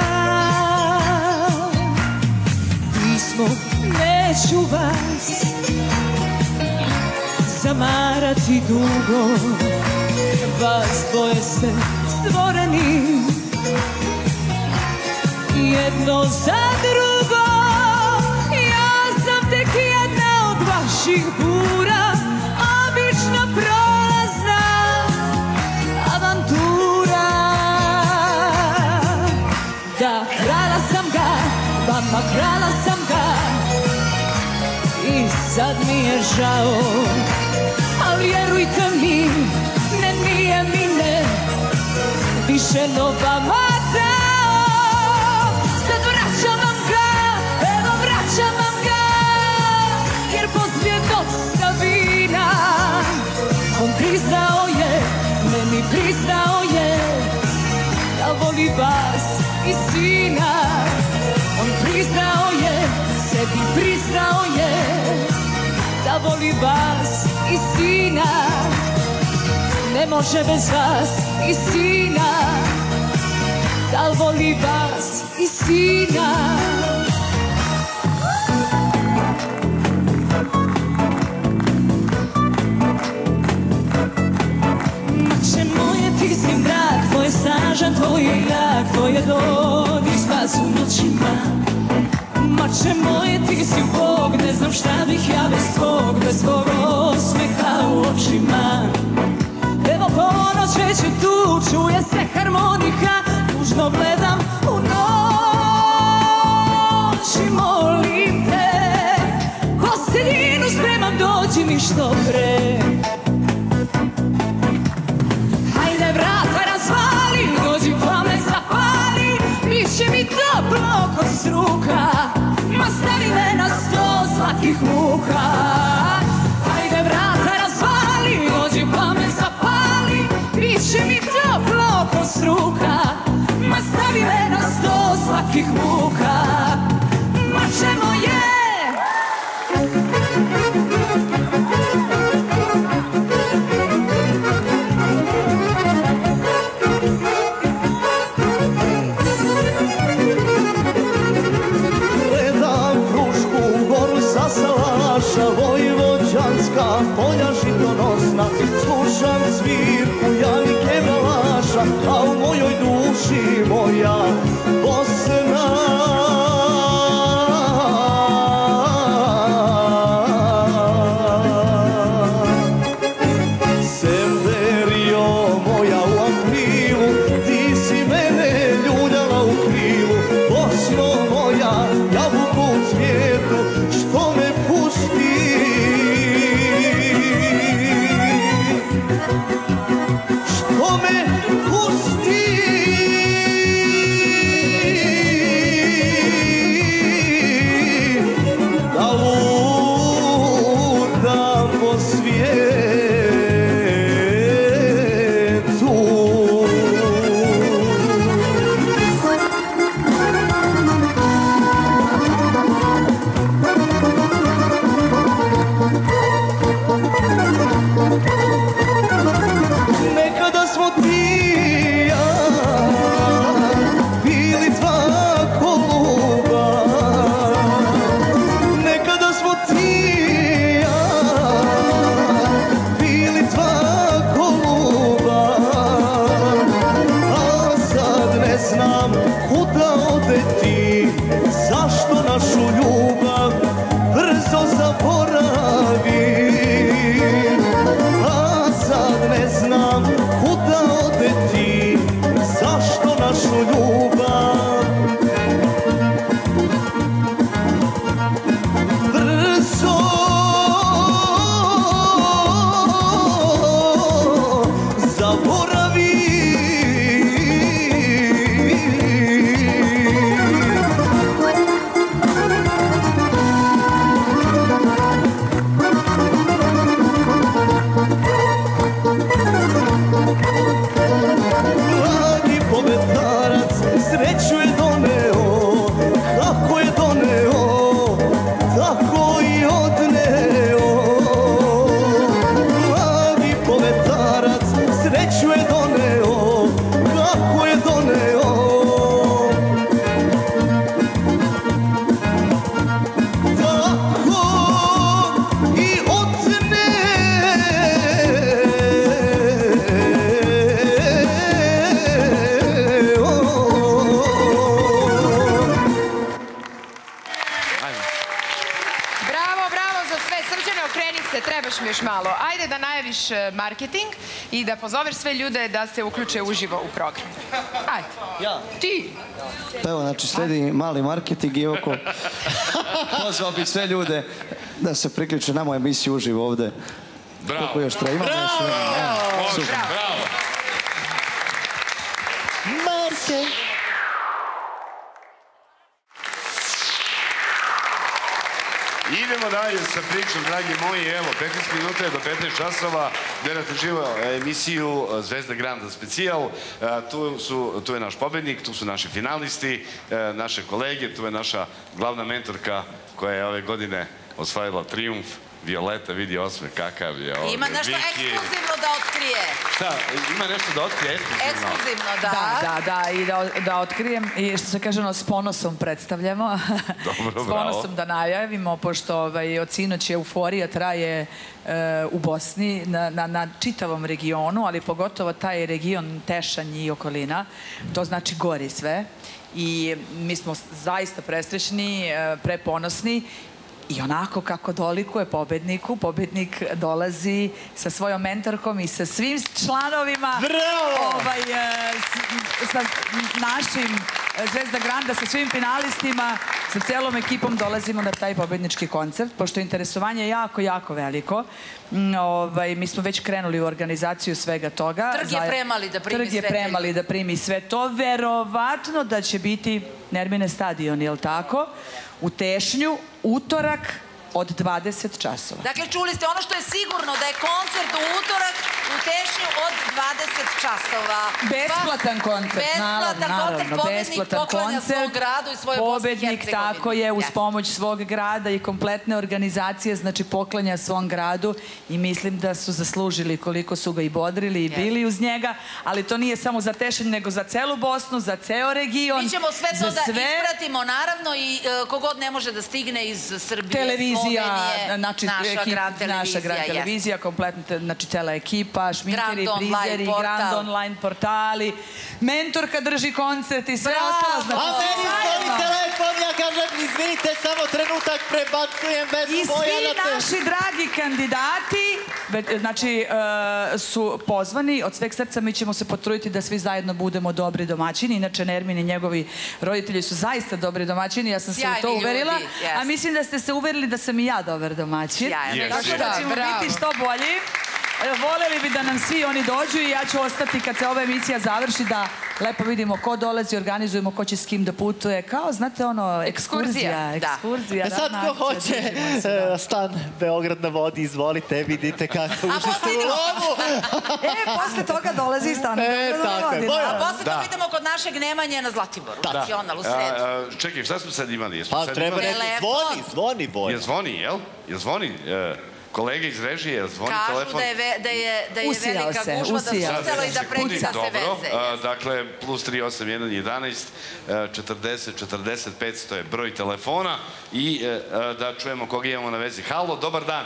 Pismo, neću vas zamarati, dugo, vas dvoje ste stvoreni, jedno za drugo. Ja sam tek jedna od vaših bura, obična prolazna avantura. Da, krala sam ga, vama krala sam ga, i sad mi je žao, ali vjerujte mi, ne, nije mi ne, više no vama dao. Sad vraćam vam ga, evo vraćam vam ga, jer poslije dosta vina on priznao je, meni priznao je, da voli vas i sina. On priznao je, sebi priznao je, da voli vas i sina. Ne može bez vas i sina, da voli vas i sina. Mače moje, ti si mrak, tvoj je snažan, tvoj je jak, tvoj je dodir spas u noćima. Mače moje, ti si Bog, ne znam šta bih ja bez tvog, bez tvog osmeha u očima. Evo ponoć već je tu, čuje se harmonika, tužno gledam u noć i molim te, posteljinu spremam, dođi mi što pre. Hajde vrata razvali, dođi pa me zapali, biće mi toplo kod struka, ma stavi me na sto slatkih muka. Hajde vrata razvali, dođi pa me zapali, biće mi toplo kod struka, ma stavi me na sto slatkih muka. Mače moje, vojvođanska polja žitonosna, slušam svirku Janike Valaša, a u mojoj duši moja Bosna. Severio moja u aprilu, ti si mene ljuljala u krilu, Bosno moja, jabuku u cvijetu, što me pusti. Što me pusti. Da lutam po svijetu. Nekada smo ti i ja bili dva koluba, nekada smo ti i ja bili dva koluba, a sad ne znam kuda ode ti, zašto našu ljubav brzo zaboravi. Sad ne znam kuda ode ti, zašto našu ljubav brzo zaboravi. još malo. Ajde da najaviš marketing i da pozoveš sve ljude da se uključe uživo u program. Ajde. Ja? Ti. Pa evo, znači, sledi mali marketing i oko pozvao bi sve ljude da se priključe na moju emisiju uživo ovde. Bravo. Koliko još treba? Imamo još vremena. Super. Bravo. Marke. Idemo dalje sa pričom, dragi moji. Evo, petnaest minuta je do petnaest časova. Gledate živo emisiju Zvezda Granda specijal. Tu je naš pobednik, tu su naši finalisti, naše kolege, tu je naša glavna mentorka koja je ove godine osvajala trijumf. Violeta, vidi osme, kakav je ovdje. Ima nešto ekskluzivno da otkrije. Šta, ima nešto da otkrije ekskluzivno? Ekskluzivno, da. Da, da, da, i da otkrijem i što se kaže, s ponosom predstavljamo. Dobro, bravo. S ponosom da najavimo, pošto od sinoć euforija traje u Bosni, na čitavom regionu, ali pogotovo taj region Tešanj i okolina. To znači gori sve. I mi smo zaista presrećni, preponosni. I onako kako dolikuje pobedniku, pobednik dolazi sa svojom mentorkom i sa svim članovima. Bravo! Sa našim Zvezda Granda, sa svim finalistima, sa celom ekipom dolazimo na taj pobednički koncert, pošto je interesovanje jako, jako veliko. Mi smo već krenuli u organizaciju svega toga. Trg je premali da primi sve. Trg je premali da primi sve to. Verovatno da će biti Nermine stadion, je li tako? U Tešnju, utorak od dvadeset časova. Dakle, čuli ste, ono što je sigurno da je koncert u utorak u Tešnju od dvadeset časova. Besplatan koncert, naravno, naravno. Pobednik poklanja svog gradu i svoje Bosne i Hercegovine. Pobednik, tako je, uz pomoć svog grada i kompletne organizacije, znači poklanja svom gradu i mislim da su zaslužili koliko su ga i bodrili i bili uz njega, ali to nije samo za Tešanj, nego za celu Bosnu, za ceo region. Mi ćemo sve to da ispratimo, naravno, i kogod ne može da stigne iz Srbije, Slovenije, naša Grand televizija. Naša Grand televizija, kompletno, znači cela ekipa, šminkeri, frizeri, Grand online portali, mentorka drži koncert i sve ostalo. A meni zvoni telefon, ja kažem, izvinite, samo trenutak prebacujem bez boja na te. I svi naši dragi kandidati, znači, su pozvani od sveg srca, mi ćemo se potruditi da svi zajedno budemo dobri domaćini. Inače, Nermin i njegovi roditelji su zaista dobri domaćini, ja sam se u to uverila. A mislim da ste se uverili da sam i ja dobar domaćin. Tako da ćemo biti što bolji. Voleli bi da nam svi oni dođu i ja ću ostati kad se ova emisija završi da lepo vidimo ko dolazi, organizujemo ko će s kim da putuje. Kao, znate, ono, ekskurzija. Ekskurzija. Sad ko hoće stan Beograd na vodi, izvolite, vidite kako ušeste u lovu. E, posle toga dolazi stan Beograd na vodi. A posle to vidimo kod našeg Nemanje na Zlatiboru. Nacional u sredu. Čekaj, šta smo sad imali? Pa treba reći, zvoni, zvoni, Boja. Je zvoni, jel? Je zvoni? Kolega iz režije, zvoni telefon. Kažu da je velika gužva, da su usela i da prekida se veze. Dakle, plus tri osam jedan jedanaest četrdeset četrdeset petsto je broj telefona i da čujemo koga imamo na vezi. Halo, dobar dan.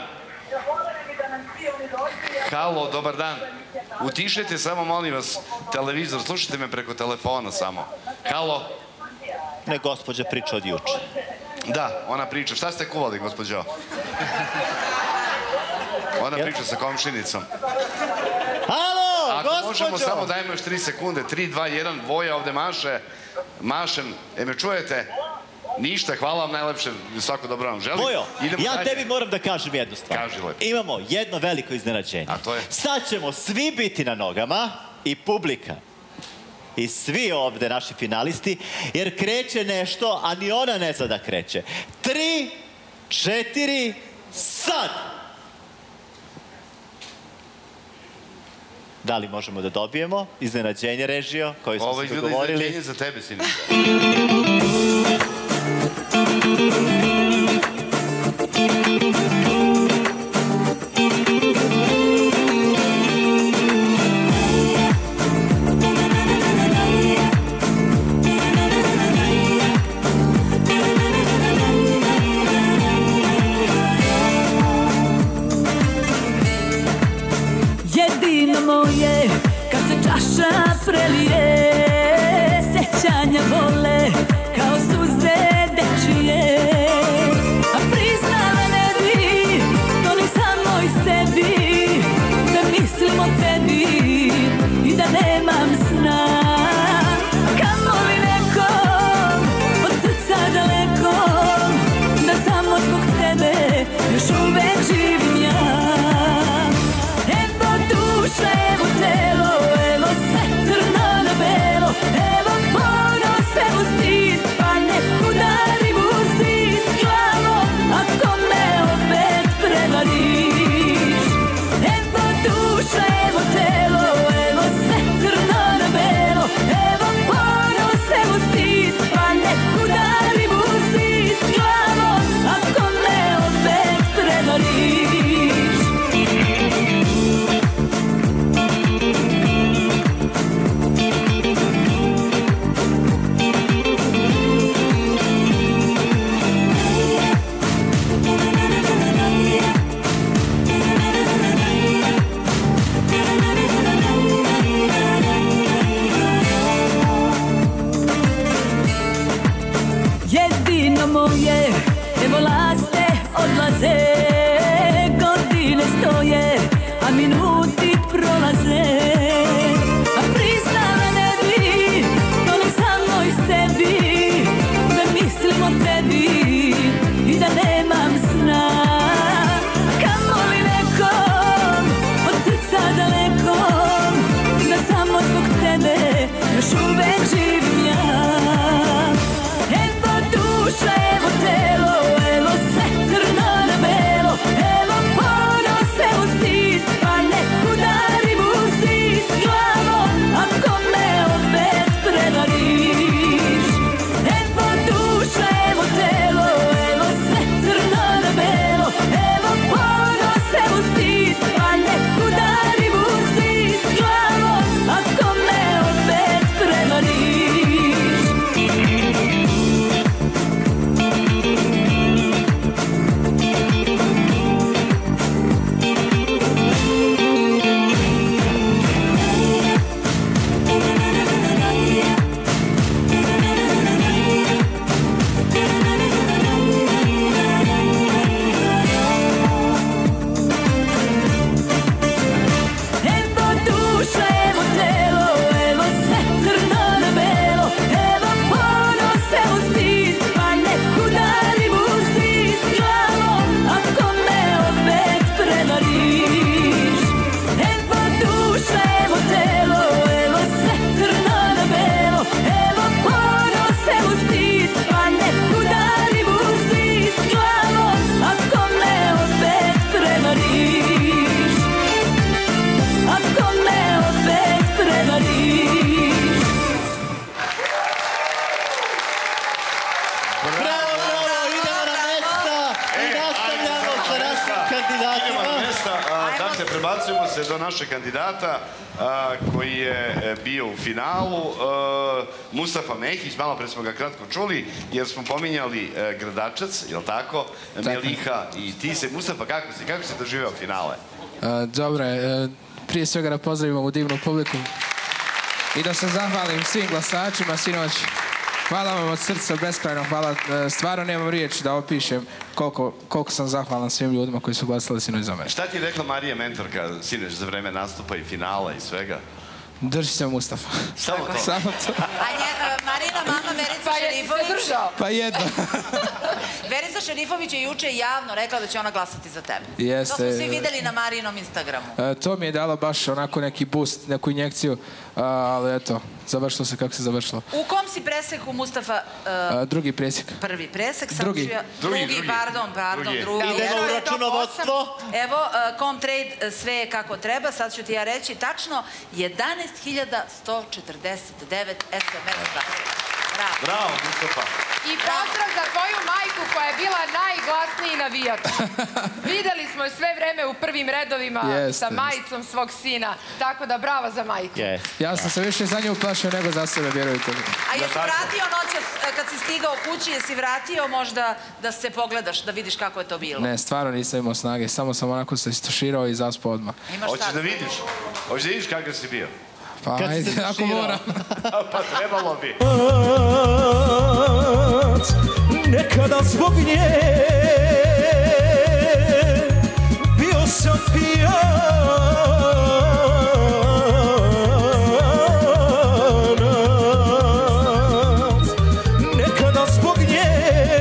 Halo, dobar dan. Utišajte samo, molim vas, televizor, slušajte me preko telefona samo. Halo. Ne, gospođa priča od juče. Da, ona priča. Šta ste kuvali, gospođo? Ona priča sa komšinicom. Halo, gospođo! Ako možemo, samo dajmo još tri sekunde. tri, dva, jedan, Voja ovde maše. Mašem. E, me čujete? Ništa, hvala vam najlepše. Svako dobro vam želim. Vojo, ja tebi moram da kažem jednu stvar. Kaži lepo. Imamo jedno veliko iznenađenje. A to je? Sad ćemo svi biti na nogama i publika. I svi ovde naši finalisti, jer kreće nešto, a ni ona ne zna da kreće. Tri, četiri, sad! Da li možemo da dobijemo iznenađenje, režio, koji smo se dogovorili? Ovo izgleda iznenađenje za tebe, Siniša. Jedino moje, kad se čaša prelije, sećanja vole kao suze dečije. A priznala ne bi, to ni samoj sebi, moje, evo laste odlaze, godine stoje, a minuti prolaze. A priznala ne bi, to ne samo i sebi, da mislim o tebi i da nemam sna. Kamoli nekom, od srca dalekom, da samo zbog tebe još uvek živim ja. Evo duša, evo telo, evo sve crno na belo, evo ponos, evo stid, pa ne udarim u zid glavom ako me opet prevariš. Evo duša, evo telo, evo sve crno na belo, evo ponos, evo stid, pa ne udarim u zid glavom ako me opet prevariš. Evo duša, evo telo, evo sve crno na belo, evo ponos, evo stid, pa ne udarim u zid glavom ako me opet prevariš. Evo duša, evo telo, evo sve crno na belo, evo ponos, evo stid, pa ne udarim u zid glavom ako me opet prevariš. Ako me opet prevariš. Bravo, bravo, idemo na mesta i nastavljamo sa našim kandidatima. Idemo na mesta, a, dakle, prebacujemo se do našeg kandidata a, koji je e, bio u finalu. E, Mustafa Mehić, malo pre smo ga kratko čuli, jer smo pominjali e, Gradačac, je li tako? Meliha i ti se. Mustafa, kako si, kako si doživeo finale? E, Dobro je. E, Prije svega da pozdravimo ovu divnu publiku i da se zahvalim svim glasačima sinoć. Hvala vam od srca, beskrajno hvala. E, Stvarno nemam riječ da opišem koliko, koliko sam zahvalan svim ljudima koji su glasali sinoć za mene. Šta ti je rekla Marija mentorka sinoć za vreme nastupa i finala i svega? Drži se Mustafa. Samo to? Samo to. A nje, Marina, mama Verica Pa jesi se Šerifović... držao? Pa jedno. Verica Šerifović je juče javno rekla da će ona glasati za tebe. Jeste. To smo svi videli na Marinom Instagramu. E, To mi je dalo baš onako neki boost, neku injekciju, a, ali eto, završilo se kako se završilo. U kom si preseku, Mustafa? uh, A, drugi presjek. Prvi presek, sad Drugi. ću ja... Drugi, Drugi, drugi. pardon, pardon, Drugi. drugi. Idemo u računovodstvo. Evo, uh, Comtrade, uh, sve je kako treba, sad ću ti ja reći tačno, jedanaest hiljada sto četrdeset devet es em es-a. Bravo. Bravo, Mustafa. I pozdrav za tvoju majku koja je bila najglasniji navijač. Videli smo je sve vreme u prvim redovima Jeste, sa majicom svog sina. Tako da bravo za majku. Ja sam se više za nju uplašio nego za sebe, vjerujte mi. A jesi vratio noćas, kad si stigao kući, jesi vratio možda da se pogledaš, da vidiš kako je to bilo? Ne, stvarno nisam imao snage, samo sam onako se istuširao i zaspao odmah. Hoćeš da vidiš? Hoćeš da vidiš kakav si bio? Pa ajde, ako moram. Pa trebalo bi. Nekada zbog nje bio sam pijanac. Nekada zbog nje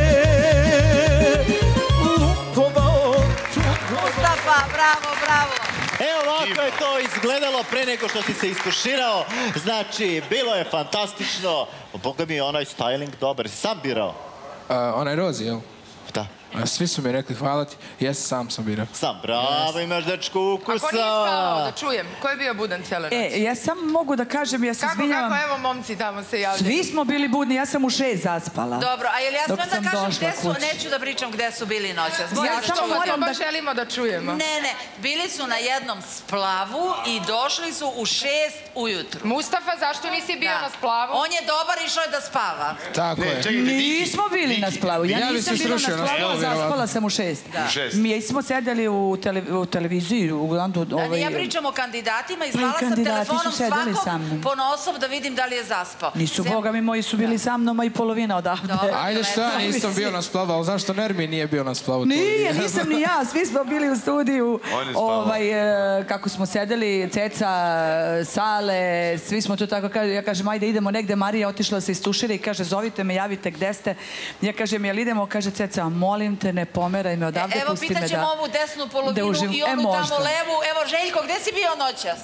lupovao tugo. Mustafa, bravo, bravo. Evo ovako je to izgledalo pre nego što si se istuširao. Znači, bilo je fantastično. Boga mi je onaj styling dobar. Si sam birao? A, onaj rozi, jel? Da. A, Svi su mi rekli hvala ti. Jes, sam sam birao. Sam, bravo, imaš dečko ukusa. Ako nije spavao, da čujem. Ko je bio budan cijele noći? E, ja samo mogu da kažem, ja se Kako, izvinjavam. kako, evo momci tamo se javljaju. Svi smo bili budni, ja sam u šest zaspala. Dobro, a jel ja Dok smem sam da kažem došla gde su, kući. neću da pričam gde su bili noćas. Ja Zašto samo ću moram da- Pa želimo da čujemo. Ne, ne, bili su na jednom splavu i došli su u šest ujutru. Mustafa, zašto nisi bio Da. na splavu? On je dobar, išao je da spava. Tako je. Nismo bili na splavu, ja Ja bi nisam se bila na srušio na splavu, splavu, a zaspala sam u šest. U šest. Mi smo sedeli u televiziji, u Glandu. Ja pričam o kandidatima i zvala sam telefonom svakog ponosob da vidim da li je zaspao. Nisu, boga mi, moji su bili sa mnom, a i polovina odavde. Ajde što ja nisam bio na splavu, ali zašto Nermin nije bio na splavu? Nije, nisam ni ja, svi smo bili u studiju. Kako smo sedeli, Ceca, Sale, svi smo to tako, ja kažem, ajde idemo negde, Marija otišla se istušira i kaže, zovite me, javite gde ste. Ja kažem, jel idemo, kaže Ceca, molim te, ne pomeraj me odavde, pusti me da... Evo, pitaćemo ovu desnu polovinu i onu tamo levu. Evo, Željko, gde si bio noćas?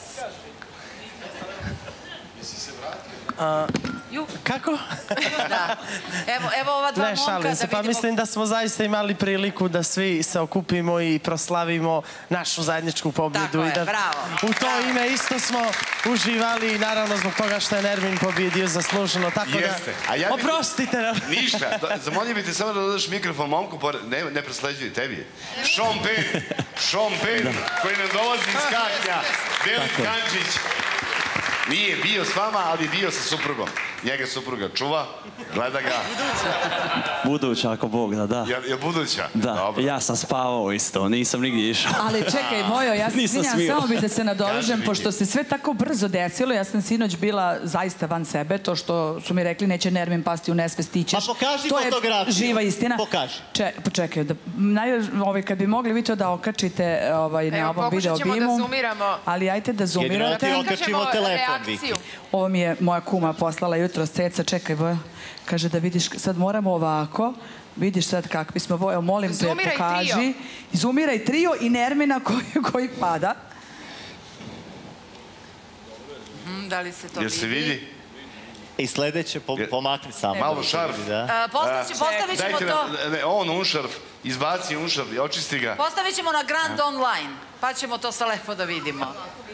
Kako? Da. Evo ova dva momka da vidimo... Pa mislim da smo zaista imali priliku da svi se okupimo i proslavimo našu zajedničku pobjedu. Tako je, bravo. U to ime isto smo uživali, naravno zbog toga što je Nermin pobjedio zasluženo. Tako da, oprostite nam. Ništa, zamolio bih te samo da dodaš mikrofon momku, ne presleđuj, tebi. Sean Penn, Sean Penn, koji nam dolazi iz Kaknja, Velik Kančić. Nije bio s vama, ali bio sa suprugom. Njega supruga čuva, gleda ga. Buduća, ako Bog da, da. Je buduća? Da, ja sam spavao isto, nisam nigdje išao. Ali čekaj, Vojo, ja se svinjam, samo bih da se nadovežem, pošto se sve tako brzo desilo, ja sam sinoć bila zaista van sebe, to što su mi rekli neće Nermin pasti u nesvest, ti ćeš. Pa pokaži fotografiju. To je živa istina. Pokaži. Čekaj, kad bi mogli vi to da okačite na ovom video bimu. Evo, pokušat ćemo da zoomiramo. Ali ajte da zoomirate. Jedino ti okačimo telefon, Viki. Ovo mi je moja kuma poslala jutro s Ceca, čekaj Vojo, kaže da vidiš, sad moramo ovako, vidiš sad kakvi smo, Vojo, molim te, pokaži. Zoomiraj trio i Nermina koji pada. Da li se to vidi? Jel se vidi? I sledeće, pomakni samo. Malo šarf. Postavit ćemo to. On unšarf, izbaci unšarf i očisti ga. Postavit ćemo na Grand Online, pa ćemo to sa lepo da vidimo.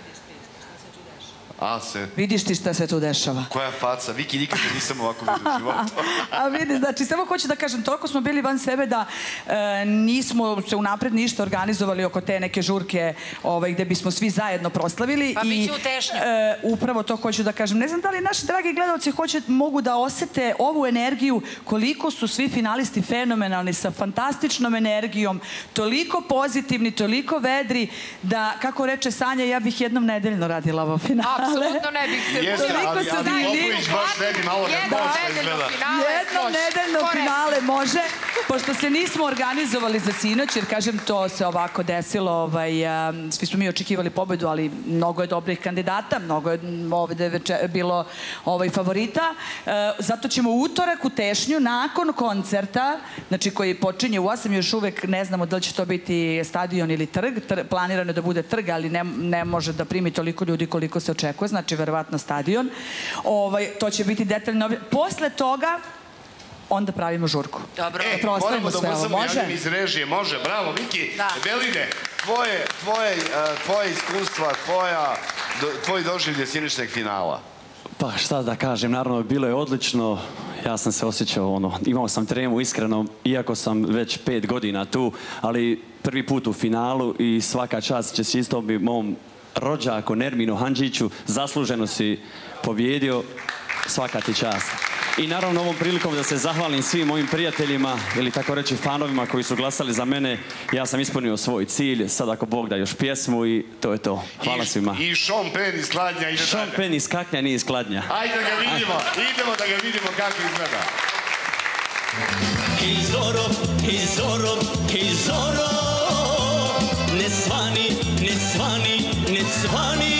Vidiš ti šta se tu dešava? Koja faca? Viki, nikada nisam ovako vidio u životu. A vidi, znači, samo hoću da kažem, toliko smo bili van sebe da nismo se unapred ništa organizovali oko te neke žurke gde bismo svi zajedno proslavili. Pa bit ću u tešnju. Upravo to hoću da kažem. Ne znam da li naši dragi gledalci mogu da osete ovu energiju, koliko su svi finalisti fenomenalni, sa fantastičnom energijom, toliko pozitivni, toliko vedri, da, kako reče Sanja, ja bih jednom nedeljno radila ovo finale. Apsolutno ne bih se... Jeste, ali Popović baš ne bi malo da može izgleda. Jedno nedeljno finale može, pošto se nismo organizovali za sinoć, jer kažem, to se ovako desilo, svi smo mi očekivali pobedu, ali mnogo je dobrih kandidata, mnogo je ovde bilo favorita. Zato ćemo utorak u Tešnju, nakon koncerta, znači koji počinje u osam, još uvek ne znamo da li će to biti stadion ili trg, planirano je da bude trg, ali ne može da primi toliko ljudi koliko se očekuje, znači verovatno stadion. To će biti detaljno... Posle toga, onda pravimo žurku. Dobro. E, moramo da ubrzamo javljam iz režije. Može, bravo, Viki. Beline, tvoje iskustva, tvoj doživlje siničnog finala. Pa šta da kažem, naravno bilo je odlično. Ja sam se osjećao, ono, imao sam tremu iskreno, iako sam već pet godina tu, ali prvi put u finalu i svaka čast će se isto bi mom rođaku Nerminu Handžiću, zasluženo si pobjedio, svaka ti čast. I naravno ovom prilikom da se zahvalim svim mojim prijateljima ili tako reći fanovima koji su glasali za mene. Ja sam ispunio svoj cilj, sad ako Bog da još pjesmu i to je to. Hvala svima. I Sean Penn iz Kladnja ide dalje. Sean Penn iz Kaknja, nije iz Kladnja. Ajde da ga vidimo, idemo da ga vidimo kako izgleda. Hej Zoro, hej Zoro, hej Zoro, ne svani, ne svani, ne svani,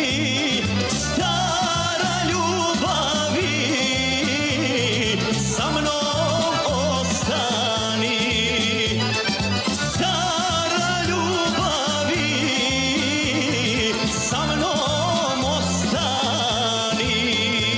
stara ljubavi, sa mnom ostani, stara ljubavi, sa mnom ostani.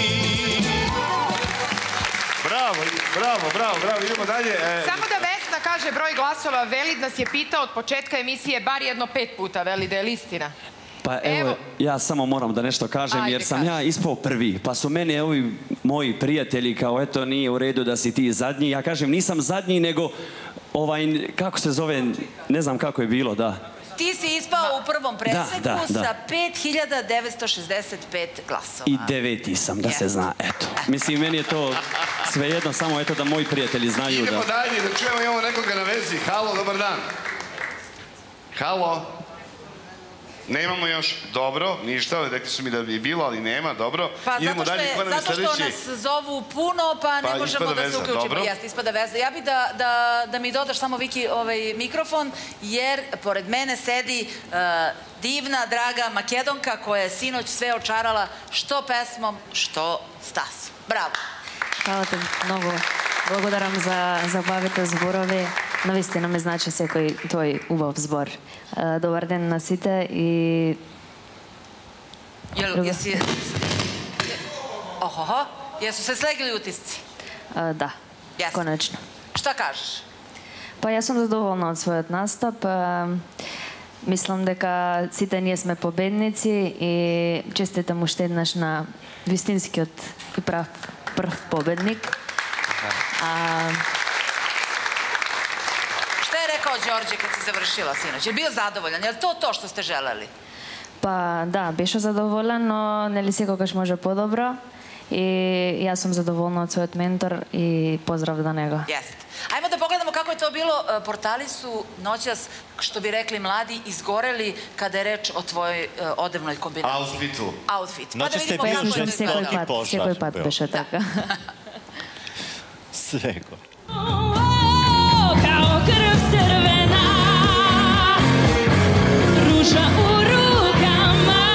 Bravo, bravo, bravo, bravo, idemo dalje. Samo da Vesna kaže broj glasova, Velid nas je pitao od početka emisije bar jedno pet puta, Veli, da je li istina? Pa evo, ja samo moram da nešto kažem, jer sam ja ispao prvi. Pa su meni ovi moji prijatelji kao, eto, nije u redu da si ti zadnji. Ja kažem, nisam zadnji, nego, ovaj, kako se zove, ne znam kako je bilo, da. Ti si ispao u prvom preseku sa pet hiljada devetsto šezdeset pet glasova. I deveti sam, da se zna, eto. Mislim, meni je to Svejedno, samo eto da moji prijatelji znaju da... Idemo dalje, da čujemo, imamo nekoga na vezi. Halo, dobar dan. Halo. Nemamo još, dobro, ništa, rekli su mi da bi bilo, ali nema, dobro. Pa zato što nas zovu puno, pa ne možemo da se uključimo. Jeste, ispada veza. Ja bih da mi dodaš samo, Viki, mikrofon, jer pored mene sedi divna, draga Makedonka koja je sinoć sve očarala što pesmom, što stasom. Bravo. Hvala te mnogo. Благодарам за забавите зборови. Навистина ме значи секој тој убав збор. Добар ден на сите и... Jel, jesi... Ohoho, jesu se slegli utisci? Да, конечно. Šta kažeš? Па јас сум задоволна од својот настап. Мислам дека сите ние сме победници и честитам уште еднаш на вистинскиот и прав прв победник. Šta je rekao Đorđe kad si završila sinoć? Je bio zadovoljan? Je li to to što ste želeli? Па да, беше задоволен, но нели секогаш може подобро. И јас сум задоволна од својот ментор и поздрав до него. Jeste. Ajmo da pogledamo kako je to bilo. Portali su noćas, što bi rekli mladi, izgoreli kada je reč o tvojoj odevnoj kombinaciji. Outfitu. Outfit. Noćas ste bili ženski pošar. Секој пат беше така. Svego. Kao krv crvena, ruža u rukama,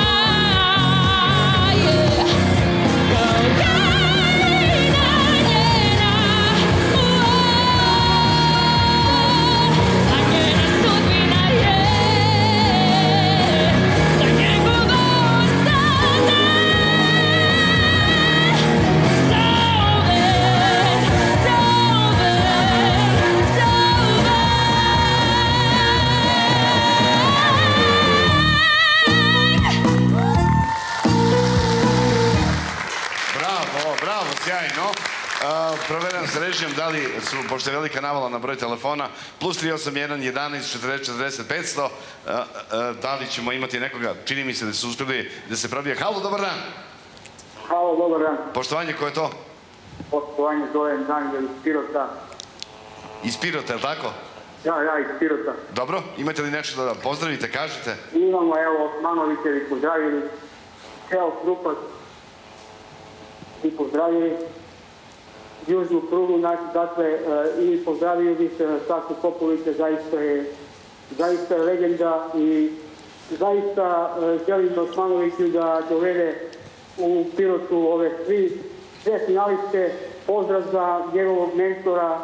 kao kalina njena, a njena sudbina je da njegova ostane sjajno. Proveram s režijom da li su, pošto je velika navala na broj telefona, plus tri osam jedan jedanaest četrdeset četrdeset petsto, da li ćemo imati nekoga, čini mi se da su uspjeli da se probije. Halo, dobar dan. Halo, dobar dan. Poštovanje, ko je to? Poštovanje, zovem Daniel iz Pirota. Iz Pirota, je li tako? Ja, ja, iz Pirota. Dobro, imate li nešto da pozdravite, kažete? Imamo, evo, Manovićevi pozdravili, ceo Krupac i pozdravili južnu prugu, znači, dakle, i pozdravio bih Sašu Popovića, zaista je, zaista je legenda i zaista želim Osmanoviću da dovede u Pirotu ove svi, sve finaliste, pozdrav za njegovog mentora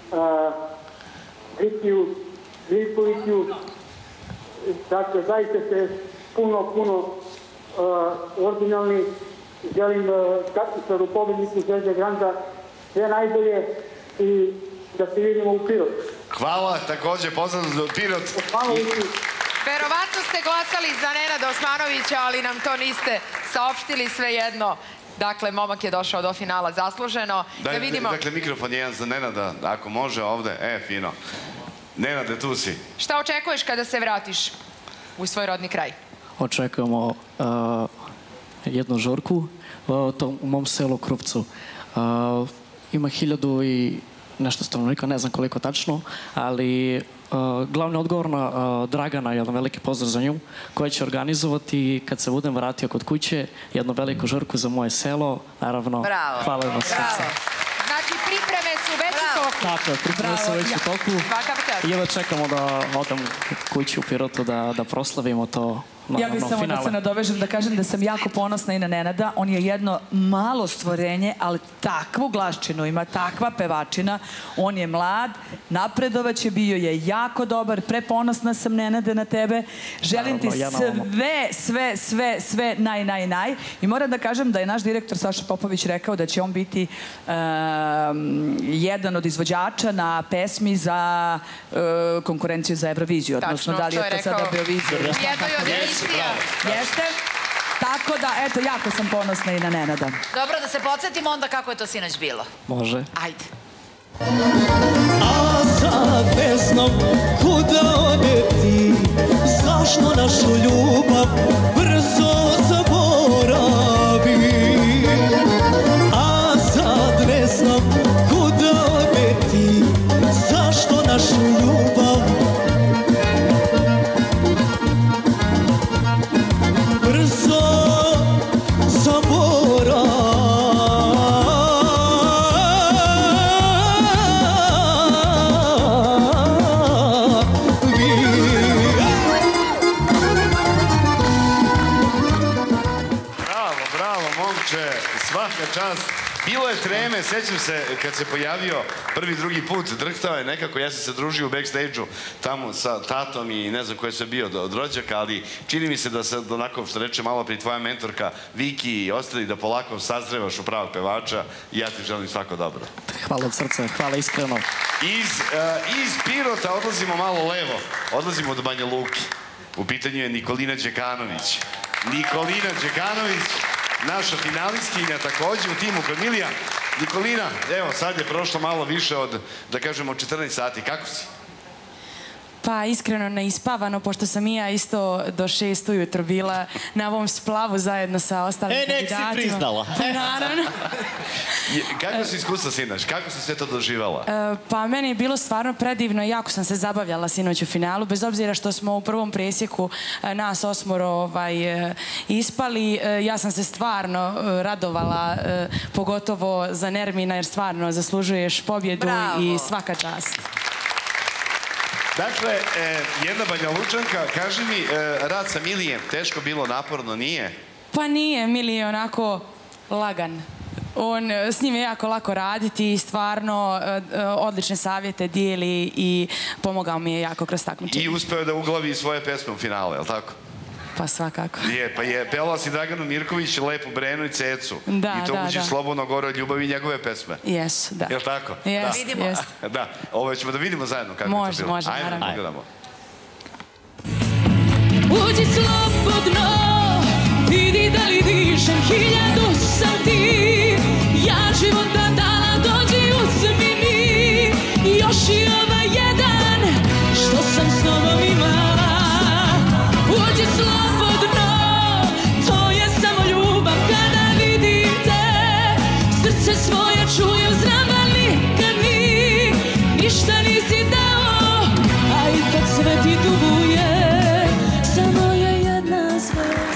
Vikiju Živkoviću, dakle, zaista ste puno, puno originalni. Želim takmičaru pobedniku Zvezde Granda sve najbolje i da se vidimo u Pirot. Hvala, također pozdrav za Pirot. Verovatno ste glasali za Nenada Osmanovića, ali nam to niste saopštili, svejedno. Dakle, momak je došao do finala zasluženo. Da vidimo... Dakle, mikrofon je jedan za Nenada, ako može ovde. E, fino. Nenade, tu si. Šta očekuješ kada se vratiš u svoj rodni kraj? Očekujemo jednu žurku u mom selu Krupcu. Ima hiljadu i nešto stanovnika, ne znam koliko tačno, ali glavni odgovor na Dragana, jedan veliki pozdrav za nju, koja će organizovati, kad se budem vratio kod kuće, jednu veliku žurku za moje selo. Naravno, hvala vam srce. Znači, pripreme su već u toku. Tako, pripreme su već u toku. I evo čekamo da odem kući u Pirotu da proslavimo to. Ja bih samo da se nadovežem da kažem da sam jako ponosna i na Nenada. On je jedno malo stvorenje, ali takvu glaščinu ima, takva pevačina. On je mlad, napredovaće, bio je jako dobar, preponosna sam, Nenade, na tebe. Želim ti sve, sve, sve, sve naj, naj, naj. I moram da kažem da je naš direktor Saša Popović rekao da će on biti jedan od izvođača na pesmi za konkurenciju za Euroviziju. Odnosno, da li je to sada Beovizija? Jednoj od emisija. Jeste? Tako da, eto, jako sam ponosna i na Nenada. Dobro, da se podsjetimo onda kako je to sinoć bilo. Može. Ajde. A sad ne znam kuda odeti, zašto našu ljubav brzo zaboravi. A sad ne znam Bilo je treme, sećam se kad se pojavio prvi, drugi put, drhtao je nekako, ja sam se družio u backstage-u tamo sa tatom i ne znam ko je sve bio od rođaka, ali čini mi se da se, onako što reče malo pri tvoja mentorka Viki i ostali, da polako sazrevaš u pravog pevača i ja ti želim svako dobro. Hvala od srca, hvala iskreno. Iz Pirota odlazimo malo levo, odlazimo do Banja Luki. U pitanju je Nikolina Đekanović. Nikolina Đekanović, naša finalistkinja takođe u timu kod Milija. Nikolina, evo sad je prošlo malo više od, da kažemo, četrnaest sati. Kako si? Pa iskreno neispavano, pošto sam i ja isto do šest ujutro bila na ovom splavu zajedno sa ostalim kandidatima. E, nek si priznala. Naravno. Kako si iskustva, sinoć? Kako si sve to doživala? Pa meni je bilo stvarno predivno i jako sam se zabavljala sinoć u finalu, bez obzira što smo u prvom presjeku nas osmoro ispali. Ja sam se stvarno radovala, pogotovo za Nermina, jer stvarno zaslužuješ pobjedu i svaka čast. Dakle, jedna Banja Lučanka, kaži mi, rad sa Milijem, teško bilo, naporno, nije? Pa nije, Mili je onako lagan. On, s njim je jako lako raditi i stvarno odlične savjete dijeli i pomogao mi je jako kroz takmičenje. I uspeo da uglavi svoje pesme u finale, je li tako? Pa svakako. Je, pa je, pevala si Draganu Mirković, Lepu Brenu i Cecu. Da, da, da. I to uđi slobodno gore od ljubavi i njegove pesme. Jesu, da. Je li tako? Jesu, jesu. Da, ovo ćemo da vidimo zajedno kako je to bilo. Može, može, naravno. Ajmo, pogledamo. Uđi slobodno, vidi da li dišem, hiljadu sam ti. Ja života dala, dođi uzmi mi. Još i ovaj jedan, što sam s tobom imala. Uđi slobodno, to je samo ljubav kada vidim te. Srce svoje čujem, znam da nikad mi ništa nisi dao, a ipak sve ti duguje, samo je jedna zvezda.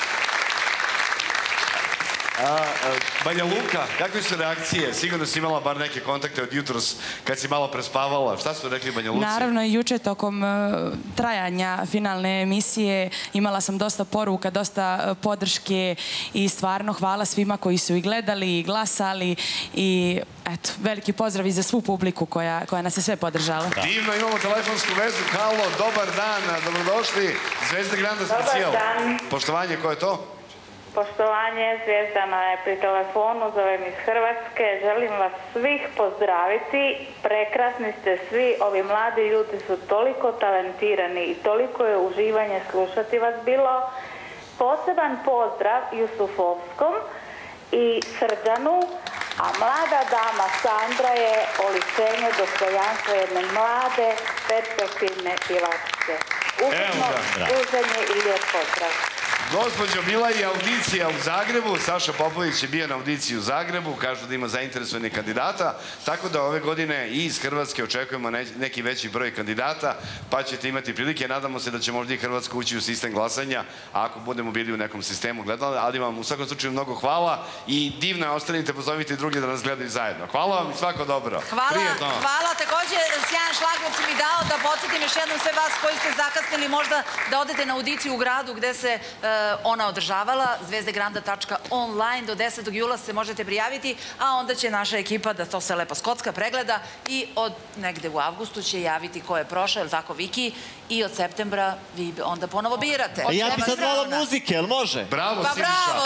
Banja Luka, kakve su reakcije? Sigurno si imala bar neke kontakte od jutros kad si malo prespavala. Šta su rekli Banja Luci? Naravno, i juče tokom trajanja finalne emisije imala sam dosta poruka, dosta podrške i stvarno hvala svima koji su i gledali i glasali i eto, veliki pozdrav i za svu publiku koja nas je sve podržala. Divno, imamo telefonsku vezu. Halo, dobar dan, dobrodošli. Zvezda Granda specijal. Dobar dan. Poštovanje, ko je to? Poštovanje, Zvezdana je pri telefonu, zovem iz Hrvatske. Želim vas svih pozdraviti. Prekrasni ste svi, ovi mladi ljudi su toliko talentirani i toliko je uživanje slušati vas bilo. Poseban pozdrav Jusufovskom i Srđanu, a mlada dama Sandra je oličenje dostojanstva jedne mlade, perspektivne pjevačice. Ukupno druženje i lijep pozdrav. Gospođo, bila je audicija u Zagrebu, Saša Popović je bio na audiciji u Zagrebu, kažu da ima zainteresovanih kandidata, tako da ove godine i iz Hrvatske očekujemo neki veći broj kandidata, pa ćete imati prilike. Nadamo se da će možda i Hrvatska ući u sistem glasanja, ako budemo bili u nekom sistemu gledali, ali vam u svakom slučaju mnogo hvala i divno je, ostanite, pozovite drugi da nas gledaju zajedno. Hvala vam i svako dobro. Hvala, takođe sjajan šlagvort si mi dao da podsjetim još jednom sve vas koji ste zakasnili možda da odete na audiciju u gradu gde se ona održavala, zvezdegranda tačka online, do desetog jula se možete prijaviti, a onda će naša ekipa da to se lepo skocka pregleda i od negde u avgustu će javiti ko je prošao, je li tako Viki, i od septembra vi onda ponovo birate. Ja bi sad malo muzike, jel može? Bravo, Siniša. Pa bravo,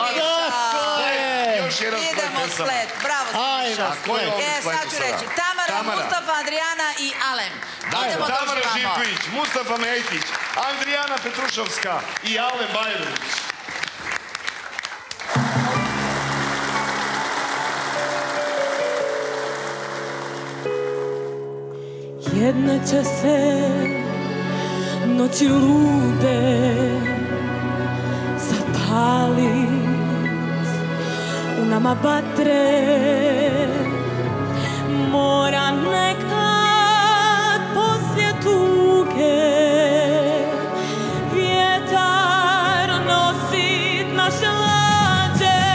Siniša. Još jedan splet Idemo pesama. splet, bravo Siniša. A ko je ovdje E, spletu sad ću sada? reći, Tamara, Mustafa, Adriana i Alem. Idemo da Tamara uživamo. Živković, Mustafa Mejtić, Andrijana Petrušovska i Alem Bajrović. Jedne će se noći lude zapalit, u nama vatre mora nekad poslije tuge vjetar nosit naše lađe.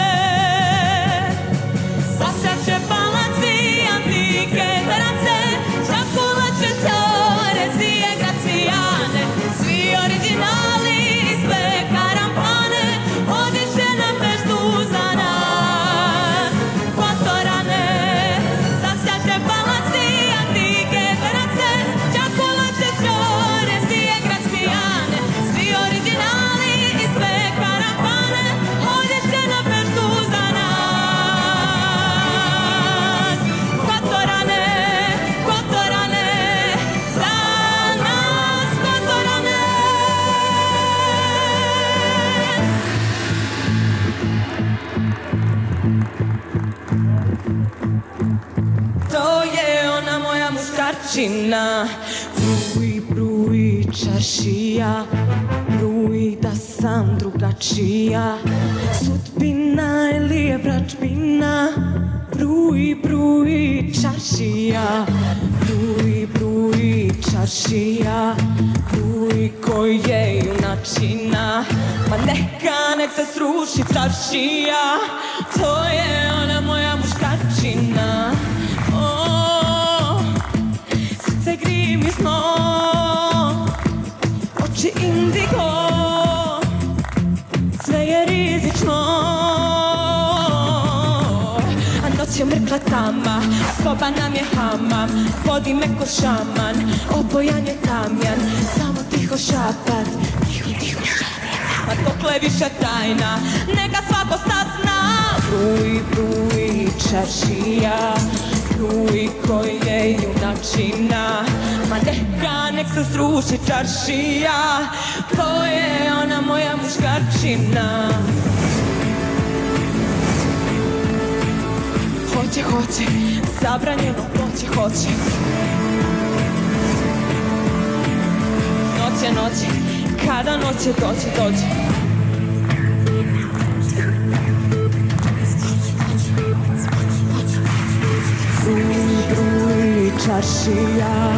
Sad će palaci antike trace, čakulače sore, zije gracijane, svi originali sve karampane, odit će na feštu za nas. To je ona moja muškarčina. Bruji, bruji čaršija, bruji da sam drugačija. Sudbina ili je vračbina. Bruji, bruji čaršija, bruji, bruji čaršija, bruji koji je junačina. Ma neka nek se sruši čaršija, to je ona moja muškarčina. O, srce grimisno, oči indigo, sve je rizično. Noć je mrkla tama, soba nam je hamam, vodi me ko šaman, obojan je tamjan, samo tiho šapat, tiho, tiho šapat. Ma dokle više tajna, neka svako sazna. Bruji, bruji čaršija, bruji koji je junačina. Ma neka nek se sruši čaršija, to je ona moja muškarčina. Hoće, hoće, zabranjeno, hoće, hoće. Noće, noće, kada noće doći, doći. Bruji, bruji čaršija.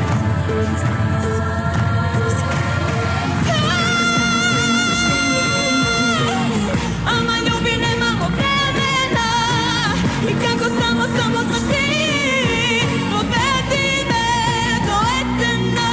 Ama ljubi nemamo vremena, i kako samo, samo znaš ti, pobedi me do etena.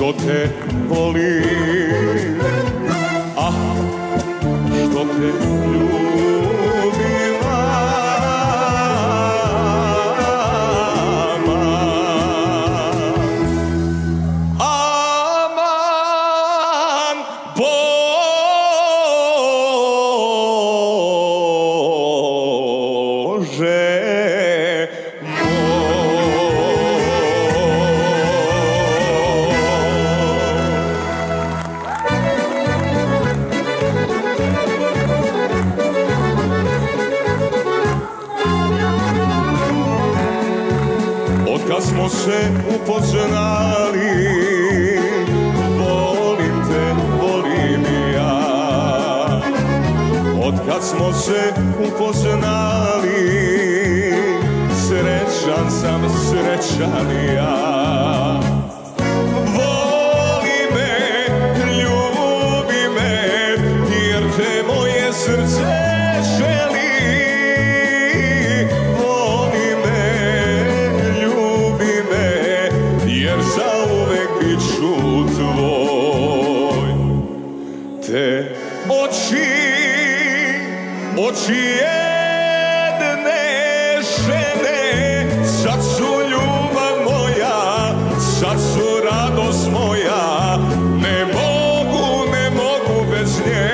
što te volim, ah, što te ljubim, aman, aman, Bože Otkad smo se upoznali, volim te, volim i ja. Otkad smo se upoznali, srećan sam, srećan i ja. Voli me, ljubi me, jer te moje srce želi. Jer zauvek bit ću tvoj. Te oči, oči jedne žene, sad su ljubav moja, sad su radost moja, ne mogu, ne mogu bez nje.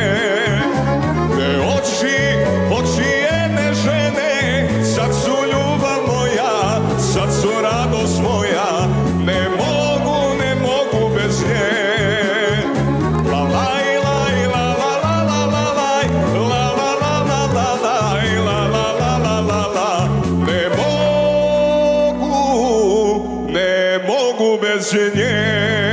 Te oči, oči jedne žene, sad su ljubav moja, sad su radost moja, ne mogu, ne mogu bez nje. La laj, laj, la la la la la laj, la la la la la laj, la la la la la la. Ne mogu, ne mogu bez nje.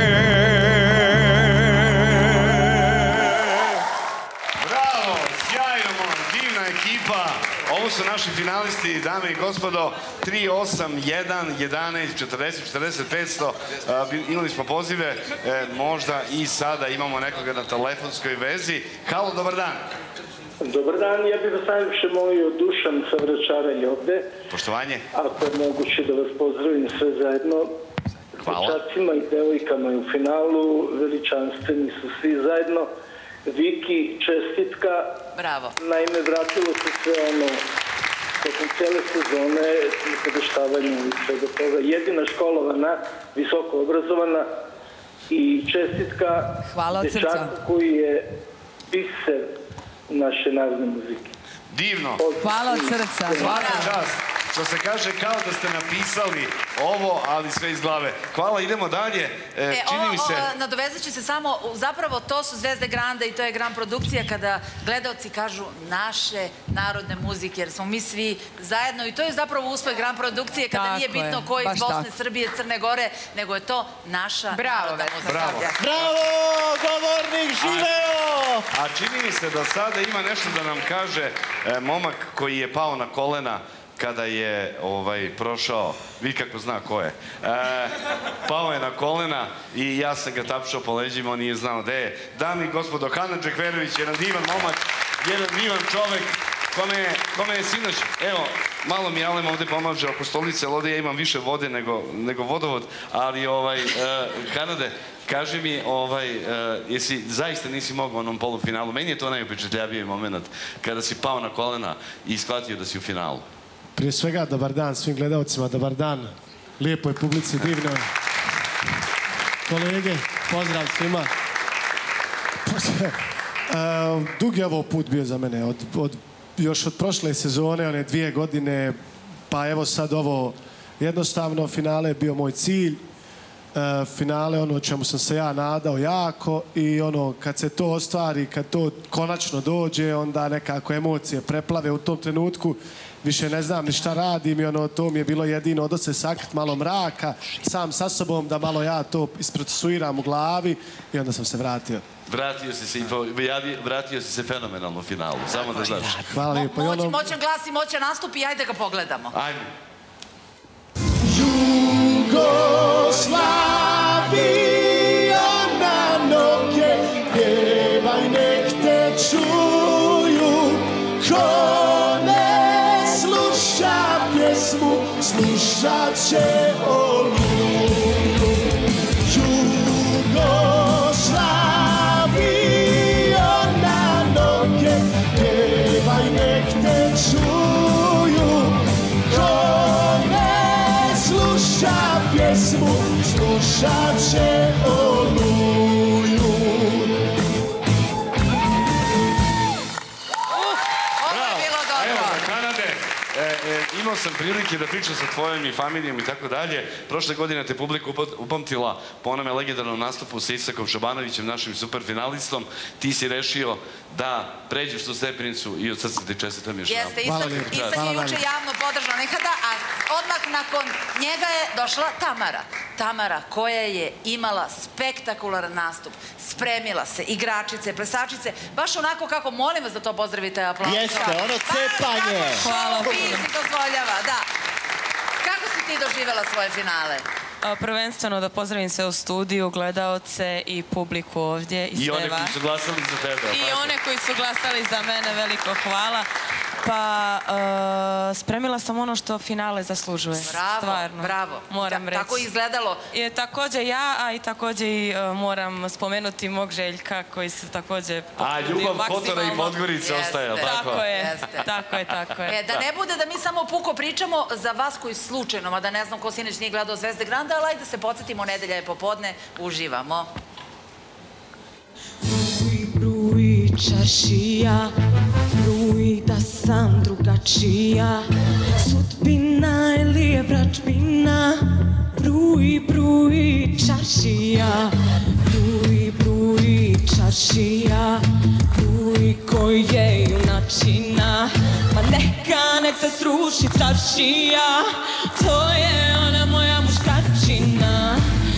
Bravo, sjajno, divna ekipa. Ovo su naši finalisti, dame i gospodo, tri osam jedan jedanaest četrdeset četrdeset petsto. Imali smo pozive, možda i sada imamo nekoga na telefonskoj vezi. Halo, dobar dan. Dobar dan, ja bih vas najviše molio Dušan sa Vračara ovde. Poštovanje. Ako je moguće da vas pozdravim sve zajedno. Hvala. Dečacima i devojkama u finalu, veličanstveni su svi zajedno. Viki, čestitka. Bravo. Naime, vratilo se sve ono, tokom cijele sezone, usavršavanje i svega toga. Jedina školovana, visoko obrazovana i čestitka dečaku koji je biser naše narodne muzike. Divno. Hvala od srca. Svaka čast. Što se kaže, kao da ste napisali ovo, ali sve iz glave. Hvala, idemo dalje. E, Čini mi se... Nadovezat ću se samo, zapravo to su Zvezde Granda i to je Grand produkcija kada gledaoci kažu naše narodne muzike, jer smo mi svi zajedno i to je zapravo uspeh Grand produkcije kada nije bitno ko je iz Bosne, Srbije, Crne Gore, nego je to naša narodna muzika. Bravo. Bravo, govornik, živeo! A čini mi se da sada ima nešto da nam kaže momak koji je pao na kolena kada je prošao, vidi kako zna ko je, pao je na kolena i ja sam ga tapšao po leđima, on nije znao gde je. Dame i gospodo, Hanan Džekverović, jedan divan momak, jedan divan čovek, kome je sinoć, evo, malo mi Alem ovde pomaže oko stolice, ali ovde ja imam više vode nego vodovod, ali Hanade, kaži mi, jesi zaista nisi mogao u onom polufinalu, meni je to najupečetljaviji moment, kada si pao na kolena i shvatio da si u finalu. Prije svega, dobar dan svim gledalcima, dobar dan lijepoj publici, divnoj. Kolege, pozdrav svima. Dug je ovo put bio za mene, još od prošle sezone, one dvije godine, pa evo sad ovo jednostavno, finale je bio moj cilj. Finale, ono čemu sam se ja nadao jako i ono, kad se to ostvari, kad to konačno dođe, onda nekako emocije preplave u tom trenutku. Više ne znam ni šta radim i ono, to mi je bilo jedino od se sakrit malo mraka, sam sa sobom da malo ja to isprocesuiram u glavi i onda sam se vratio. Vratio si se, vratio si se fenomenalno u finalu, samo da znaš. Hvala lijepo. Moćan glas i moćan nastup i ajde ga pogledamo. Ajde. Jugoslavija na noge, pjevaj nek te čuju, ko ne sluša pjesmu, slušat će oluju. slušat će Oluju. Imao sam prilike da pričam sa tvojom i familijom i tako dalje. Prošle godine te publika upamtila po onome legendarnom nastupu sa Isakom Šabanovićem, našim superfinalistom. Ti si rešio da pređeš tu stepenicu i od srca ti čestitam još Jeste, Isak je juče javno podržao nekada, a odmah nakon njega je došla Tamara. Tamara koja je imala spektakularan nastup, spremila se, igračice, plesačice, baš onako kako, molim vas da to pozdravite aplauzom. Jeste, ono cepanje. Hvala. Fizi dozvoljava, da. Kako si ti doživjela svoje finale? Prvenstveno da pozdravim sve u studiju, gledaoce i publiku ovdje. I one koji su glasali za tebe. I one koji su glasali za mene, veliko hvala. Pa spremila sam ono što finale zaslužuje. Bravo, bravo. Moram reći. Tako je izgledalo. I također ja, a i također i moram spomenuti mog Željka koji se također A, Ljubav Kotora i Podgorice ostaje, ali tako? Tako je, tako je, tako je. Da ne bude da mi samo puko pričamo za vas koji slučajno, mada ne znam ko sinoć nije gledao Zvezde Granda, ali ajde da se podsjetimo, nedelja je popodne, uživamo. Bruji, bruji čaršija, bruji da sam drugačija, sudbina ili je vračbina. Bruji, bruji čaršija, bruji, bruji čaršija, bruji koji je junačina. Pa neka, nek se sruši čaršija, to je ona moja muškačina.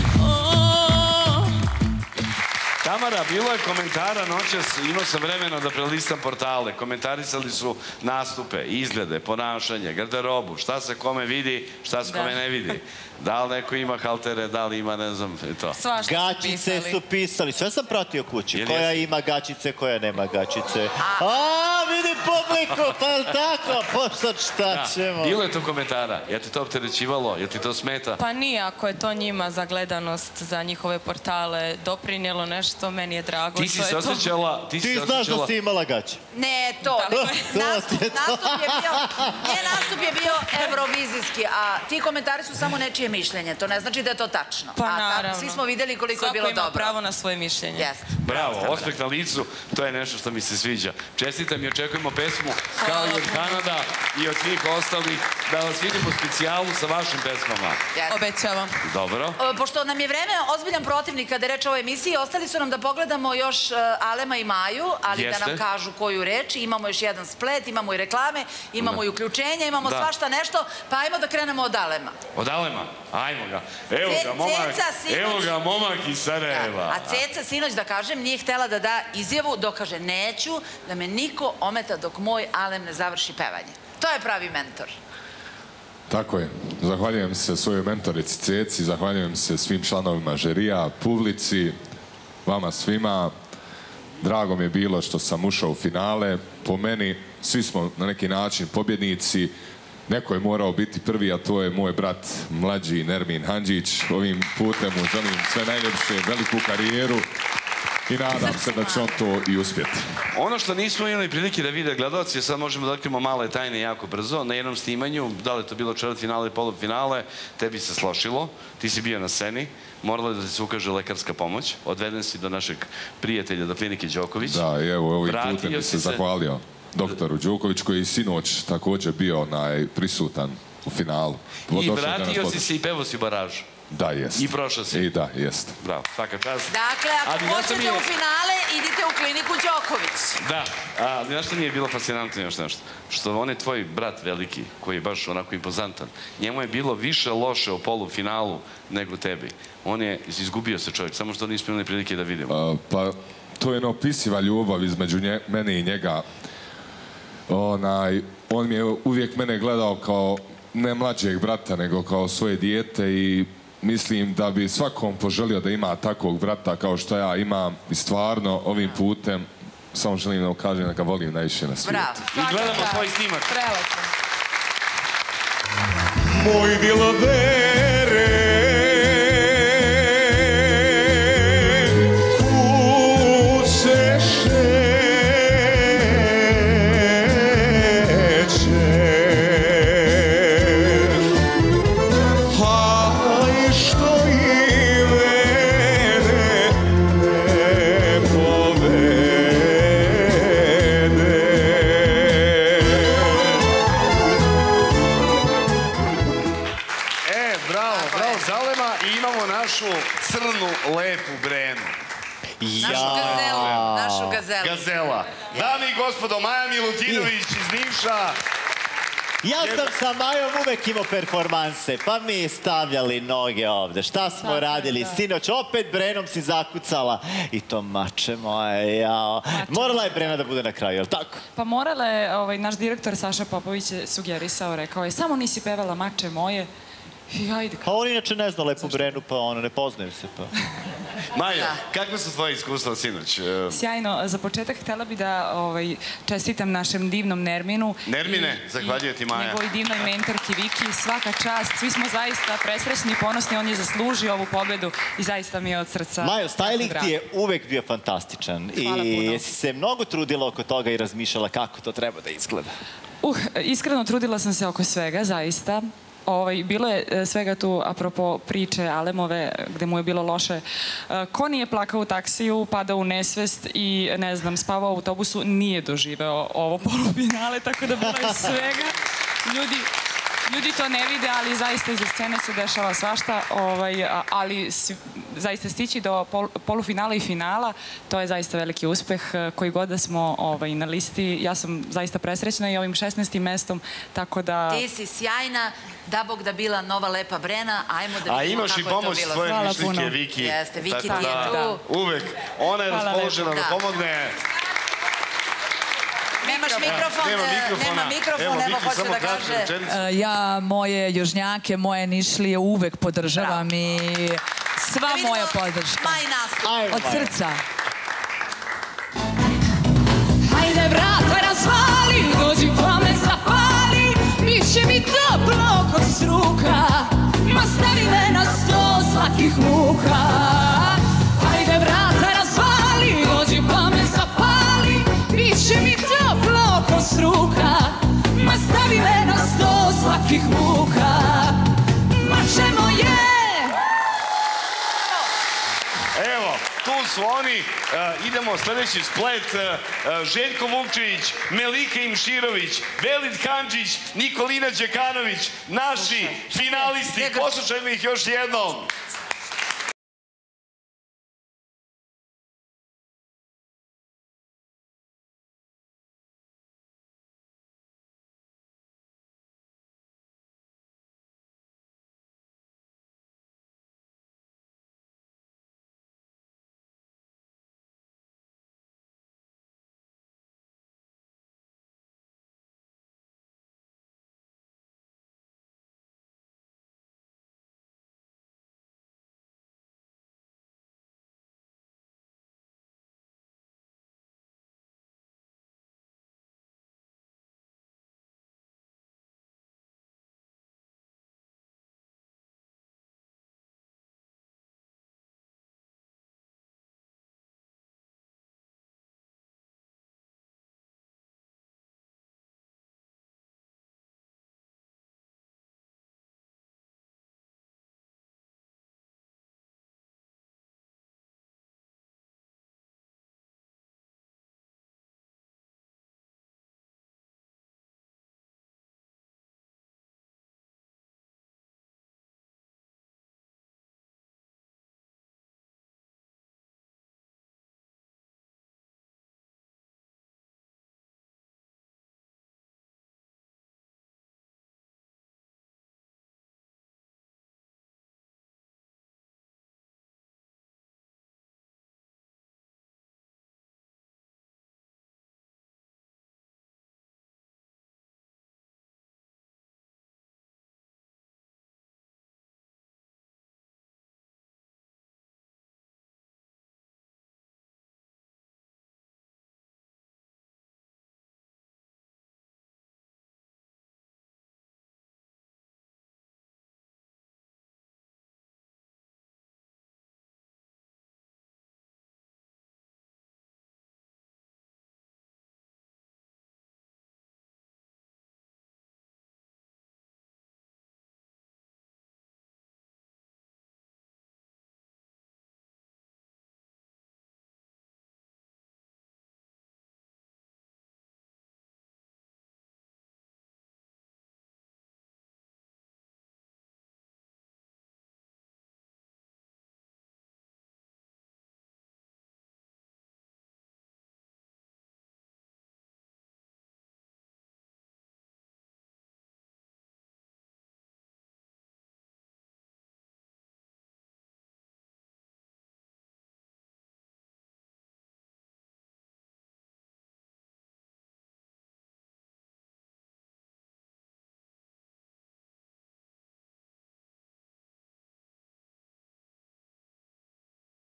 Tamara, bilo je komentara noćas, imao sam vremena da prelistam portale, komentarisali su nastupe, izglede, ponašanje, garderobu, šta se kome vidi, šta se kome ne vidi. Da li neko ima haltere, da li ima, ne znam, i to. Gačice su pisali, sve sam pratio kući, koja ima gačice, koja nema gačice. A, vidi publiku, pa tako, pošto šta ćemo. Bilo je to komentara, je ti to opterećivalo, je ti to smeta? Pa nije, ako je to njima za gledanost, za njihove portale doprinijelo nešto, meni je drago. Ti si se osjećala... Ti znaš da si imala gaće. Ne, to. Nastup je bio evrovizijski, a ti komentari su samo nečije mišljenje. To ne znači da je to tačno. Pa naravno. Svi smo vidjeli koliko je bilo dobro. Svako ima pravo na svoje mišljenje. Bravo, osmeh na licu, to je nešto što mi se sviđa. Čestitam i očekujemo pesmu, kao i od Kanada i od svih ostalih, da vas vidimo u specijalu sa vašim pesmama. Obećavam. Dobro. Pošto nam je vreme ozbiljan protivnik kada je reč o ovoj emisiji, ostali su nam da pogledamo još Alema i Maju, ali da nam kažu koju reč. Imamo još jedan splet, imamo i reklame, imamo i uključenja, imamo svašta nešto, pa ajmo da krenemo od Alema. Od Alema? Ajmo ga. Evo ga, momak. Evo ga, momak iz Sarajeva. A Ceca, sinoć, da kažem, nije htjela da da izjavu, dok kaže, neću da me niko ometa dok moj Alem ne završi pevanje. To je pravi mentor. Tako je. Zahvaljujem se svojoj mentorici Ceci, zahvaljujem se svim članovima žirija, publici, vama svima. Drago mi je bilo što sam ušao u finale. Po meni, svi smo na neki način pobjednici. Neko je morao biti prvi, a to je moj brat mlađi Nermin Handžić. Ovim putem mu želim sve najljepše, veliku karijeru i nadam se da će on to i uspjeti. Ono što nismo imali prilike da vide gledalci, sad možemo da otkrimo male tajne jako brzo, na jednom snimanju, da li je to bilo četvrtfinale ili polufinale, tebi se slošilo, ti si bio na sceni, morala je da se ukaže lekarska pomoć, odveden si do našeg prijatelja, do klinike Đoković. Da, i evo, ovim putem bi se zahvalio doktoru Đoković, koji je sinoć također bio prisutan u finalu. I vratio si se i pevo si u baražu. Da, jest. I prošao si. I da, jest. Bravo, svaka čast. Dakle, ako hoćete u finale, idite u kliniku Đoković. Da, ali znaš što nije bilo fascinantno još nešto? Što on je tvoj brat veliki, koji je baš onako impozantan. Njemu je bilo više loše u polufinalu nego tebi. On je izgubio se čovjek, samo što nismo imali prilike da vidimo. Pa, to je neopisiva ljubav između mene i njega. On mi je uvijek mene gledao kao ne mlađeg brata, nego kao svoje dijete i mislim da bi svakom poželio da ima takvog brata kao što ja imam i stvarno ovim putem samo želim da kažem da ga volim najviše na svijetu. I gledamo tvoj snimak. Prelepo. Moj dilabere, kud se šećeš, aj što našu crnu, lepu Brenu. Našu gazelu, našu gazelu. Gazela. Dame i gospodo, Maja Milutinović iz Niša. Ja sam sa Majom uvek imao performanse, pa mi je stavljali noge ovde. Šta smo radili? Sinoć opet Brenom si zakucala. I to mače moje, jao. Morala je Brena da bude na kraju, je li tako? Pa morala je, ovaj, naš direktor Saša Popović je sugerisao, rekao je, samo nisi pevala mače moje. I ajde. Pa on inače ne zna lepu Brenu, pa ono, ne poznaju se, pa... Maja, kakve su tvoje iskustva sinoć? Sjajno. Za početak htjela bi da ovaj, čestitam našem divnom Nerminu. Nermine, zahvaljujem ti Maja. Njegovoj divnoj mentorki Viki. Svaka čast. Svi smo zaista presrećni i ponosni. On je zaslužio ovu pobedu i zaista mi je od srca... Majo, styling ti je uvek bio fantastičan. Hvala I puno. jesi se mnogo trudila oko toga i razmišljala kako to treba da izgleda? Uh, iskreno trudila sam se oko svega, zaista. Ovaj, bilo je e, svega tu, apropo priče Alemove, gde mu je bilo loše. E, ko nije plakao u taksiju, padao u nesvest i, ne znam, spavao u autobusu, nije doživeo ovo polufinale, tako da bilo je svega. Ljudi, ljudi to ne vide, ali zaista iza scene se dešava svašta, ovaj, a- ali s- zaista stići do pol, polufinala i finala, to je zaista veliki uspeh. E, Koji god da smo ovaj, na listi, ja sam zaista presrećna i ovim šesnaestim mestom, tako da... Ti si sjajna, da Bog da bila nova lepa Brena, ajmo da vidimo A kako je imaš to i bilo. pomoć svoje mišlike, Viki. Jeste, Viki ti Tako je da, tu. Uvek. Ona je Hvala raspoložena lepo. da Da. pomogne. Nemaš mikrofon, Nema e, mikrofona. nema mikrofon, Evo, evo Viki, hoće samo da kratka kaže. rečenica. E, Ja moje južnjake, moje nišlije uvek podržavam i sva moja podrška. Maj nastup. Od srca. Hajde vrata razvali, dođi pa me zapali, biće mi toplo kod struka, ma stavi me na sto slatkih muka. Hajde vrata razvali, dođi pa me zapali, biće mi toplo kod struka, ma stavi me na sto slatkih muka. Mače moje! Evo, tu su oni. E, idemo sljedeći splet. E, Željko Vukčević, Melika Imširović, Velid Handžić, Nikolina Đekanović, naši finalisti. Poslušajmo ih još jednom.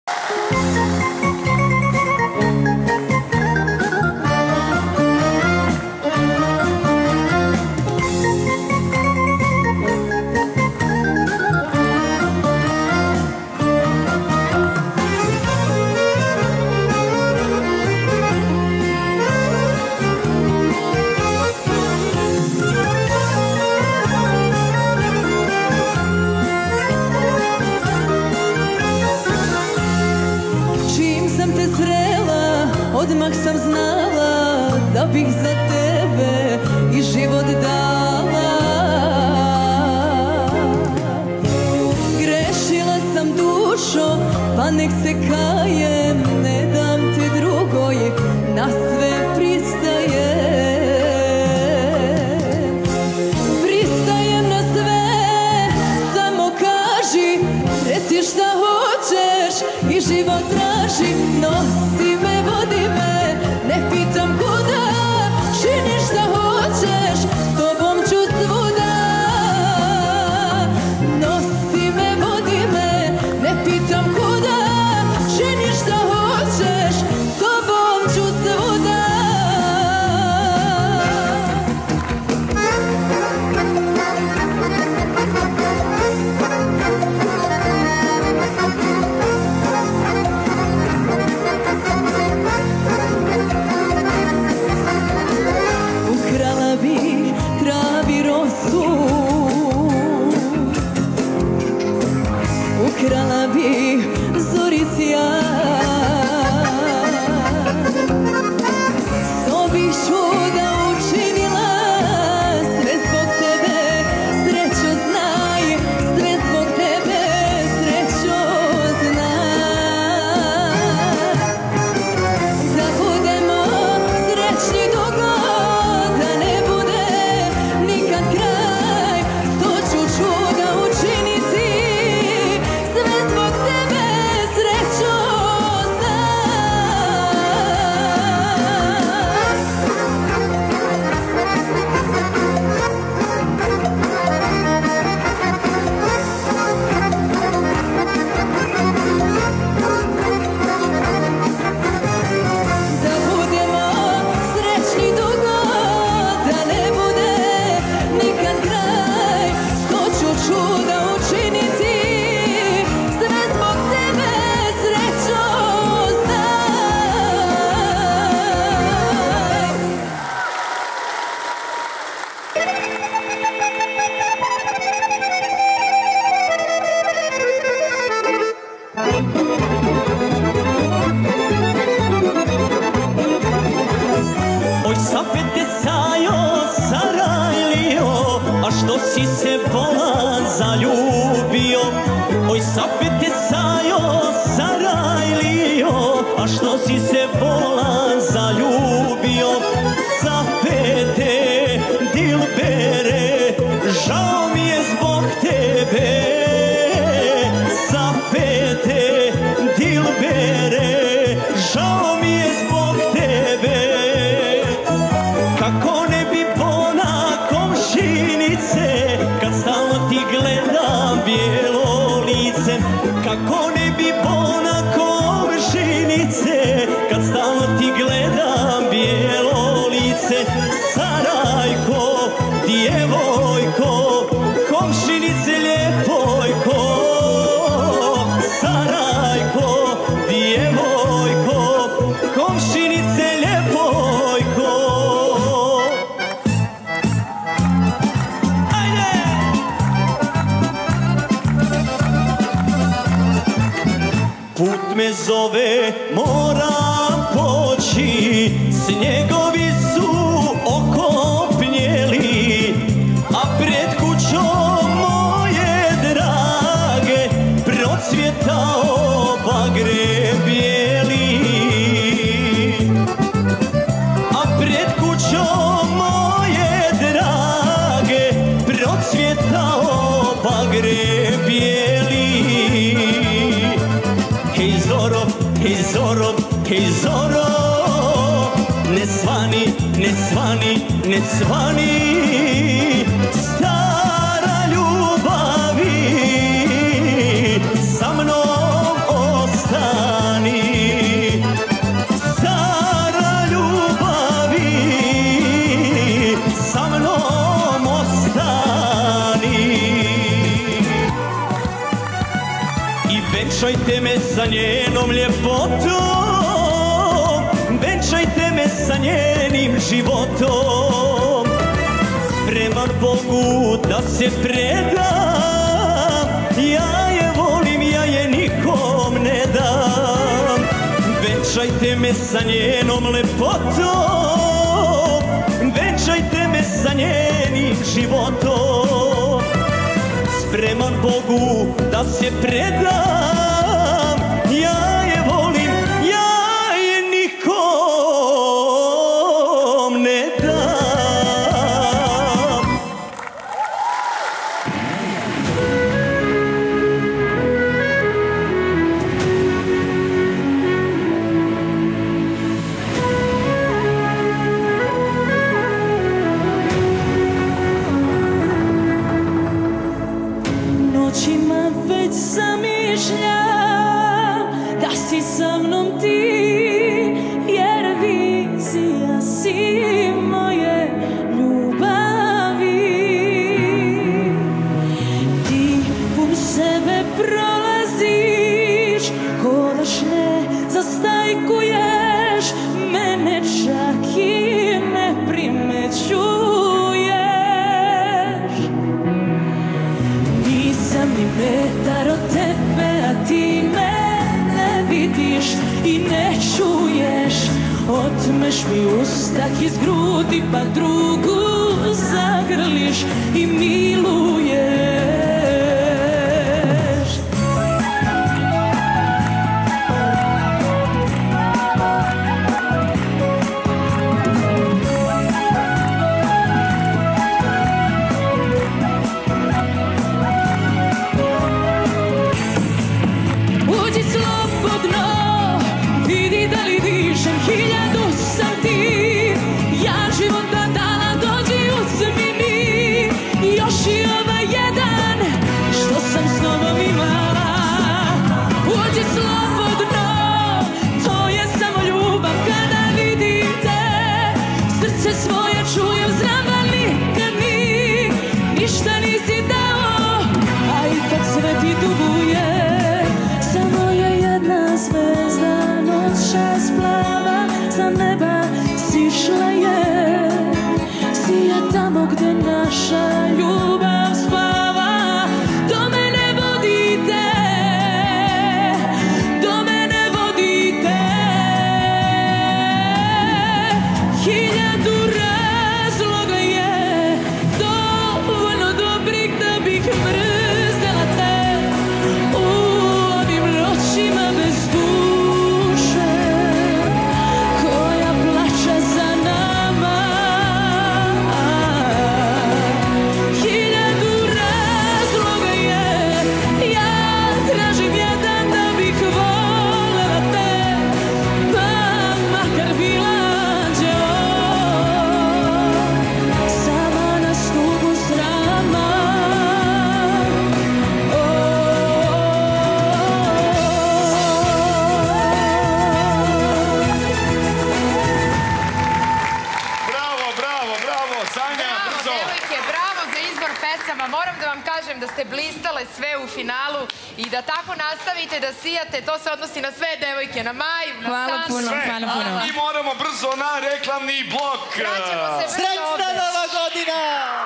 Odmah sam znala da bih za tebe i život dala. Grešila sam dušo, pa nek se kajem, ne dam te drugoj, na sve pristajem. Pristajem na sve, samo kaži, reci šta hoćeš i život traži. Nosi me, vodi me, ne pitam kuda, čini šta hoćeš, s tobom ću svuda. Nosi me, vodi me, ne pitam kuda, čini šta hoćeš, s tobom ću svuda. Ukrala bih travi rosu, ukrala bih zori sjaj, što bih čuda učinila, sve zbog tebe, srećo znaj, sve zbog tebe, srećo znaj. Da budemo srećni dugo, da ne bude nikad kraj, sto ću čuda učiniti, sve zbog tebe, srećo znaj. Da budemo srećni dugo, da ne bude nikad kraj, sto ću čuda učiniti, sve zbog tebe, srećo znaj. Oj, sapet te sajo, sarajlio, a što si se bolan zaljubio? Oj, sapet te sajo, sarajlio, a što si se bolan zaljubio? Sapete, dilbere, žao mi je zbog tebe. Sapete, dilbere, žao mi je zbog tebe. Kako ne bi bona komšinice, kad stalno ti gledam bijelo lice. Kako ne bi bona komšinice, kad stalno ti gledam bijelo lice. Sarajko, djevojko, komšinice ljepojko. Sarajko, djevojko, komšinice ljepojko. Put me zove, moram poći, snjegovi su okopnjeli, a pred kućom moje drage procvjetao bagre bijeli. A pred kućom moje drage procvjetao bagre bijeli. Hej Zoro, hej Zoro, hej Zoro, ne svani, ne svani, ne svani, stara ljubavi, sa mnom ostani. Venčajte me sa njenom ljepotom, venčajte me sa njenim životom. Spreman Bogu da se predam, ja je volim, ja je nikom ne dam. Venčajte me sa njenom lepotom, venčajte me sa njenim životom. Spreman Bogu da se predam, ja je volim, ja je nikom ne dam. Noćima već zamišljam da si sa mnom ti, jer vizija si moje ljubavi. Ti pun sebe prolaziš, hodaš ne zastajkuješ, mene čak i ne primećuješ. Nisam ni metar od tebe, a ti me ne vidiš i ne čuješ. Otmeš mi ustak iz grudi, pa drugu zagrliš i miluješ. Uđi slobodno, vidi da li dišem, hiljadu sam ti. Ja života dala, dođi uzmi mi. Još i ovaj jedan, što sam s tobom imala. Uđi slobodno, to je samo ljubav kada vidim te. Srce svoje čujem, znam da nikad mi ništa nisi dao, a ipak sve ti duguje. Samo je jedna zvezda noćas plava, sa neba sišla je. Sija tamo gde naša ljubav spava. Do mene vodite, do mene vodite. Hiljadu razloga je dovoljno dobrih da bih mrzela te. U ovim noćima bez duše, koja plače za nama. Hiljadu razloga je, ja tražim jedan da bih volela te, pa makar bila anđeo, sama na stubu srama. Bravo, bravo, bravo, Sanja, brzo. Bravo, devojke, bravo za izbor pesama. Moram da vam kažem da ste blistale sve u finalu i da tako nastavite da sijate. To se odnosi na sve devojke, na Maju, na Hvala Sansu. puno, Sve. hvala puno. A mi moramo brzo na reklamni blok. Vraćamo se brzo Srećna ovde. nova godina!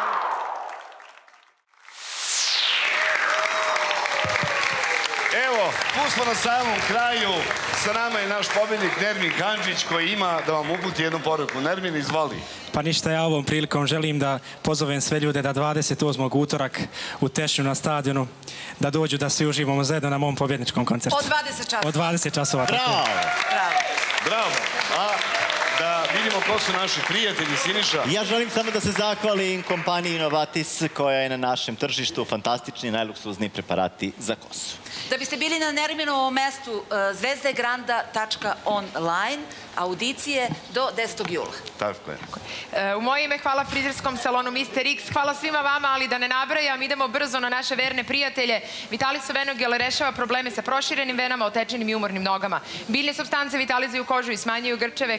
Evo, tu smo na samom kraju. Sa nama je naš pobjednik Nermin Handžić koji ima da vam uputi jednu poruku. Nermin, izvoli. Pa ništa, ja ovom prilikom želim da pozovem sve ljude da dvadeset osmog utorak u Tešnju na stadionu da dođu da svi uživamo zajedno na mom pobjedničkom koncertu. Od dvadeset časova. Od dvadeset časova. tako je. Bravo! Bravo. Bravo. A da vidimo ko su naši prijatelji, Siniša. Ja želim samo da se zahvalim kompaniji Innovatis koja je na našem tržištu fantastični najluksuzni preparati za kosu. Da biste bili na Nerminovom mestu, zvezdegranda tačka online, audicije do desetog jula. Tako je. E, U moje ime hvala frizerskom salonu mister X, hvala svima vama, ali da ne nabrajam, idemo brzo na naše verne prijatelje. Vitalisov Venogel rešava probleme sa proširenim venama, otečenim i umornim nogama. Biljne supstance vitalizuju kožu i smanjuju grčeve kao i pucanje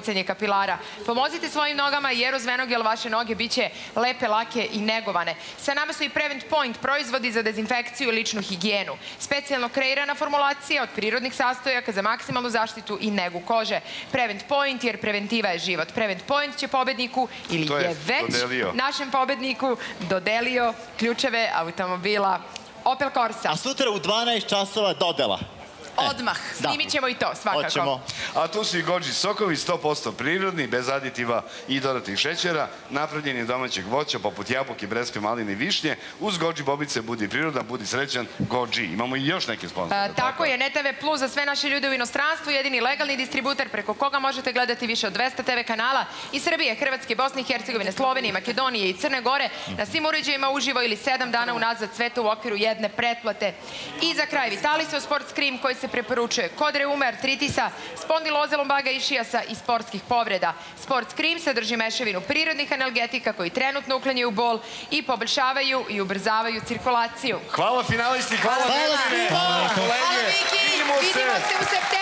promicanje kapilara. Pomozite svojim nogama jer uz venogel vaše noge bit će lepe, lake i negovane. Sa nama su i Prevent Point, proizvodi za dezinfekciju i ličnu higijenu. Specijalno kreirana formulacija od prirodnih sastojaka za maksimalnu zaštitu i negu kože. Prevent Point jer preventiva je život. Prevent Point će pobedniku ili je već našem pobedniku dodelio ključeve automobila Opel Corsa. A sutra u dvanaest časova dodela. Odmah. Snimit ćemo i to, svakako. A tu su i Goji sokovi, sto posto prirodni, bez aditiva i dodatnih šećera, napravljeni od domaćeg voća, poput jabuke, breskve, maline i višnje. Uz Goji bobice budi prirodan, budi srećan, Goji. Imamo i još neke sponzore. Tako je, N T V Plus za sve naše ljude u inostranstvu, jedini legalni distributer preko koga možete gledati više od dvesta te ve kanala iz Srbije, Hrvatske, Bosne i Hercegovine, Slovenije, Makedonije i Crne Gore, na svim uređajima uživo ili sedam dana unazad, sve to u okviru jedne pretplate. I za kraj, Vitalisio Sport Scream koji se preporučuje kod reume, artritisa, spondiloze, lombaga, išijasa i sportskih povreda. Sport Scream sadrži mešavinu prirodnih analgetika koji trenutno uklanjaju bol i poboljšavaju i ubrzavaju cirkulaciju. Hvala finalisti, hvala. Hvala svima! Hvala Viki! Vidimo se u septembru!